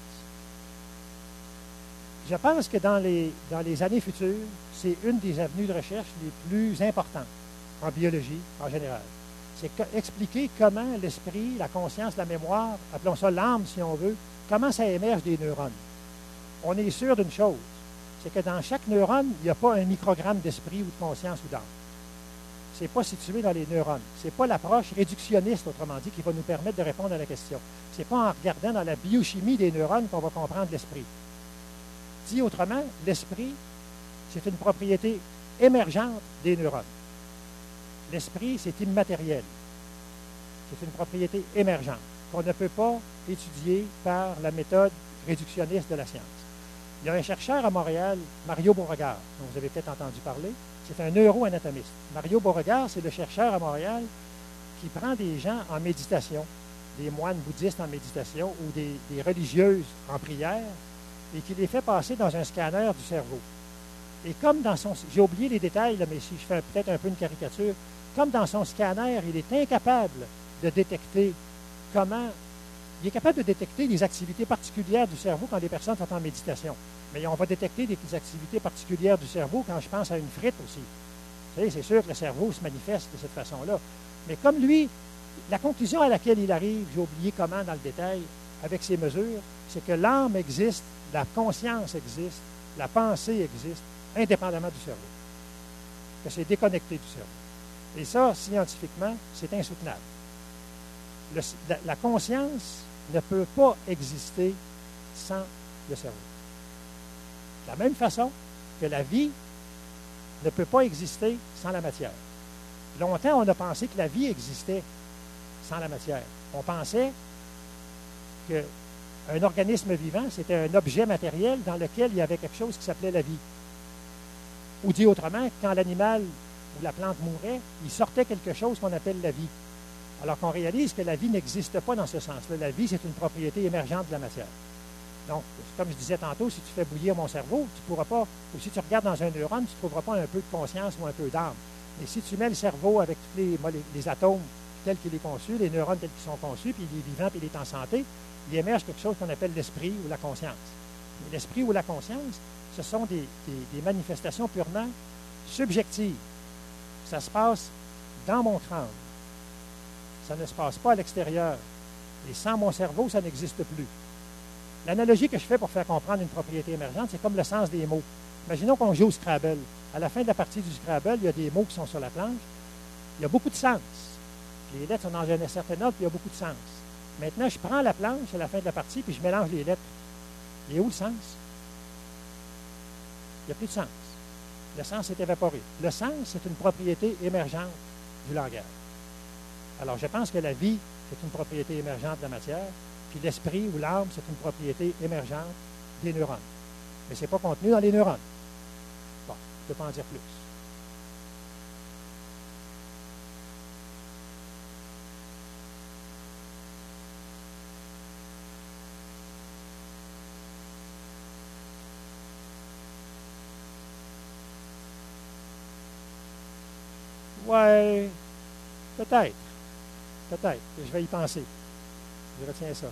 Je pense que dans les années futures, c'est une des avenues de recherche les plus importantes en biologie en général. C'est expliquer comment l'esprit, la conscience, la mémoire, appelons ça l'âme si on veut, comment ça émerge des neurones. On est sûr d'une chose, c'est que dans chaque neurone, il n'y a pas un microgramme d'esprit ou de conscience ou d'âme. ce n'est pas situé dans les neurones. Ce n'est pas l'approche réductionniste, autrement dit, qui va nous permettre de répondre à la question. Ce n'est pas en regardant dans la biochimie des neurones qu'on va comprendre l'esprit. Dit autrement, l'esprit, c'est une propriété émergente des neurones. L'esprit, c'est immatériel. C'est une propriété émergente qu'on ne peut pas étudier par la méthode réductionniste de la science. Il y a un chercheur à Montréal, Mario Beauregard, dont vous avez peut-être entendu parler. C'est un neuroanatomiste. Mario Beauregard, c'est le chercheur à Montréal qui prend des gens en méditation, des moines bouddhistes en méditation ou des religieuses en prière, et qui les fait passer dans un scanner du cerveau. Et comme dans son... J'ai oublié les détails, là, mais si je fais peut-être un peu une caricature, comme dans son scanner, il est incapable de détecter comment... Il est capable de détecter des activités particulières du cerveau quand les personnes sont en méditation. Mais on va détecter des activités particulières du cerveau quand je pense à une frite aussi. Vous savez, c'est sûr que le cerveau se manifeste de cette façon-là. Mais comme lui, la conclusion à laquelle il arrive, j'ai oublié comment dans le détail, avec ces mesures, c'est que l'âme existe, la conscience existe, la pensée existe, indépendamment du cerveau. Que c'est déconnecté du cerveau. Et ça, scientifiquement, c'est insoutenable. La conscience ne peut pas exister sans le cerveau. De la même façon que la vie ne peut pas exister sans la matière. Longtemps, on a pensé que la vie existait sans la matière. On pensait qu'un organisme vivant, c'était un objet matériel dans lequel il y avait quelque chose qui s'appelait la vie. Ou dit autrement, quand l'animal ou la plante mourait, il sortait quelque chose qu'on appelle la vie. Alors qu'on réalise que la vie n'existe pas dans ce sens-là. La vie, c'est une propriété émergente de la matière. Donc, comme je disais tantôt, si tu fais bouillir mon cerveau, tu ne pourras pas, ou si tu regardes dans un neurone, tu ne trouveras pas un peu de conscience ou un peu d'âme. Mais si tu mets le cerveau avec tous les atomes tels qu'il est conçu, les neurones tels qu'ils sont conçus, puis il est vivant, puis il est en santé, il émerge quelque chose qu'on appelle l'esprit ou la conscience. Mais l'esprit ou la conscience, ce sont des manifestations purement subjectives. Ça se passe dans mon crâne. Ça ne se passe pas à l'extérieur. Et sans mon cerveau, ça n'existe plus. L'analogie que je fais pour faire comprendre une propriété émergente, c'est comme le sens des mots. Imaginons qu'on joue au Scrabble. À la fin de la partie du Scrabble, il y a des mots qui sont sur la planche. Il y a beaucoup de sens. Les lettres sont dans un certain ordre, puis il y a beaucoup de sens. Maintenant, je prends la planche à la fin de la partie, puis je mélange les lettres. Il est où le sens? Il n'y a plus de sens. Le sens est évaporé. Le sens, c'est une propriété émergente du langage. Alors, je pense que la vie, c'est une propriété émergente de la matière, puis l'esprit ou l'âme, c'est une propriété émergente des neurones. Mais ce n'est pas contenu dans les neurones. Bon, je ne peux pas en dire plus. Ouais, peut-être. Peut-être. Je vais y penser. Je retiens ça.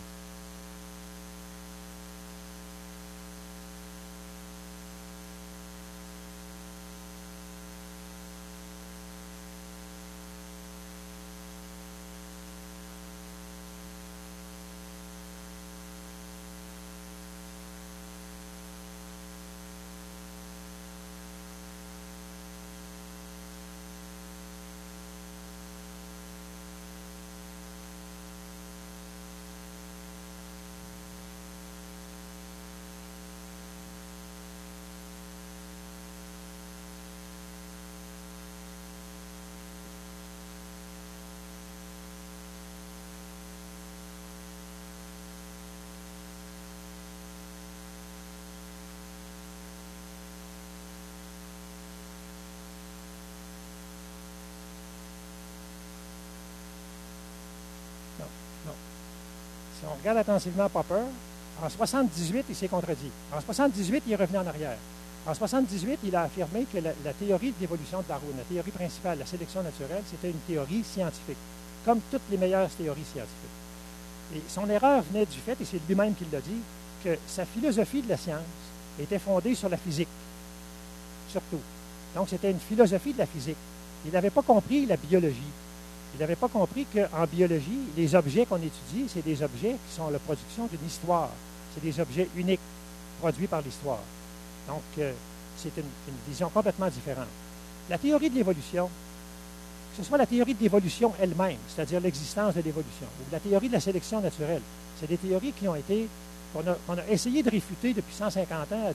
Non, non. Si on regarde attentivement Popper, en 78, il s'est contredit. En 78, il est revenu en arrière. En 78, il a affirmé que la théorie de l'évolution de Darwin, la théorie principale, la sélection naturelle, c'était une théorie scientifique, comme toutes les meilleures théories scientifiques. Et son erreur venait du fait, et c'est lui-même qui l'a dit, que sa philosophie de la science était fondée sur la physique, surtout. Donc, c'était une philosophie de la physique. Il n'avait pas compris la biologie. Il n'avait pas compris qu'en biologie, les objets qu'on étudie, c'est des objets qui sont la production d'une histoire. C'est des objets uniques, produits par l'histoire. Donc, c'est une vision complètement différente. La théorie de l'évolution, ce soit la théorie de l'évolution elle-même, c'est-à-dire l'existence de l'évolution, ou la théorie de la sélection naturelle. C'est des théories qui ont été, qu'on a essayé de réfuter depuis 150 ans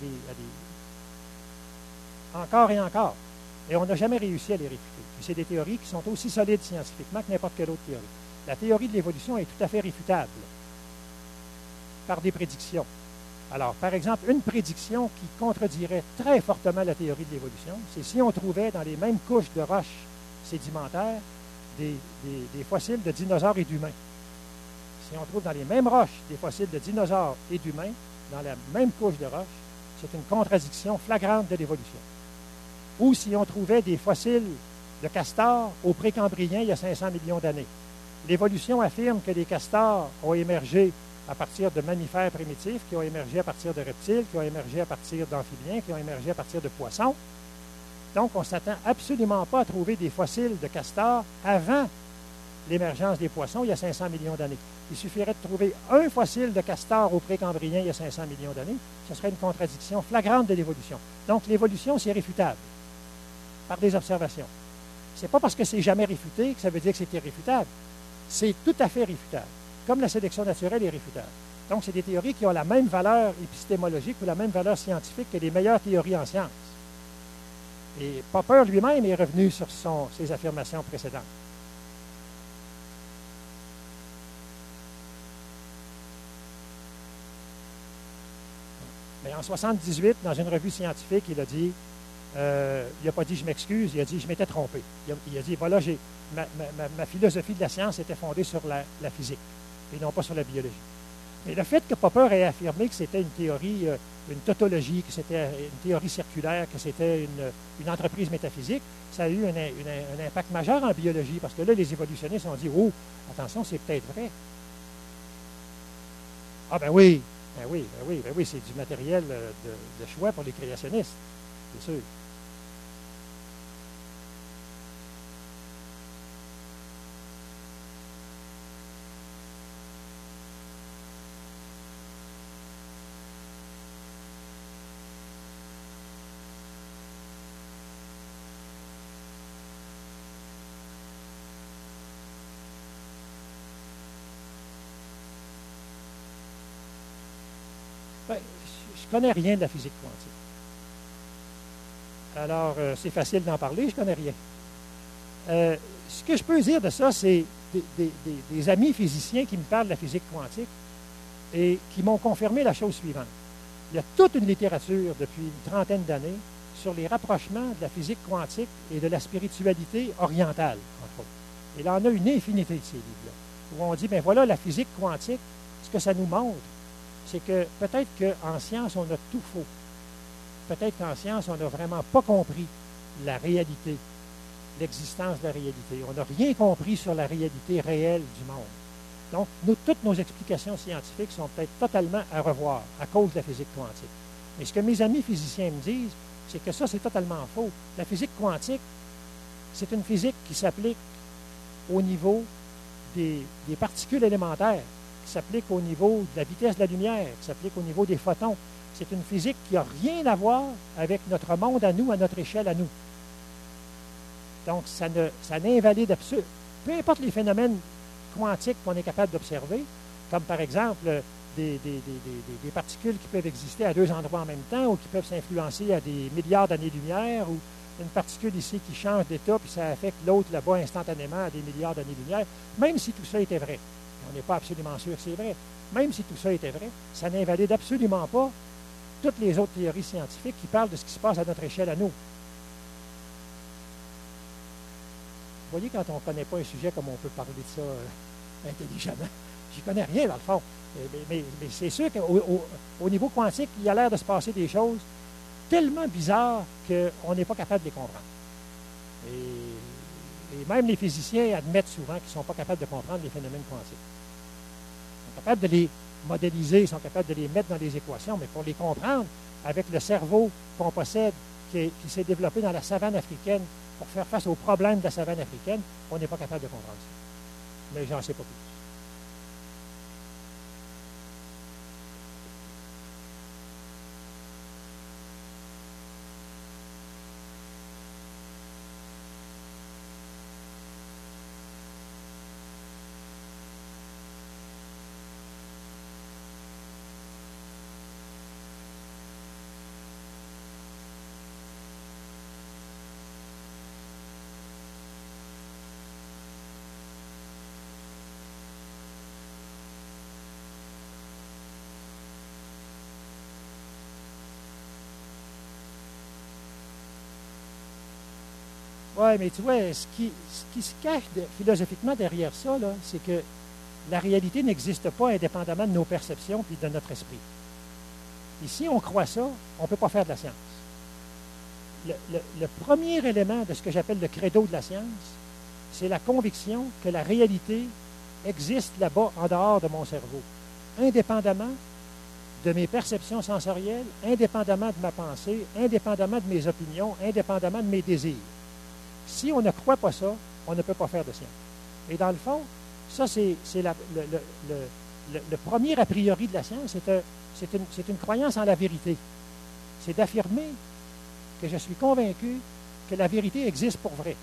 encore et encore. Et on n'a jamais réussi à les réfuter. Puis c'est des théories qui sont aussi solides scientifiquement que n'importe quelle autre théorie. La théorie de l'évolution est tout à fait réfutable par des prédictions. Alors, par exemple, une prédiction qui contredirait très fortement la théorie de l'évolution, c'est si on trouvait dans les mêmes couches de roches sédimentaires des fossiles de dinosaures et d'humains. Si on trouve dans les mêmes roches des fossiles de dinosaures et d'humains, dans la même couche de roches, c'est une contradiction flagrante de l'évolution. Ou si on trouvait des fossiles de castors au précambrien il y a 500 millions d'années. L'évolution affirme que les castors ont émergé à partir de mammifères primitifs, qui ont émergé à partir de reptiles, qui ont émergé à partir d'amphibiens, qui ont émergé à partir de poissons. Donc, on ne s'attend absolument pas à trouver des fossiles de castors avant l'émergence des poissons il y a 500 millions d'années. Il suffirait de trouver un fossile de castor au précambrien il y a 500 millions d'années. Ce serait une contradiction flagrante de l'évolution. Donc, l'évolution, c'est réfutable par des observations. Ce n'est pas parce que c'est jamais réfuté que ça veut dire que c'est irréfutable. C'est tout à fait réfutable, comme la sélection naturelle est réfutable. Donc, c'est des théories qui ont la même valeur épistémologique ou la même valeur scientifique que les meilleures théories en sciences. Et Popper lui-même est revenu sur ses affirmations précédentes. Mais en 1978, dans une revue scientifique, il a dit, il n'a pas dit je m'excuse, il a dit je m'étais trompé. Il a dit voilà, ma philosophie de la science était fondée sur la physique et non pas sur la biologie. Mais le fait que Popper ait affirmé que c'était une théorie, une tautologie, que c'était une théorie circulaire, que c'était une entreprise métaphysique, ça a eu un impact majeur en biologie, parce que là, les évolutionnistes ont dit oh, attention, c'est peut-être vrai. Ah ben oui, c'est du matériel de choix pour les créationnistes, c'est sûr. Ben, je ne connais rien de la physique quantique. Alors, c'est facile d'en parler, je ne connais rien. Ce que je peux dire de ça, c'est des amis physiciens qui me parlent de la physique quantique et qui m'ont confirmé la chose suivante. Il y a toute une littérature depuis une trentaine d'années sur les rapprochements de la physique quantique et de la spiritualité orientale, entre autres. Et il en a une infinité de ces livres-là, où on dit, bien voilà, la physique quantique, ce que ça nous montre, c'est que peut-être qu'en science, on a tout faux. Peut-être qu'en science, on n'a vraiment pas compris la réalité, l'existence de la réalité. On n'a rien compris sur la réalité réelle du monde. Donc, toutes nos explications scientifiques sont peut-être totalement à revoir à cause de la physique quantique. Mais ce que mes amis physiciens me disent, c'est que ça, c'est totalement faux. La physique quantique, c'est une physique qui s'applique au niveau des particules élémentaires, qui s'applique au niveau de la vitesse de la lumière, qui s'applique au niveau des photons. C'est une physique qui n'a rien à voir avec notre monde à nous, à notre échelle à nous. Donc, ça n'invalide absolument. Peu importe les phénomènes quantiques qu'on est capable d'observer, comme par exemple des particules qui peuvent exister à deux endroits en même temps ou qui peuvent s'influencer à des milliards d'années-lumière ou une particule ici qui change d'état puis ça affecte l'autre là-bas instantanément à des milliards d'années-lumière, même si tout ça était vrai. On n'est pas absolument sûr que c'est vrai. Même si tout ça était vrai, ça n'invalide absolument pas toutes les autres théories scientifiques qui parlent de ce qui se passe à notre échelle à nous. Vous voyez, quand on ne connaît pas un sujet, comme on peut parler de ça intelligemment. Je n'y connais rien, dans le fond. Mais c'est sûr qu'au niveau quantique, il y a l'air de se passer des choses tellement bizarres qu'on n'est pas capable de les comprendre. Et même les physiciens admettent souvent qu'ils ne sont pas capables de comprendre les phénomènes quantiques. Ils sont capables de les modéliser, ils sont capables de les mettre dans des équations, mais pour les comprendre, avec le cerveau qu'on possède, qui s'est développé dans la savane africaine, pour faire face aux problèmes de la savane africaine, on n'est pas capable de comprendre ça. Mais j'en sais pas plus. Oui, mais tu vois, ce qui se cache philosophiquement derrière ça, là, c'est que la réalité n'existe pas indépendamment de nos perceptions puis de notre esprit. Et si on croit ça, on ne peut pas faire de la science. Le premier élément de ce que j'appelle le credo de la science, c'est la conviction que la réalité existe là-bas, en dehors de mon cerveau, indépendamment de mes perceptions sensorielles, indépendamment de ma pensée, indépendamment de mes opinions, indépendamment de mes désirs. Si on ne croit pas ça, on ne peut pas faire de science. Et dans le fond, ça, c'est le premier a priori de la science, c'est une croyance en la vérité. C'est d'affirmer que je suis convaincu que la vérité existe pour vrai.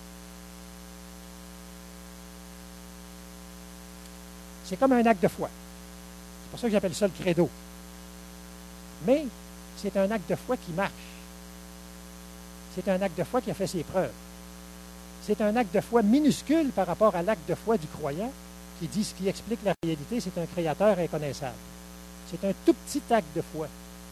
C'est comme un acte de foi. C'est pour ça que j'appelle ça le credo. Mais c'est un acte de foi qui marche. C'est un acte de foi qui a fait ses preuves. C'est un acte de foi minuscule par rapport à l'acte de foi du croyant qui dit ce qui explique la réalité, c'est un créateur inconnaissable. C'est un tout petit acte de foi.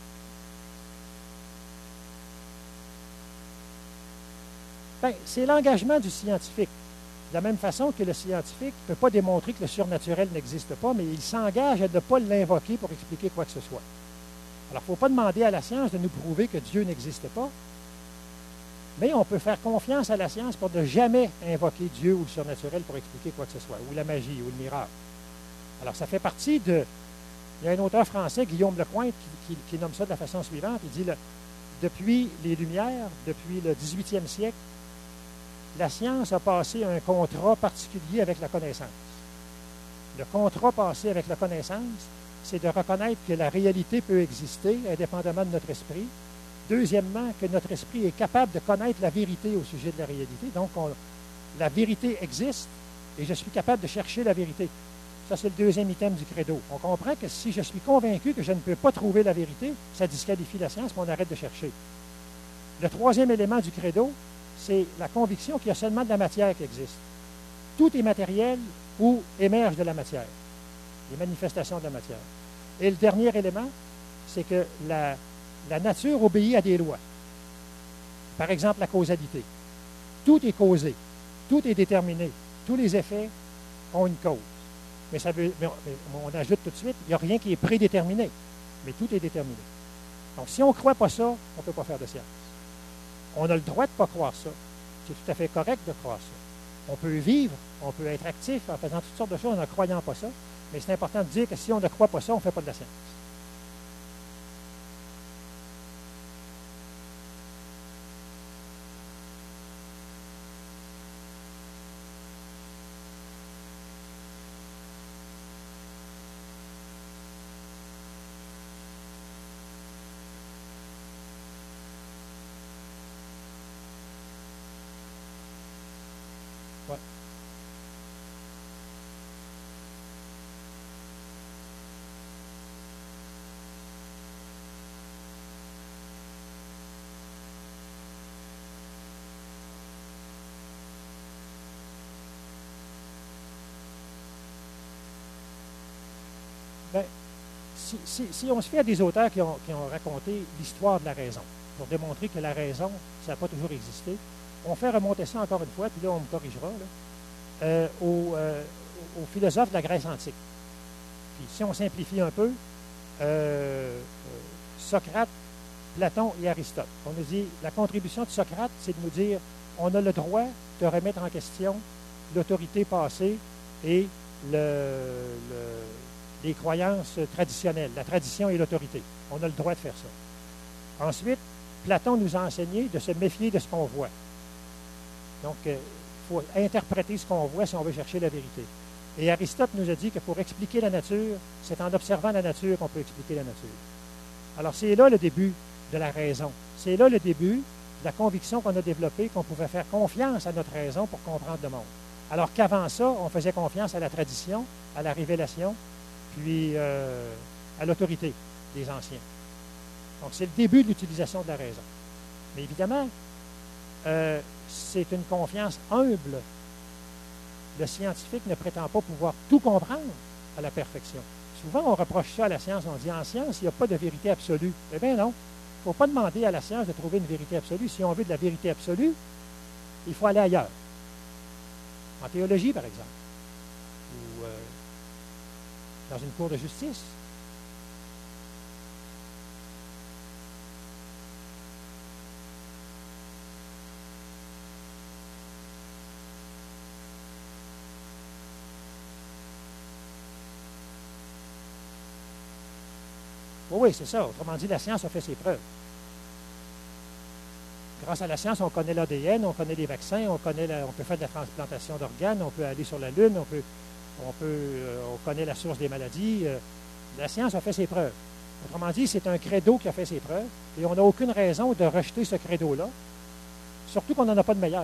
Bien, c'est l'engagement du scientifique. De la même façon que le scientifique ne peut pas démontrer que le surnaturel n'existe pas, mais il s'engage à ne pas l'invoquer pour expliquer quoi que ce soit. Alors, il ne faut pas demander à la science de nous prouver que Dieu n'existe pas, mais on peut faire confiance à la science pour ne jamais invoquer Dieu ou le surnaturel pour expliquer quoi que ce soit, ou la magie, ou le miracle. Alors, ça fait partie de... Il y a un auteur français, Guillaume Lecointre, qui nomme ça de la façon suivante. Il dit, depuis les Lumières, depuis le 18e siècle, la science a passé un contrat particulier avec la connaissance. Le contrat passé avec la connaissance, c'est de reconnaître que la réalité peut exister indépendamment de notre esprit. Deuxièmement, que notre esprit est capable de connaître la vérité au sujet de la réalité. Donc, la vérité existe et je suis capable de chercher la vérité. Ça, c'est le deuxième item du credo. On comprend que si je suis convaincu que je ne peux pas trouver la vérité, ça disqualifie la science, mais on arrête de chercher. Le troisième élément du credo, c'est la conviction qu'il y a seulement de la matière qui existe. Tout est matériel ou émerge de la matière, les manifestations de la matière. Et le dernier élément, c'est que la nature obéit à des lois. Par exemple, la causalité. Tout est causé, tout est déterminé, tous les effets ont une cause. Mais on ajoute tout de suite, il n'y a rien qui est prédéterminé, mais tout est déterminé. Donc, si on ne croit pas ça, on ne peut pas faire de science. On a le droit de ne pas croire ça. C'est tout à fait correct de croire ça. On peut vivre, on peut être actif en faisant toutes sortes de choses en ne croyant pas ça, mais c'est important de dire que si on ne croit pas ça, on ne fait pas de la science. Ouais. Ben, si on se fait à des auteurs qui ont raconté l'histoire de la raison, pour démontrer que la raison, ça n'a pas toujours existé, on fait remonter ça encore une fois, puis là, on me corrigera, là, aux philosophes de la Grèce antique. Puis si on simplifie un peu, Socrate, Platon et Aristote. On nous dit, la contribution de Socrate, c'est de nous dire, on a le droit de remettre en question l'autorité passée et les croyances traditionnelles, la tradition et l'autorité. On a le droit de faire ça. Ensuite, Platon nous a enseigné de se méfier de ce qu'on voit. Donc, il faut interpréter ce qu'on voit si on veut chercher la vérité. Et Aristote nous a dit que pour expliquer la nature, c'est en observant la nature qu'on peut expliquer la nature. Alors, c'est là le début de la raison. C'est là le début de la conviction qu'on a développée qu'on pouvait faire confiance à notre raison pour comprendre le monde. Alors qu'avant ça, on faisait confiance à la tradition, à la révélation, puis à l'autorité des anciens. Donc, c'est le début de l'utilisation de la raison. Mais évidemment, c'est une confiance humble. Le scientifique ne prétend pas pouvoir tout comprendre à la perfection. Souvent, on reproche ça à la science. On dit, en science, il n'y a pas de vérité absolue. Eh bien non. Il ne faut pas demander à la science de trouver une vérité absolue. Si on veut de la vérité absolue, Il faut aller ailleurs. En théologie, par exemple, ou dans une cour de justice. Oui, c'est ça. Autrement dit, la science a fait ses preuves. Grâce à la science, on connaît l'ADN, on connaît les vaccins, on peut faire de la transplantation d'organes, on peut aller sur la Lune, on connaît la source des maladies. La science a fait ses preuves. Autrement dit, c'est un credo qui a fait ses preuves, et on n'a aucune raison de rejeter ce credo-là, surtout qu'on n'en a pas de meilleur.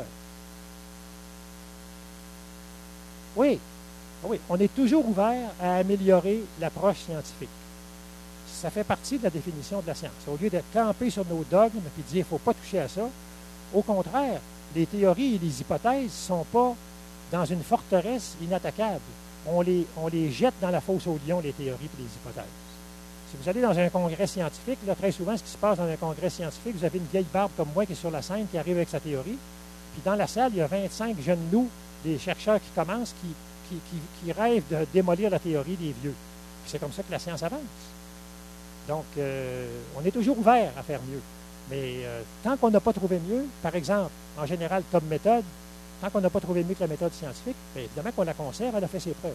Oui, oui, on est toujours ouvert à améliorer l'approche scientifique. Ça fait partie de la définition de la science. Au lieu d'être campé sur nos dogmes et de dire qu'il ne faut pas toucher à ça, au contraire, les théories et les hypothèses ne sont pas dans une forteresse inattaquable. On les jette dans la fosse aux lions, les théories et les hypothèses. Si vous allez dans un congrès scientifique, là, très souvent, ce qui se passe dans un congrès scientifique, vous avez une vieille barbe comme moi qui est sur la scène, qui arrive avec sa théorie. Puis dans la salle, il y a 25 jeunes loups, des chercheurs qui commencent, qui rêvent de démolir la théorie des vieux. Puis c'est comme ça que la science avance. Donc, on est toujours ouvert à faire mieux. Mais tant qu'on n'a pas trouvé mieux, par exemple, en général, comme méthode, tant qu'on n'a pas trouvé mieux que la méthode scientifique, bien évidemment qu'on la conserve, elle a fait ses preuves.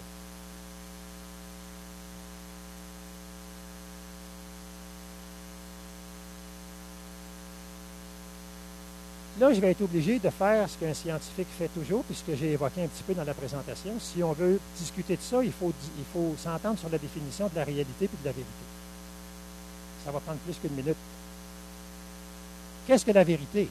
Là, je vais être obligé de faire ce qu'un scientifique fait toujours, puisque j'ai évoqué un petit peu dans la présentation. Si on veut discuter de ça, il faut s'entendre sur la définition de la réalité et de la vérité. Ça va prendre plus qu'une minute. Qu'est-ce que la vérité?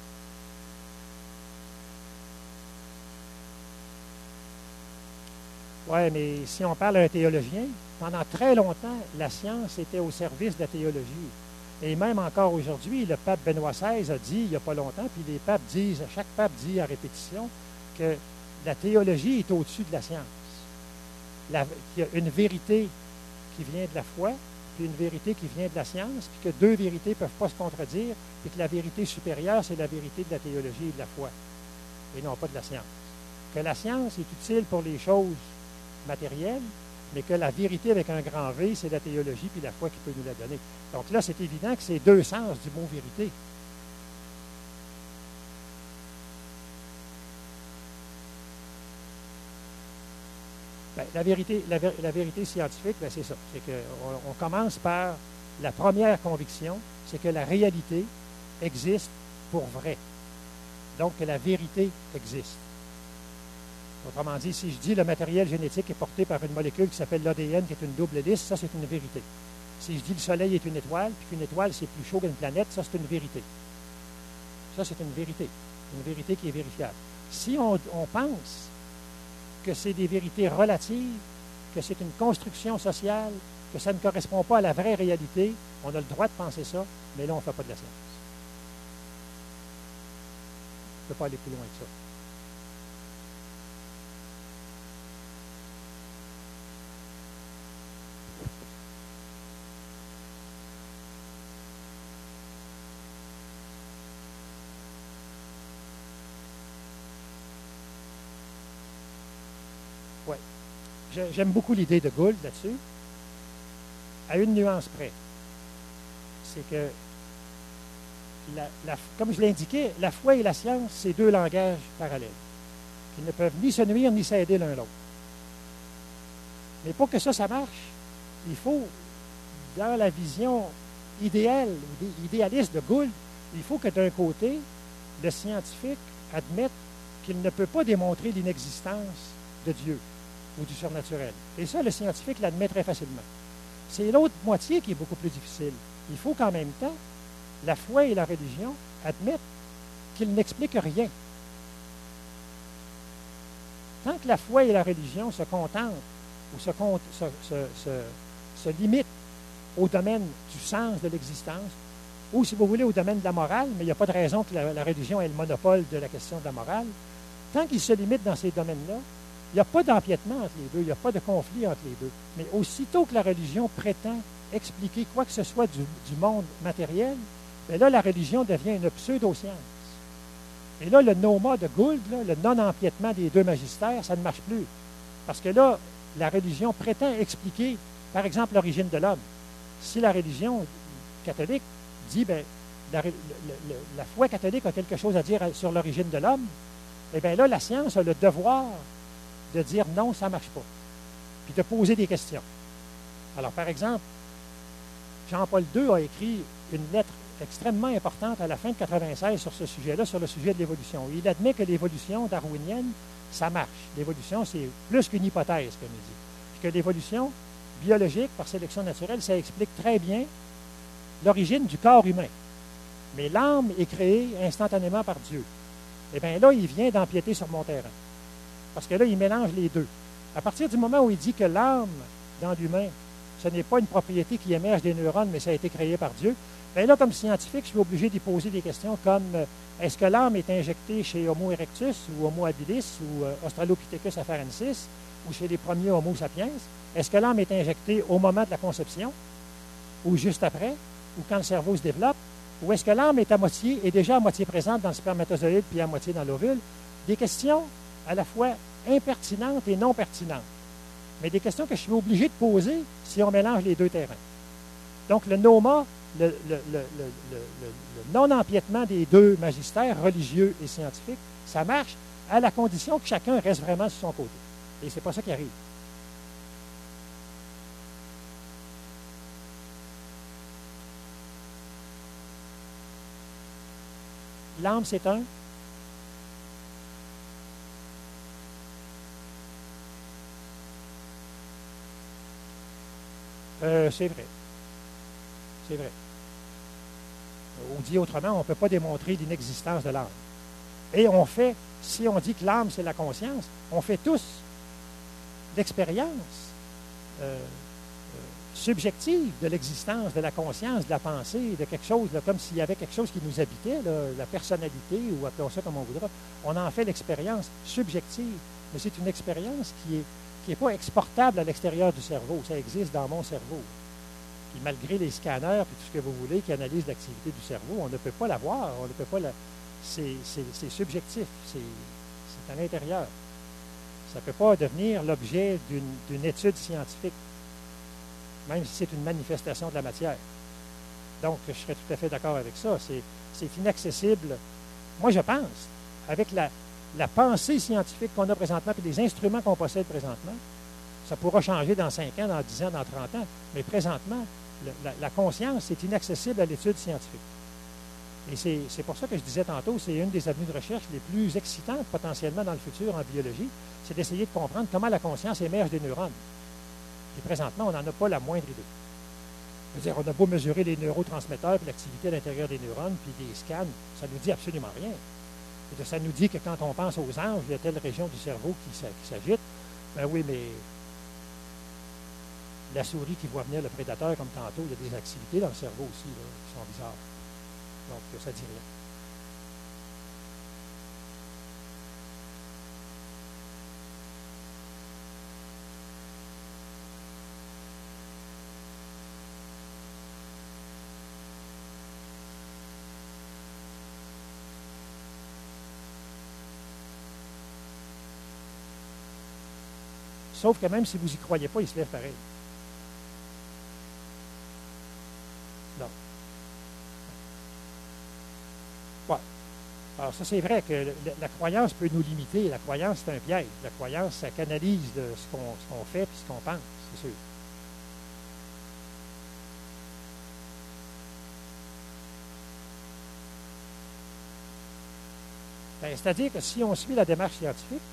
Oui, mais si on parle à un théologien, pendant très longtemps, la science était au service de la théologie. Et même encore aujourd'hui, le pape Benoît XVI a dit, il n'y a pas longtemps, puis les papes disent, chaque pape dit à répétition, que la théologie est au-dessus de la science. Qu'il y a une vérité qui vient de la foi, puis une vérité qui vient de la science, puis que deux vérités ne peuvent pas se contredire, puis que la vérité supérieure, c'est la vérité de la théologie et de la foi, et non pas de la science. Que la science est utile pour les choses matérielles, mais que la vérité avec un grand V, c'est la théologie puis la foi qui peut nous la donner. Donc là, c'est évident que c'est deux sens du mot vérité. Bien, la vérité scientifique, bien, c'est ça. C'est qu'on commence par la première conviction, c'est que la réalité existe pour vrai. Donc, que la vérité existe. Autrement dit, si je dis le matériel génétique est porté par une molécule qui s'appelle l'ADN, qui est une double hélice, ça, c'est une vérité. Si je dis le Soleil est une étoile, puis qu'une étoile, c'est plus chaud qu'une planète, ça, c'est une vérité. Ça, c'est une vérité qui est vérifiable. Si on pense que c'est des vérités relatives, que c'est une construction sociale, que ça ne correspond pas à la vraie réalité, on a le droit de penser ça, mais là, on ne fait pas de la science. On ne peut pas aller plus loin que ça. Oui. J'aime beaucoup l'idée de Gould là-dessus, à une nuance près. C'est que, comme je l'indiquais, la foi et la science, c'est deux langages parallèles, qui ne peuvent ni se nuire ni s'aider l'un l'autre. Mais pour que ça marche, il faut, dans la vision idéale, idéaliste de Gould, il faut que d'un côté, le scientifique admette qu'il ne peut pas démontrer l'inexistence de Dieu ou du surnaturel. Et ça, le scientifique l'admet très facilement. C'est l'autre moitié qui est beaucoup plus difficile. Il faut qu'en même temps, la foi et la religion admettent qu'ils n'expliquent rien. Tant que la foi et la religion se contentent ou se limitent au domaine du sens de l'existence, ou si vous voulez, au domaine de la morale, mais il n'y a pas de raison que la religion ait le monopole de la question de la morale, tant qu'ils se limitent dans ces domaines-là, il n'y a pas d'empiètement entre les deux, il n'y a pas de conflit entre les deux. Mais aussitôt que la religion prétend expliquer quoi que ce soit du monde matériel, bien là, la religion devient une pseudo-science. Et là, le noma de Gould, là, le non-empiètement des deux magistères, ça ne marche plus. Parce que là, la religion prétend expliquer, par exemple, l'origine de l'homme. Si la religion catholique dit, bien, la foi catholique a quelque chose à dire sur l'origine de l'homme, eh bien là, la science a le devoir de dire non, ça ne marche pas. Puis de poser des questions. Alors, par exemple, Jean-Paul II a écrit une lettre extrêmement importante à la fin de 1996 sur ce sujet-là, sur le sujet de l'évolution. Il admet que l'évolution darwinienne, ça marche. L'évolution, c'est plus qu'une hypothèse, comme il dit. Puis que l'évolution biologique, par sélection naturelle, ça explique très bien l'origine du corps humain. Mais l'âme est créée instantanément par Dieu. Eh bien là, il vient d'empiéter sur mon terrain. Parce que là, il mélange les deux. À partir du moment où il dit que l'âme, dans l'humain, ce n'est pas une propriété qui émerge des neurones, mais ça a été créé par Dieu, bien là, comme scientifique, je suis obligé d'y poser des questions comme est-ce que l'âme est injectée chez Homo erectus ou Homo habilis ou Australopithecus afarensis ou chez les premiers Homo sapiens? Est-ce que l'âme est injectée au moment de la conception ou juste après ou quand le cerveau se développe? Ou est-ce que l'âme est déjà à moitié présente dans le spermatozoïde puis à moitié dans l'ovule? Des questions à la fois impertinentes et non pertinentes. Mais des questions que je suis obligé de poser si on mélange les deux terrains. Donc, le noma, le non-empiètement des deux magistères, religieux et scientifiques, ça marche à la condition que chacun reste vraiment sur son côté. Et c'est pas ça qui arrive. L'âme, c'est un. C'est vrai. C'est vrai. Ou dit autrement, on ne peut pas démontrer l'inexistence de l'âme. Et on fait, si on dit que l'âme, c'est la conscience, on fait tous l'expérience subjective de l'existence, de la conscience, de la pensée, de quelque chose, là, comme s'il y avait quelque chose qui nous habitait, là, la personnalité, ou appelons ça comme on voudra. On en fait l'expérience subjective, mais c'est une expérience qui n'est pas exportable à l'extérieur du cerveau. Ça existe dans mon cerveau. Puis malgré les scanners et tout ce que vous voulez qui analysent l'activité du cerveau, on ne peut pas la voir, on ne peut pas la... C'est subjectif, c'est à l'intérieur. Ça ne peut pas devenir l'objet d'une étude scientifique, même si c'est une manifestation de la matière. Donc, je serais tout à fait d'accord avec ça. C'est inaccessible. Moi, je pense, avec la pensée scientifique qu'on a présentement et les instruments qu'on possède présentement, ça pourra changer dans 5 ans, dans 10 ans, dans 30 ans, mais présentement, la conscience, c'est inaccessible à l'étude scientifique. Et c'est pour ça que je disais tantôt, c'est une des avenues de recherche les plus excitantes potentiellement dans le futur en biologie, c'est d'essayer de comprendre comment la conscience émerge des neurones. Et présentement, on n'en a pas la moindre idée. Je veux dire, on a beau mesurer les neurotransmetteurs et l'activité à l'intérieur des neurones, puis des scans, ça ne nous dit absolument rien. Et ça nous dit que quand on pense aux anges, il y a telle région du cerveau qui s'agite. Ben oui, mais la souris qui voit venir le prédateur comme tantôt, il y a des activités dans le cerveau aussi là, qui sont bizarres. Donc, ça ne dit rien. Sauf que même si vous n'y croyez pas, il se lève pareil. Non. Ouais. Alors ça, c'est vrai que la croyance peut nous limiter. La croyance, c'est un piège. La croyance, ça canalise ce qu'on fait et ce qu'on pense, c'est sûr. Ben, c'est-à-dire que si on suit la démarche scientifique,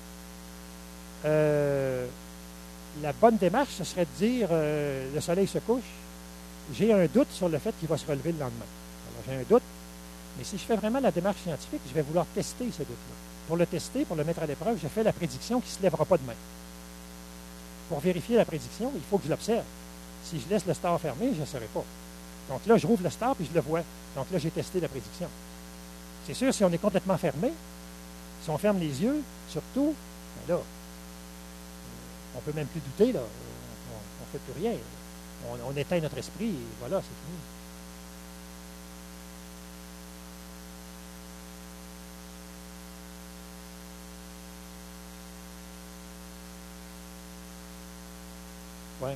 la bonne démarche, ce serait de dire le soleil se couche, j'ai un doute sur le fait qu'il va se relever le lendemain. Alors, j'ai un doute, mais si je fais vraiment la démarche scientifique, je vais vouloir tester ce doute-là. Pour le tester, pour le mettre à l'épreuve, je fais la prédiction qu'il ne se lèvera pas demain. Pour vérifier la prédiction, il faut que je l'observe. Si je laisse le star fermé, je ne saurai pas. Donc là, je rouvre le star puis je le vois. Donc là, j'ai testé la prédiction. C'est sûr, si on est complètement fermé, si on ferme les yeux, surtout, ben là, on ne peut même plus douter, là. On ne fait plus rien. On éteint notre esprit et voilà, c'est fini. – Ouais.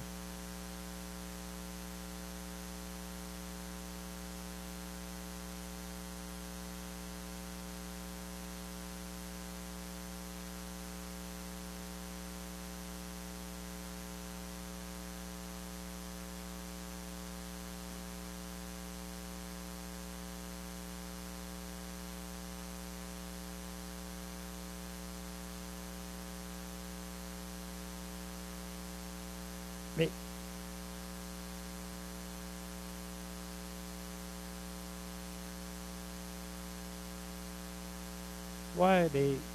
Mais, ouais,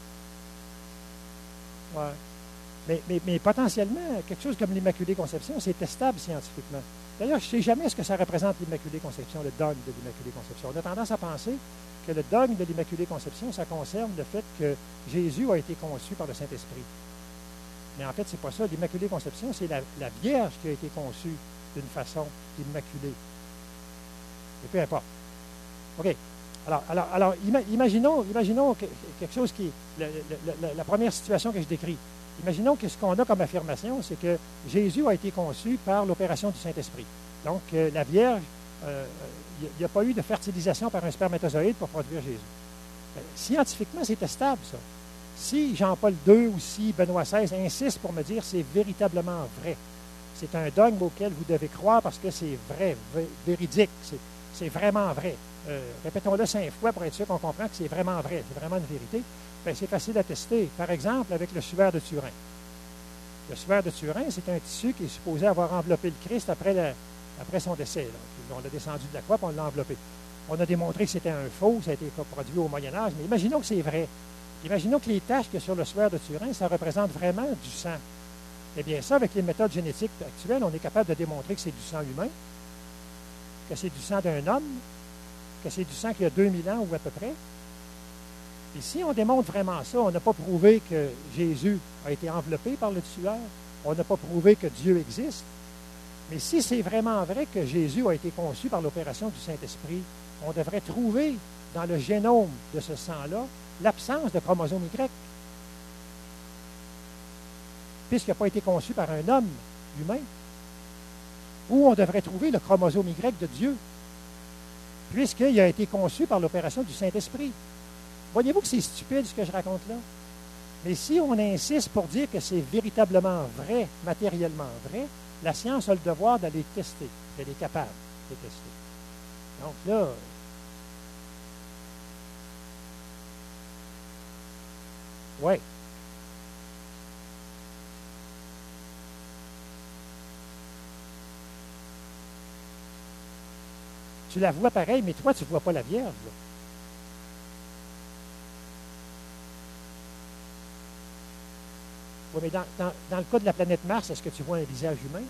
ouais. Mais potentiellement, quelque chose comme l'Immaculée Conception, c'est testable scientifiquement. D'ailleurs, je ne sais jamais ce que ça représente l'Immaculée Conception, le dogme de l'Immaculée Conception. On a tendance à penser que le dogme de l'Immaculée Conception, ça concerne le fait que Jésus a été conçu par le Saint-Esprit. Mais en fait, c'est pas ça. L'Immaculée Conception, c'est la Vierge qui a été conçue d'une façon immaculée. Et peu importe. OK. Alors imaginons quelque chose qui la première situation que je décris. Imaginons que ce qu'on a comme affirmation, c'est que Jésus a été conçu par l'opération du Saint-Esprit. Donc, la Vierge, il n'y a pas eu de fertilisation par un spermatozoïde pour produire Jésus. Scientifiquement, c'est testable, ça. Si Jean-Paul II ou si Benoît XVI insistent pour me dire c'est véritablement vrai, c'est un dogme auquel vous devez croire parce que c'est vrai, véridique, c'est vraiment vrai. Répétons-le 5 fois pour être sûr qu'on comprend que c'est vraiment vrai, c'est vraiment une vérité. Bien, c'est facile à tester. Par exemple, avec le suaire de Turin. Le suaire de Turin, c'est un tissu qui est supposé avoir enveloppé le Christ après son décès. Là. On l'a descendu de la croix et on l'a enveloppé. On a démontré que c'était un faux, ça a été produit au Moyen Âge, mais imaginons que c'est vrai. Imaginons que les taches qu'il y a sur le suaire de Turin, ça représente vraiment du sang. Eh bien, ça, avec les méthodes génétiques actuelles, on est capable de démontrer que c'est du sang humain, que c'est du sang d'un homme, que c'est du sang qui a 2000 ans ou à peu près. Et si on démontre vraiment ça, on n'a pas prouvé que Jésus a été enveloppé par le tueur, on n'a pas prouvé que Dieu existe. Mais si c'est vraiment vrai que Jésus a été conçu par l'opération du Saint-Esprit, on devrait trouver dans le génome de ce sang-là l'absence de chromosome Y, puisqu'il n'a pas été conçu par un homme humain. Ou on devrait trouver le chromosome Y de Dieu, puisqu'il a été conçu par l'opération du Saint-Esprit. Voyez-vous que c'est stupide ce que je raconte là? Mais si on insiste pour dire que c'est véritablement vrai, matériellement vrai, la science a le devoir d'aller tester. Elle est capable de tester. Donc là, oui. Tu la vois pareil, mais toi, tu ne vois pas la Vierge. Là. Oui, mais dans le cas de la planète Mars, est-ce que tu vois un visage humain?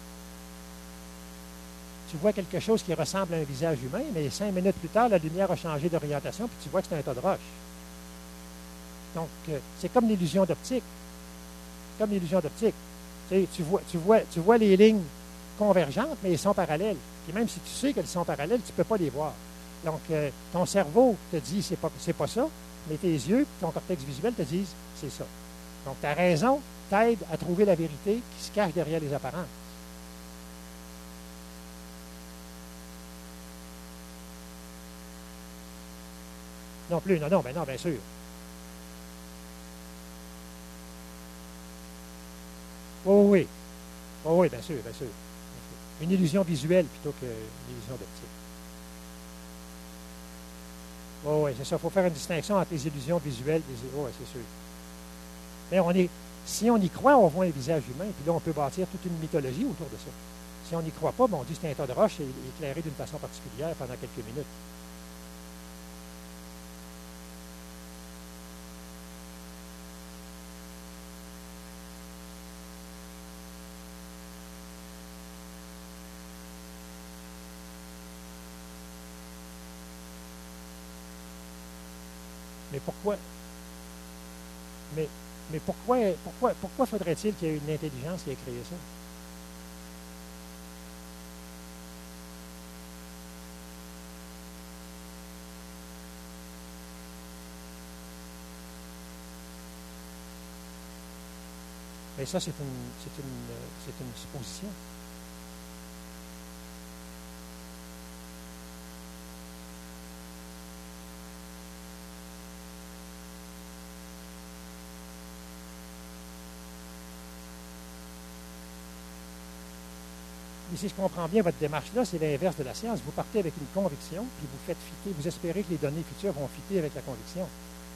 Tu vois quelque chose qui ressemble à un visage humain, mais 5 minutes plus tard, la lumière a changé d'orientation, puis tu vois que c'est un tas de roches. Donc, c'est comme l'illusion d'optique. Comme l'illusion d'optique. Tu vois les lignes convergentes, mais elles sont parallèles. Et même si tu sais qu'elles sont parallèles, tu ne peux pas les voir. Donc, ton cerveau te dit c'est pas ça, mais tes yeux, ton cortex visuel te disent c'est ça. Donc, ta raison t'aide à trouver la vérité qui se cache derrière les apparences. Non plus, non, ben non, bien sûr. Oui, oui, oui. Oui, oui, bien sûr, bien sûr. Une illusion visuelle plutôt qu'une illusion d'optique. Oui, oui, c'est ça. Il faut faire une distinction entre les illusions visuelles et les... Oui, c'est sûr. Mais si on y croit, on voit un visage humain, puis là, on peut bâtir toute une mythologie autour de ça. Si on n'y croit pas, ben, on dit que c'est un tas de roches éclairé d'une façon particulière pendant quelques minutes. Mais pourquoi, mais, mais pourquoi faudrait-il qu'il y ait une intelligence qui ait créé ça? Mais ça, c'est une supposition. Mais si je comprends bien votre démarche-là, c'est l'inverse de la science. Vous partez avec une conviction, puis vous faites fitter, vous espérez que les données futures vont fitter avec la conviction.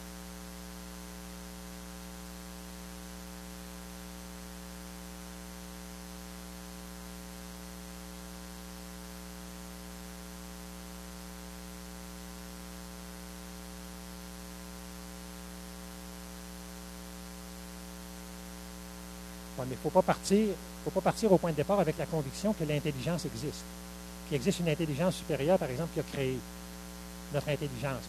Ouais, mais il ne faut pas partir au point de départ avec la conviction que l'intelligence existe. Qu'il existe une intelligence supérieure, par exemple, qui a créé notre intelligence.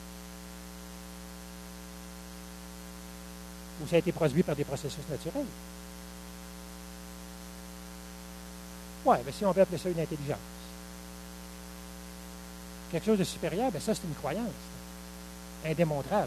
Ou ça a été produit par des processus naturels. Oui, mais si on veut appeler ça une intelligence. Quelque chose de supérieur, bien ça, c'est une croyance. Indémontrable.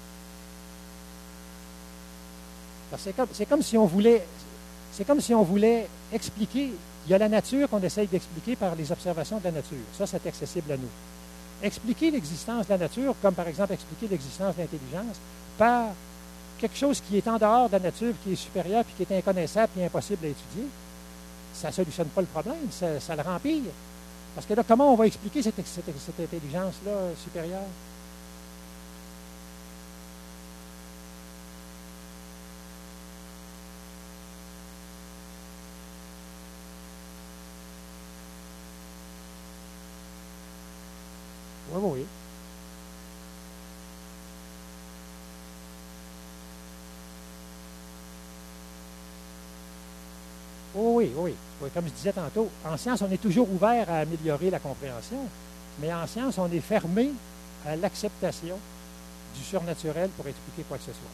C'est comme si on voulait expliquer. Il y a la nature qu'on essaye d'expliquer par les observations de la nature. Ça, c'est accessible à nous. Expliquer l'existence de la nature, comme par exemple expliquer l'existence de l'intelligence, par quelque chose qui est en dehors de la nature, qui est supérieur, puis qui est inconnaissable, puis impossible à étudier, ça ne solutionne pas le problème, ça le rend pire. Parce que là, comment on va expliquer cette intelligence-là supérieure? Oui, oui. Oui, oui, oui. Oui, comme je disais tantôt, en science, on est toujours ouvert à améliorer la compréhension, mais en science, on est fermé à l'acceptation du surnaturel pour expliquer quoi que ce soit.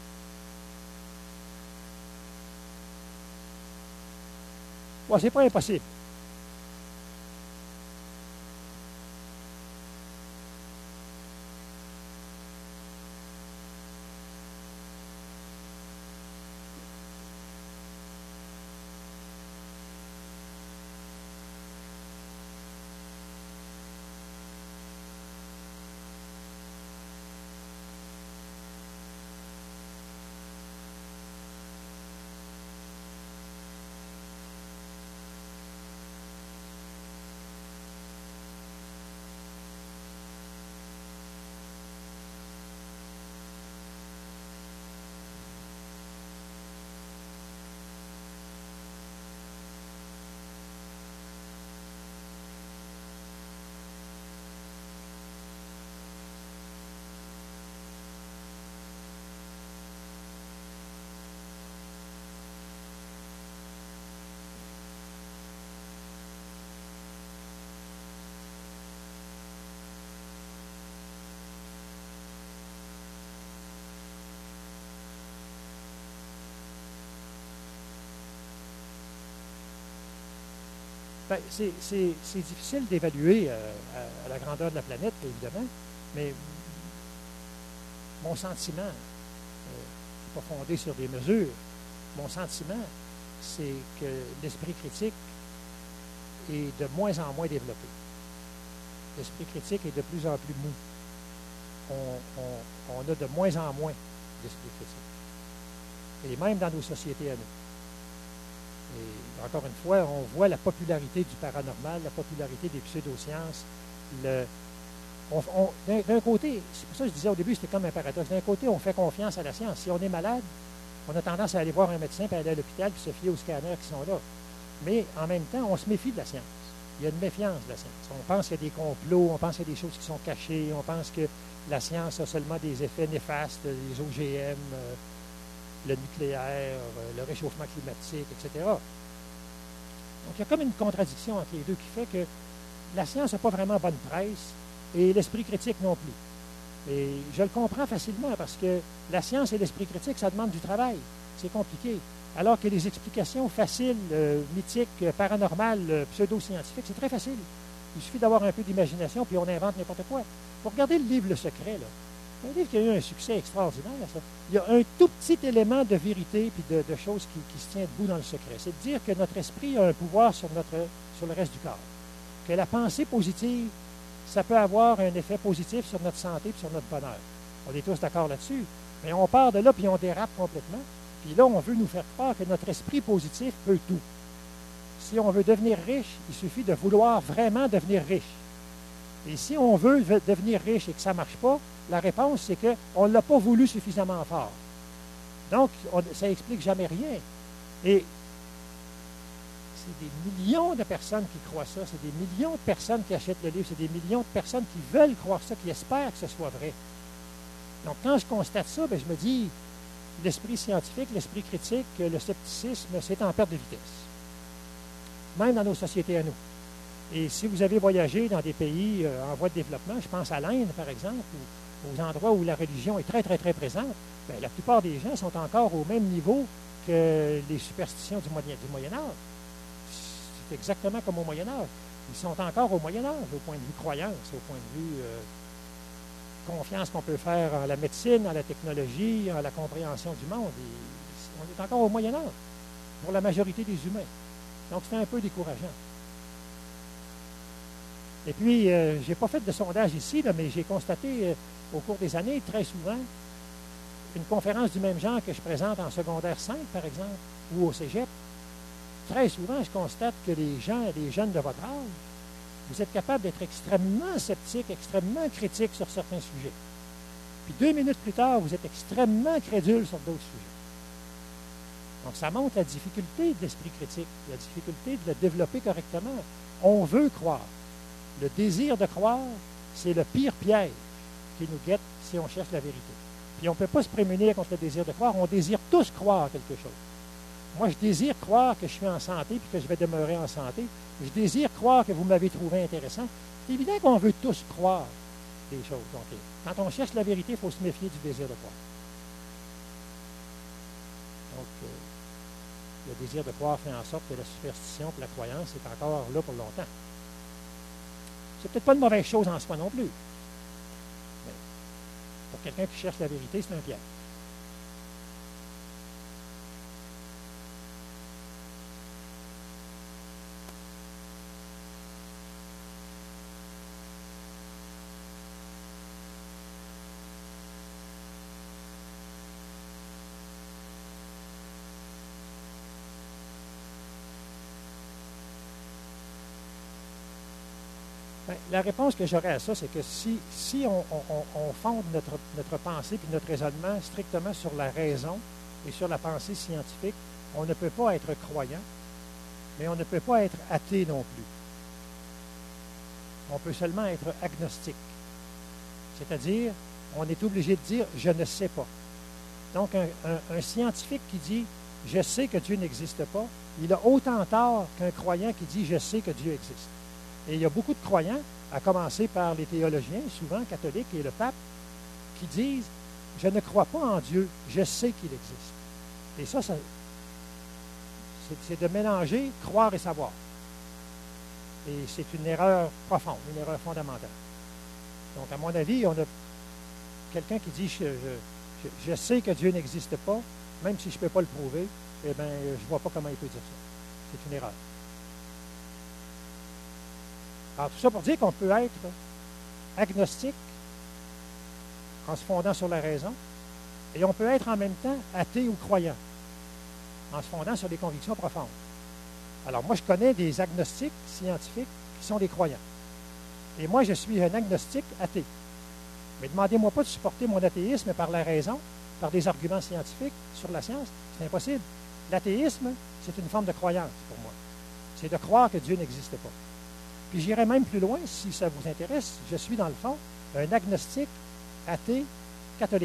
Bon, c'est pas impossible. Ben, c'est difficile d'évaluer à la grandeur de la planète, évidemment, mais mon sentiment, n'est pas fondé sur des mesures, mon sentiment, c'est que l'esprit critique est de moins en moins développé. L'esprit critique est de plus en plus mou. On a de moins en moins d'esprit critique. Et même dans nos sociétés à nous. Et encore une fois, on voit la popularité du paranormal, la popularité des pseudosciences. D'un côté, c'est pour ça que je disais au début, c'était comme un paradoxe. D'un côté, on fait confiance à la science. Si on est malade, on a tendance à aller voir un médecin, puis aller à l'hôpital, puis se fier aux scanners qui sont là. Mais en même temps, on se méfie de la science. Il y a une méfiance de la science. On pense qu'il y a des complots, on pense qu'il y a des choses qui sont cachées, on pense que la science a seulement des effets néfastes, les OGM, le nucléaire, le réchauffement climatique, etc. Donc, il y a comme une contradiction entre les deux qui fait que la science n'a pas vraiment bonne presse et l'esprit critique non plus. Et je le comprends facilement parce que la science et l'esprit critique, ça demande du travail. C'est compliqué. Alors que les explications faciles, mythiques, paranormales, pseudo-scientifiques, c'est très facile. Il suffit d'avoir un peu d'imagination puis on invente n'importe quoi. Vous regardez le livre Le Secret, là. C'est un livre qui a eu un succès extraordinaire, ça. Il y a un tout petit élément de vérité et de choses qui se tient debout dans le secret. C'est de dire que notre esprit a un pouvoir sur le reste du corps. Que la pensée positive, ça peut avoir un effet positif sur notre santé et sur notre bonheur. On est tous d'accord là-dessus. Mais on part de là puis on dérape complètement. Puis là, on veut nous faire croire que notre esprit positif peut tout. Si on veut devenir riche, il suffit de vouloir vraiment devenir riche. Et si on veut devenir riche et que ça ne marche pas, la réponse, c'est qu'on ne l'a pas voulu suffisamment fort. Donc, ça n'explique jamais rien. Et c'est des millions de personnes qui croient ça, c'est des millions de personnes qui achètent le livre, c'est des millions de personnes qui veulent croire ça, qui espèrent que ce soit vrai. Donc, quand je constate ça, bien, je me dis, l'esprit scientifique, l'esprit critique, le scepticisme, c'est en perte de vitesse. Même dans nos sociétés à nous. Et si vous avez voyagé dans des pays en voie de développement, je pense à l'Inde, par exemple, ou aux endroits où la religion est très, très, très présente, bien, la plupart des gens sont encore au même niveau que les superstitions du Moyen Âge. C'est exactement comme au Moyen Âge. Ils sont encore au Moyen Âge, au point de vue croyance, au point de vue confiance qu'on peut faire en la médecine, en la technologie, en la compréhension du monde. Et on est encore au Moyen Âge, pour la majorité des humains. Donc, c'est un peu décourageant. Et puis, je n'ai pas fait de sondage ici, là, mais j'ai constaté au cours des années, très souvent, une conférence du même genre que je présente en secondaire 5, par exemple, ou au cégep. Très souvent, je constate que les jeunes de votre âge, vous êtes capables d'être extrêmement sceptiques, extrêmement critiques sur certains sujets. Puis 2 minutes plus tard, vous êtes extrêmement crédules sur d'autres sujets. Donc, ça montre la difficulté de l'esprit critique, la difficulté de le développer correctement. On veut croire. Le désir de croire, c'est le pire piège qui nous guette si on cherche la vérité. Puis on ne peut pas se prémunir contre le désir de croire. On désire tous croire quelque chose. Moi, je désire croire que je suis en santé puis que je vais demeurer en santé. Je désire croire que vous m'avez trouvé intéressant. C'est évident qu'on veut tous croire des choses. Donc, quand on cherche la vérité, il faut se méfier du désir de croire. Donc, le désir de croire fait en sorte que la superstition et la croyance est encore là pour longtemps. C'est peut-être pas une mauvaise chose en soi non plus. Mais pour quelqu'un qui cherche la vérité, c'est un piège. Bien, la réponse que j'aurais à ça, c'est que si on fonde notre pensée et notre raisonnement strictement sur la raison et sur la pensée scientifique, on ne peut pas être croyant, mais on ne peut pas être athée non plus. On peut seulement être agnostique. C'est-à-dire, on est obligé de dire « je ne sais pas ». Donc, un scientifique qui dit « je sais que Dieu n'existe pas », il a autant tort qu'un croyant qui dit « je sais que Dieu existe ». Et il y a beaucoup de croyants, à commencer par les théologiens, souvent catholiques et le pape, qui disent « je ne crois pas en Dieu, je sais qu'il existe ». Et ça c'est de mélanger croire et savoir. Et c'est une erreur profonde, une erreur fondamentale. Donc, à mon avis, on a quelqu'un qui dit je sais que Dieu n'existe pas, même si je ne peux pas le prouver, eh bien, je ne vois pas comment il peut dire ça. C'est une erreur. Alors, tout ça pour dire qu'on peut être agnostique en se fondant sur la raison, et on peut être en même temps athée ou croyant en se fondant sur des convictions profondes. Alors, moi, je connais des agnostiques scientifiques qui sont des croyants. Et moi, je suis un agnostique athée. Mais demandez-moi pas de supporter mon athéisme par la raison, par des arguments scientifiques sur la science. C'est impossible. L'athéisme, c'est une forme de croyance pour moi. C'est de croire que Dieu n'existe pas. Puis j'irai même plus loin, si ça vous intéresse. Je suis, dans le fond, un agnostique athée catholique.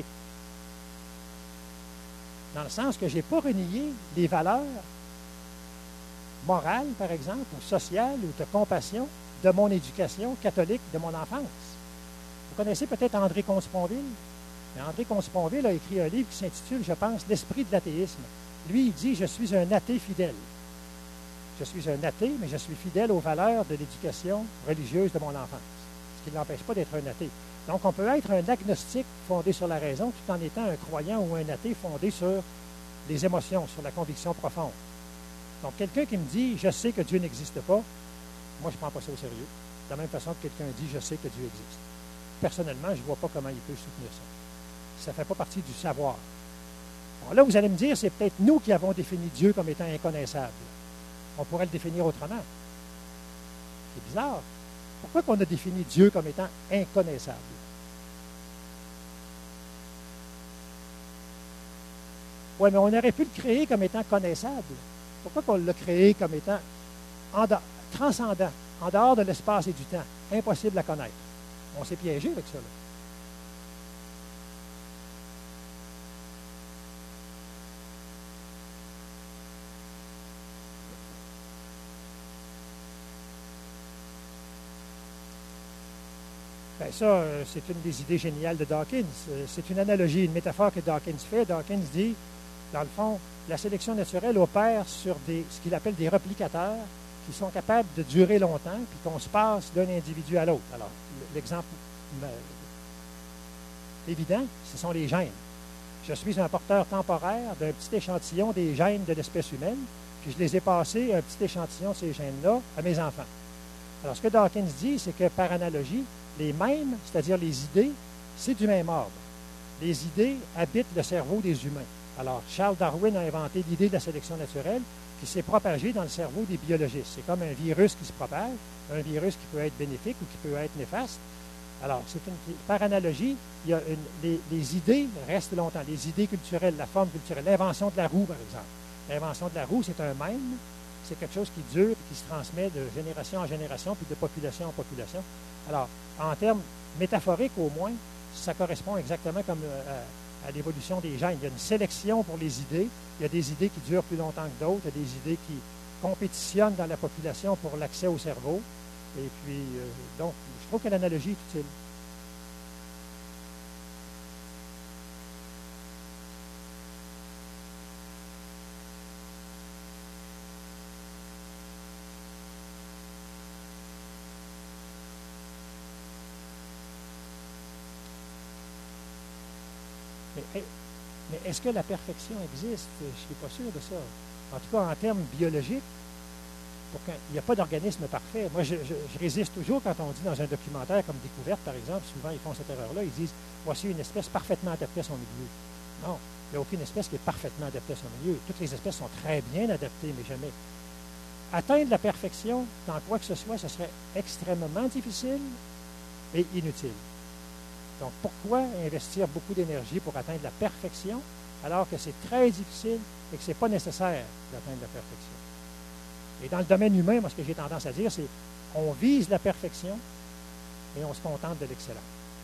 Dans le sens que je n'ai pas renié les valeurs morales, par exemple, ou sociales, ou de compassion de mon éducation catholique de mon enfance. Vous connaissez peut-être André Comte-Sponville? André Comte-Sponville a écrit un livre qui s'intitule, je pense, L'esprit de l'athéisme. Lui, il dit, je suis un athée fidèle. Je suis un athée, mais je suis fidèle aux valeurs de l'éducation religieuse de mon enfance. Ce qui ne l'empêche pas d'être un athée. Donc, on peut être un agnostique fondé sur la raison tout en étant un croyant ou un athée fondé sur les émotions, sur la conviction profonde. Donc, quelqu'un qui me dit « je sais que Dieu n'existe pas », moi, je ne prends pas ça au sérieux. De la même façon que quelqu'un dit « je sais que Dieu existe ». Personnellement, je ne vois pas comment il peut soutenir ça. Ça ne fait pas partie du savoir. Bon, là, vous allez me dire, c'est peut-être nous qui avons défini Dieu comme étant inconnaissable. On pourrait le définir autrement. C'est bizarre. Pourquoi qu'on a défini Dieu comme étant inconnaissable? Oui, mais on aurait pu le créer comme étant connaissable. Pourquoi qu'on l'a créé comme étant transcendant, en dehors de l'espace et du temps, impossible à connaître? On s'est piégé avec ça, là. Bien, ça, c'est une des idées géniales de Dawkins. C'est une analogie, une métaphore que Dawkins fait. Dawkins dit, dans le fond, la sélection naturelle opère sur ce qu'il appelle des replicateurs qui sont capables de durer longtemps, puis qu'on se passe d'un individu à l'autre. Alors, l'exemple évident, ce sont les gènes. Je suis un porteur temporaire d'un petit échantillon des gènes de l'espèce humaine, puis je les ai passés, un petit échantillon de ces gènes-là, à mes enfants. Alors, ce que Dawkins dit, c'est que par analogie, les mêmes, c'est-à-dire les idées, c'est du même ordre. Les idées habitent le cerveau des humains. Alors, Charles Darwin a inventé l'idée de la sélection naturelle qui s'est propagée dans le cerveau des biologistes. C'est comme un virus qui se propage, un virus qui peut être bénéfique ou qui peut être néfaste. Alors, par analogie, les idées restent longtemps. Les idées culturelles, la forme culturelle, l'invention de la roue, par exemple. L'invention de la roue, c'est un mème. C'est quelque chose qui dure et qui se transmet de génération en génération, puis de population en population. Alors, en termes métaphoriques au moins, ça correspond exactement comme à l'évolution des gènes. Il y a une sélection pour les idées. Il y a des idées qui durent plus longtemps que d'autres. Il y a des idées qui compétitionnent dans la population pour l'accès au cerveau. Et puis, donc, je trouve que l'analogie est utile. Mais est-ce que la perfection existe? Je ne suis pas sûr de ça. En tout cas, en termes biologiques, il n'y a pas d'organisme parfait. Moi, je résiste toujours quand on dit dans un documentaire comme Découverte, par exemple, souvent ils font cette erreur-là, ils disent « Voici une espèce parfaitement adaptée à son milieu ». Non, il n'y a aucune espèce qui est parfaitement adaptée à son milieu. Toutes les espèces sont très bien adaptées, mais jamais. Atteindre la perfection dans quoi que ce soit, ce serait extrêmement difficile et inutile. Donc, pourquoi investir beaucoup d'énergie pour atteindre la perfection alors que c'est très difficile et que ce n'est pas nécessaire d'atteindre la perfection? Et dans le domaine humain, moi, ce que j'ai tendance à dire, c'est on vise la perfection et on se contente de l'excellence.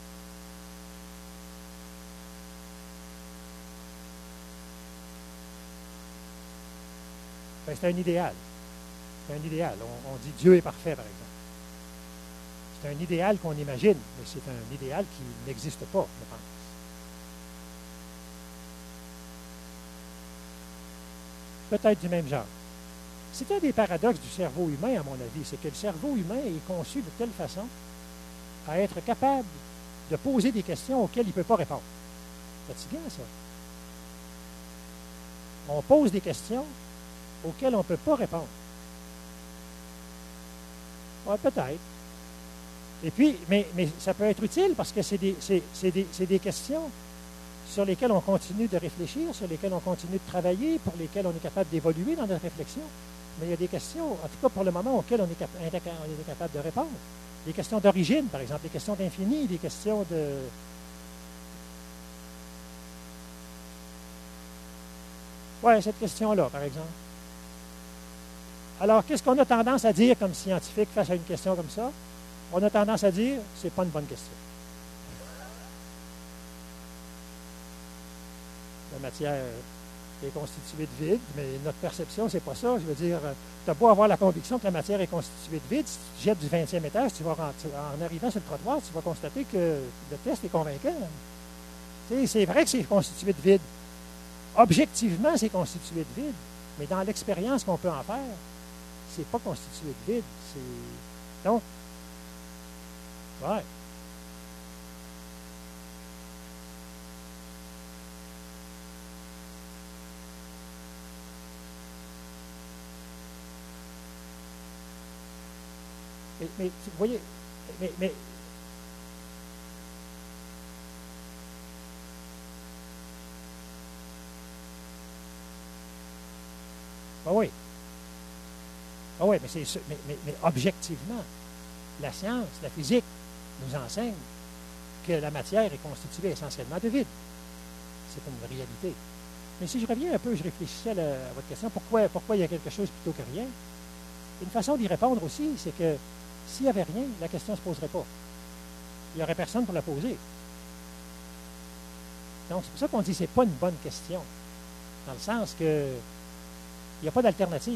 Ben, c'est un idéal. C'est un idéal. On dit Dieu est parfait, par exemple. C'est un idéal qu'on imagine, mais c'est un idéal qui n'existe pas, je pense. Peut-être du même genre. C'est un des paradoxes du cerveau humain, à mon avis, c'est que le cerveau humain est conçu de telle façon à être capable de poser des questions auxquelles il ne peut pas répondre. C'est fatigant, ça. On pose des questions auxquelles on ne peut pas répondre. Ouais, peut-être. Et puis, mais ça peut être utile parce que c'est des questions sur lesquelles on continue de réfléchir, sur lesquelles on continue de travailler, pour lesquelles on est capable d'évoluer dans notre réflexion. Mais il y a des questions, en tout cas pour le moment, auxquelles on est capable de répondre. Des questions d'origine, par exemple, des questions d'infini, des questions de... Oui, cette question-là, par exemple. Alors, qu'est-ce qu'on a tendance à dire comme scientifique face à une question comme ça? On a tendance à dire, c'est pas une bonne question. La matière est constituée de vide, mais notre perception, c'est pas ça. Je veux dire, tu as beau avoir la conviction que la matière est constituée de vide, si tu jettes du 20e étage, en arrivant sur le trottoir, tu vas constater que le test est convaincant. C'est vrai que c'est constitué de vide. Objectivement, c'est constitué de vide, mais dans l'expérience qu'on peut en faire, c'est pas constitué de vide. Donc, ouais. vous voyez, mais ah oui, ah oui, mais objectivement, la science, la physique nous enseigne que la matière est constituée essentiellement de vide. C'est une réalité. Mais si je reviens un peu, je réfléchissais à votre question, pourquoi il y a quelque chose plutôt que rien? Une façon d'y répondre aussi, c'est que s'il n'y avait rien, la question ne se poserait pas. Il n'y aurait personne pour la poser. Donc, c'est pour ça qu'on dit que ce n'est pas une bonne question, dans le sens que il n'y a pas d'alternative.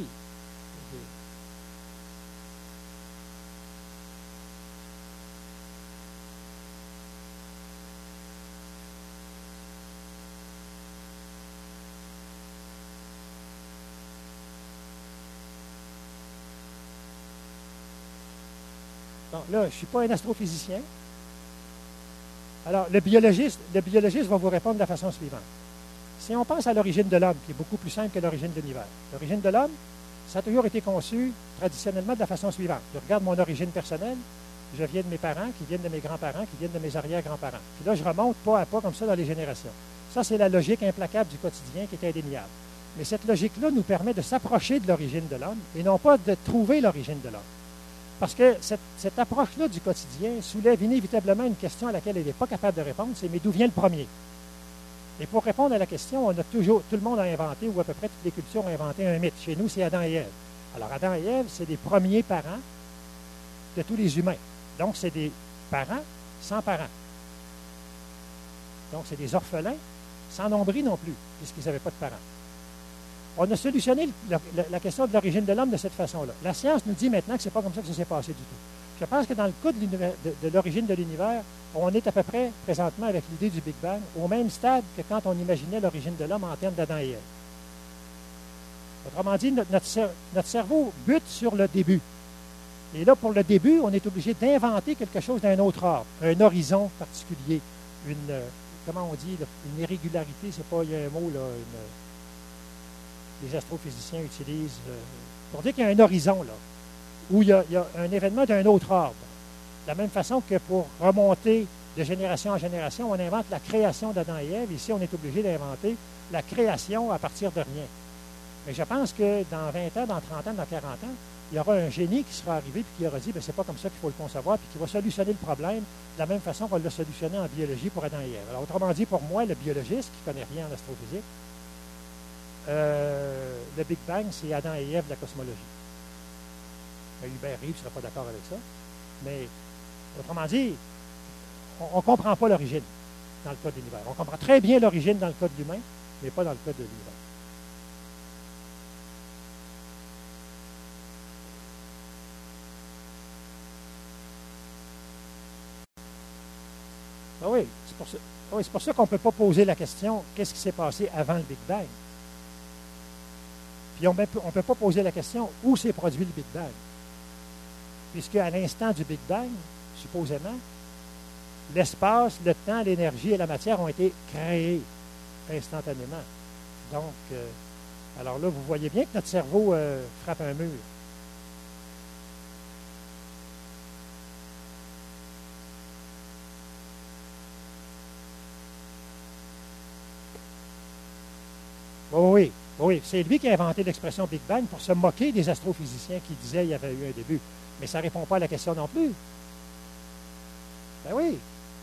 Bon, là, je ne suis pas un astrophysicien. Alors, le biologiste va vous répondre de la façon suivante. Si on pense à l'origine de l'homme, qui est beaucoup plus simple que l'origine de l'univers, l'origine de l'homme, ça a toujours été conçu traditionnellement de la façon suivante. Je regarde mon origine personnelle, je viens de mes parents, qui viennent de mes grands-parents, qui viennent de mes arrière-grands-parents. Puis là, je remonte pas à pas comme ça dans les générations. Ça, c'est la logique implacable du quotidien qui est indéniable. Mais cette logique-là nous permet de s'approcher de l'origine de l'homme et non pas de trouver l'origine de l'homme. Parce que cette approche-là du quotidien soulève inévitablement une question à laquelle elle n'est pas capable de répondre, c'est mais d'où vient le premier? Et pour répondre à la question, on a toujours, tout le monde a inventé, ou à peu près toutes les cultures ont inventé un mythe. Chez nous, c'est Adam et Ève. Alors, Adam et Ève, c'est les premiers parents de tous les humains. Donc, c'est des parents sans parents. Donc, c'est des orphelins sans nombril non plus, puisqu'ils n'avaient pas de parents. On a solutionné la question de l'origine de l'homme de cette façon-là. La science nous dit maintenant que ce n'est pas comme ça que ça s'est passé du tout. Je pense que dans le cas de l'origine de l'univers, on est à peu près, présentement, avec l'idée du Big Bang, au même stade que quand on imaginait l'origine de l'homme en termes d'Adam et Ève. Autrement dit, notre cerveau bute sur le début. Et là, pour le début, on est obligé d'inventer quelque chose d'un autre ordre, un horizon particulier, comment on dit, une irrégularité, c'est pas, il y a un mot, là, les astrophysiciens utilisent, pour dire qu'il y a un horizon, là, où il y a un événement d'un autre ordre. De la même façon que pour remonter de génération en génération, on invente la création d'Adam et Ève. Ici, on est obligé d'inventer la création à partir de rien. Mais je pense que dans 20 ans, dans 30 ans, dans 40 ans, il y aura un génie qui sera arrivé et qui aura dit, c'est pas comme ça qu'il faut le concevoir, puis qui va solutionner le problème de la même façon qu'on l'a solutionné en biologie pour Adam et Ève. Alors, autrement dit, pour moi, le biologiste qui ne connaît rien en astrophysique, le Big Bang, c'est Adam et Ève de la cosmologie. Hubert Reeves ne sera pas d'accord avec ça. Mais, autrement dit, on ne comprend pas l'origine dans le cas de l'univers. On comprend très bien l'origine dans le cas de l'humain, mais pas dans le cas de l'univers. Ah oui, c'est pour ça qu'on ne peut pas poser la question qu'est-ce qui s'est passé avant le Big Bang. Puis on ne peut pas poser la question où s'est produit le Big Bang. Puisque à l'instant du Big Bang, supposément, l'espace, le temps, l'énergie et la matière ont été créés instantanément. Donc, alors là, vous voyez bien que notre cerveau frappe un mur. Oui, oui, c'est lui qui a inventé l'expression Big Bang pour se moquer des astrophysiciens qui disaient qu'il y avait eu un début. Mais ça ne répond pas à la question non plus. Ben oui.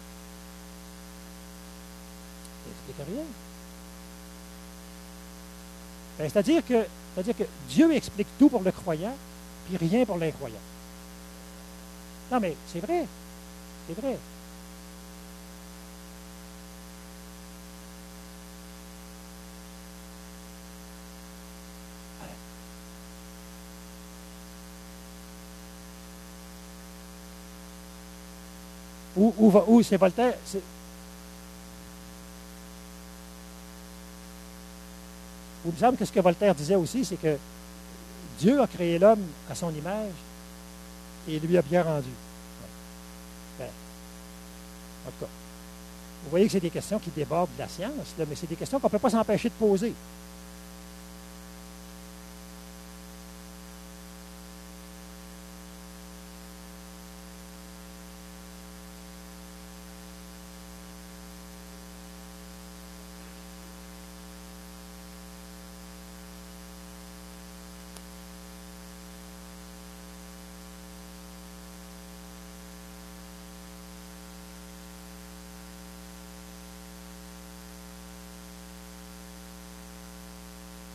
Ça n'explique rien. Ben, c'est-à-dire que Dieu explique tout pour le croyant, puis rien pour l'incroyant. Non, mais c'est vrai. C'est vrai. Où c'est Voltaire? Il me semble que ce que Voltaire disait aussi, c'est que Dieu a créé l'homme à son image et lui a bien rendu. Ben, en tout cas, vous voyez que c'est des questions qui débordent de la science, là, mais c'est des questions qu'on ne peut pas s'empêcher de poser.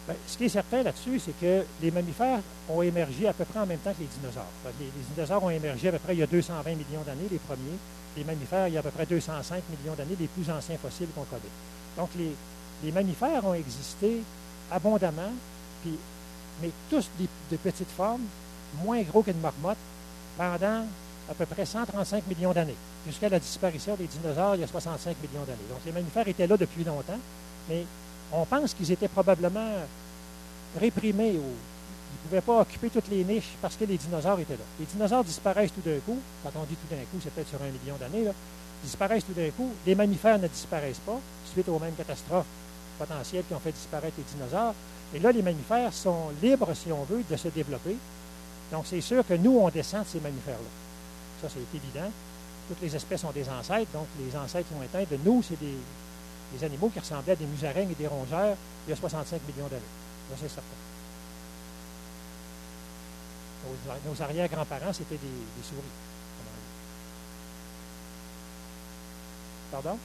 Bien, ce qui est certain là-dessus, c'est que les mammifères ont émergé à peu près en même temps que les dinosaures. Les dinosaures ont émergé à peu près il y a 220 millions d'années, les premiers. Les mammifères, il y a à peu près 205 millions d'années, les plus anciens fossiles qu'on connaît. Donc, les mammifères ont existé abondamment, mais tous de petites formes, moins gros qu'une marmotte, pendant à peu près 135 millions d'années, jusqu'à la disparition des dinosaures il y a 65 millions d'années. Donc, les mammifères étaient là depuis longtemps, mais on pense qu'ils étaient probablement réprimés ou ils ne pouvaient pas occuper toutes les niches parce que les dinosaures étaient là. Les dinosaures disparaissent tout d'un coup. Quand on dit tout d'un coup, c'est peut-être sur 1 million d'années. Là, disparaissent tout d'un coup. Les mammifères ne disparaissent pas suite aux mêmes catastrophes potentielles qui ont fait disparaître les dinosaures. Et là, les mammifères sont libres, si on veut, de se développer. Donc, c'est sûr que nous, on descend de ces mammifères-là. Ça, c'est évident. Toutes les espèces ont des ancêtres. Donc, les ancêtres lointains de nous, c'est des animaux qui ressemblaient à des musaraignes et des rongeurs il y a 65 millions d'années. Ça, c'est certain. Nos arrière-grands-parents, c'était des souris. Pardon?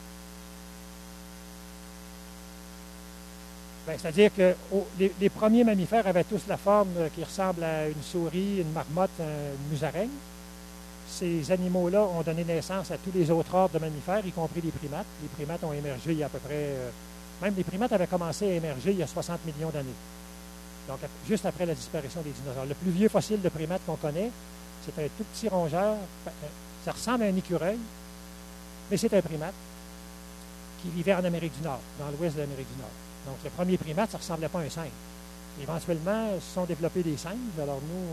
Bien, c'est-à-dire que les premiers mammifères avaient tous la forme qui ressemble à une souris, une marmotte, une musaraigne. Ces animaux-là ont donné naissance à tous les autres ordres de mammifères, y compris les primates. Les primates ont émergé il y a à peu près... même les primates avaient commencé à émerger il y a 60 millions d'années. Donc, juste après la disparition des dinosaures. Le plus vieux fossile de primate qu'on connaît, c'est un tout petit rongeur. Ça ressemble à un écureuil, mais c'est un primate qui vivait en Amérique du Nord, dans l'ouest de l'Amérique du Nord. Donc, le premier primate, ça ne ressemblait pas à un singe. Éventuellement, se sont développés des singes. Alors, nous,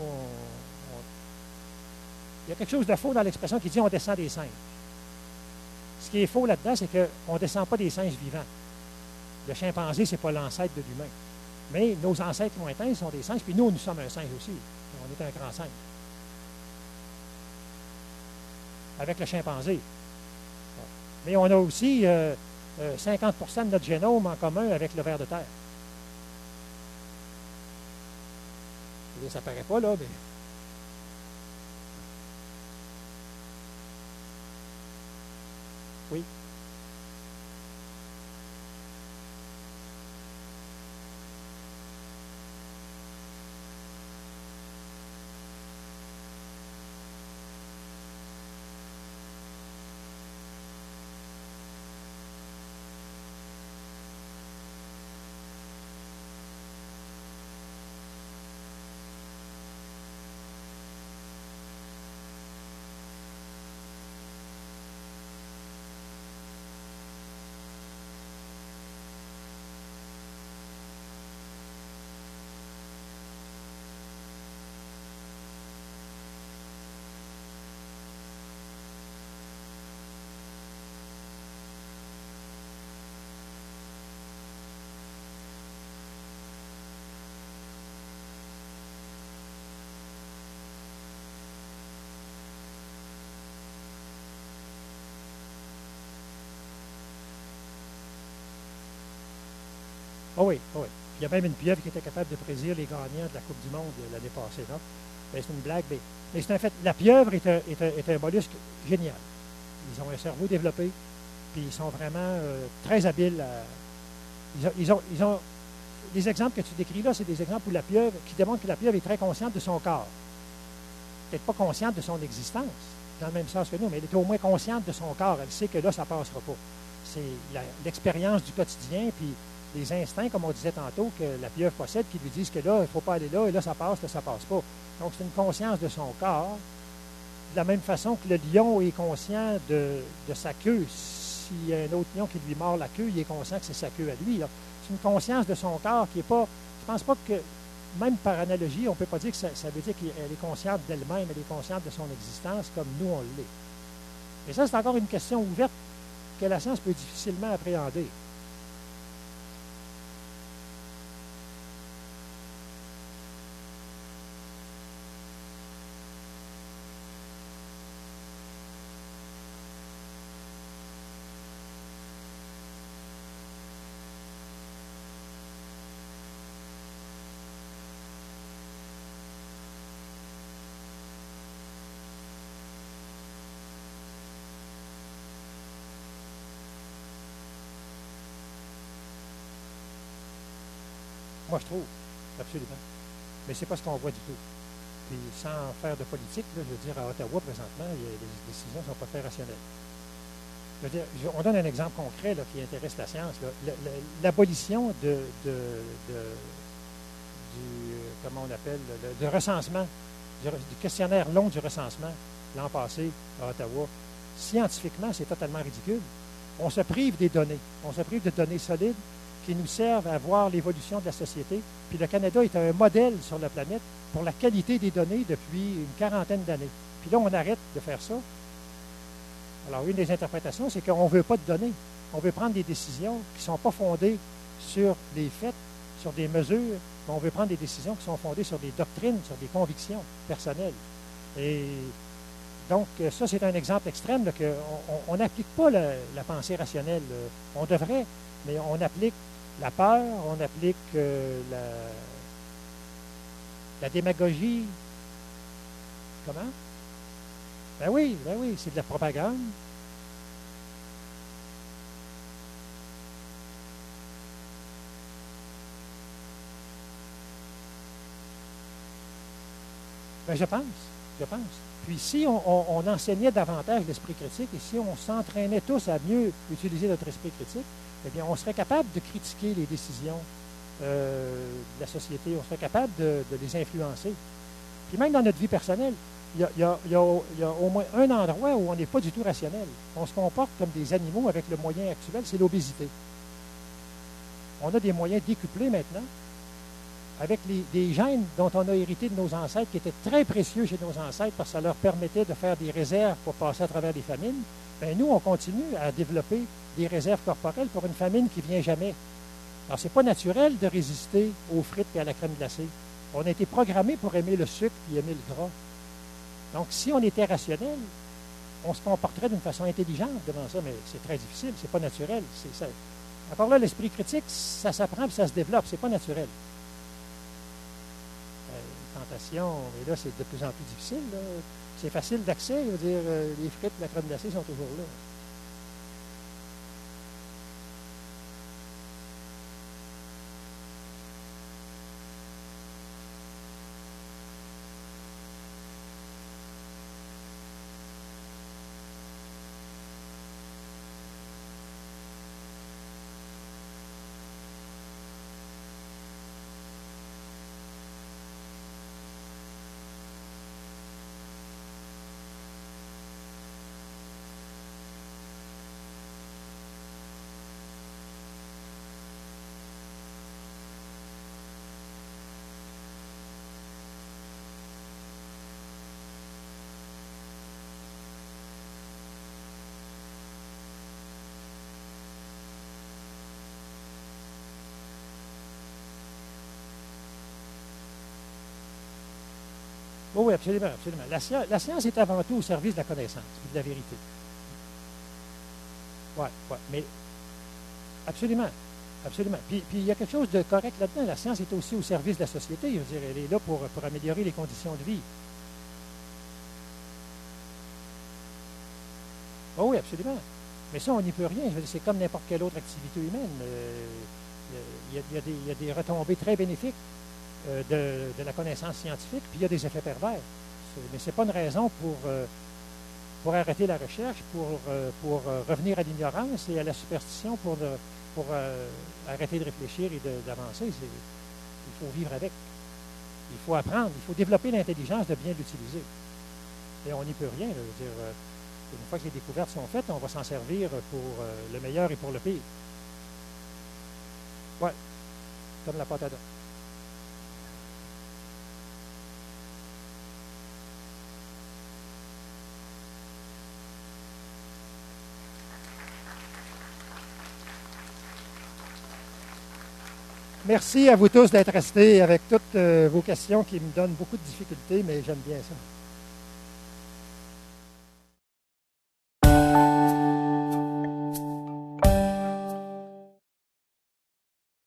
il y a quelque chose de faux dans l'expression qui dit on descend des singes. Ce qui est faux là-dedans, c'est qu'on ne descend pas des singes vivants. Le chimpanzé, ce n'est pas l'ancêtre de l'humain. Mais nos ancêtres lointains sont des singes, puis nous sommes un singe aussi. On est un grand singe. Avec le chimpanzé. Mais on a aussi 50 de notre génome en commun avec le ver de terre. Ça ne paraît pas, là, mais... Oui. Oh oui, oh oui. Il y a même une pieuvre qui était capable de prédire les gagnants de la Coupe du Monde l'année passée, non? Ben, c'est une blague, mais c'est un fait. La pieuvre est un mollusque génial. Ils ont un cerveau développé, puis ils sont vraiment très habiles. Ils ont les exemples que tu décris là, c'est des exemples où la pieuvre, qui démontrent que la pieuvre est très consciente de son corps. Peut-être pas consciente de son existence, dans le même sens que nous, mais elle est au moins consciente de son corps. Elle sait que là, ça ne passera pas. C'est l'expérience du quotidien, puis les instincts, comme on disait tantôt, que la pieuvre possède, qui lui disent que là, il ne faut pas aller là, et là, ça passe, là, ça ne passe pas. Donc, c'est une conscience de son corps, de la même façon que le lion est conscient de sa queue. S'il y a un autre lion qui lui mord la queue, il est conscient que c'est sa queue à lui. C'est une conscience de son corps qui n'est pas... Je ne pense pas que, même par analogie, on ne peut pas dire que ça veut dire qu'elle est consciente d'elle-même, elle est consciente de son existence comme nous, on l'est. Et ça, c'est encore une question ouverte que la science peut difficilement appréhender. Moi, je trouve, absolument. Mais c'est pas ce qu'on voit du tout. Puis, sans faire de politique, là, je veux dire, à Ottawa, présentement, les décisions ne sont pas très rationnelles. Je veux dire, on donne un exemple concret là, qui intéresse la science. L'abolition comment on appelle, le recensement, du questionnaire long du recensement l'an passé à Ottawa, scientifiquement, c'est totalement ridicule. On se prive des données. On se prive de données solides qui nous servent à voir l'évolution de la société. Puis le Canada est un modèle sur la planète pour la qualité des données depuis une quarantaine d'années. Puis là, on arrête de faire ça. Alors, une des interprétations, c'est qu'on ne veut pas de données. On veut prendre des décisions qui ne sont pas fondées sur des faits, sur des mesures, mais on veut prendre des décisions qui sont fondées sur des doctrines, sur des convictions personnelles. Et donc, ça, c'est un exemple extrême qu'on n'applique pas la pensée rationnelle. On devrait, mais on applique la peur, on applique la démagogie. Comment? Ben oui, c'est de la propagande. Ben je pense. Puis si on enseignait davantage l'esprit critique et si on s'entraînait tous à mieux utiliser notre esprit critique, eh bien, on serait capable de critiquer les décisions de la société, on serait capable de les influencer. Puis même dans notre vie personnelle, il y a au moins un endroit où on n'est pas du tout rationnel. On se comporte comme des animaux avec le moyen actuel, c'est l'obésité. On a des moyens décuplés maintenant, avec des gènes dont on a hérité de nos ancêtres, qui étaient très précieux chez nos ancêtres parce que ça leur permettait de faire des réserves pour passer à travers les famines. Bien, nous, on continue à développer des réserves corporelles pour une famine qui ne vient jamais. Alors, ce n'est pas naturel de résister aux frites et à la crème glacée. On a été programmé pour aimer le sucre et aimer le gras. Donc, si on était rationnel, on se comporterait d'une façon intelligente devant ça, mais c'est très difficile, c'est pas naturel. Encore là, l'esprit critique, ça s'apprend et ça se développe, c'est pas naturel. Tentation, mais là, c'est de plus en plus difficile. Là. C'est facile d'accès, je veux dire, les frites et la crème glacée sont toujours là. Oh oui, absolument. La science est avant tout au service de la connaissance et de la vérité. Oui, mais absolument. Puis il y a quelque chose de correct là-dedans. La science est aussi au service de la société. Je veux dire, elle est là pour améliorer les conditions de vie. Oh oui, absolument. Mais ça, on n'y peut rien. Je veux dire, c'est comme n'importe quelle autre activité humaine. Il y a des retombées très bénéfiques de la connaissance scientifique, puis il y a des effets pervers. Mais ce n'est pas une raison pour arrêter la recherche, pour revenir à l'ignorance et à la superstition, pour arrêter de réfléchir et d'avancer. Il faut vivre avec. Il faut apprendre. Il faut développer l'intelligence de bien l'utiliser. Et on n'y peut rien. Je veux dire, une fois que les découvertes sont faites, on va s'en servir pour le meilleur et pour le pire. Oui, comme la pâte à dents. Merci à vous tous d'être restés avec toutes vos questions qui me donnent beaucoup de difficultés, mais j'aime bien ça.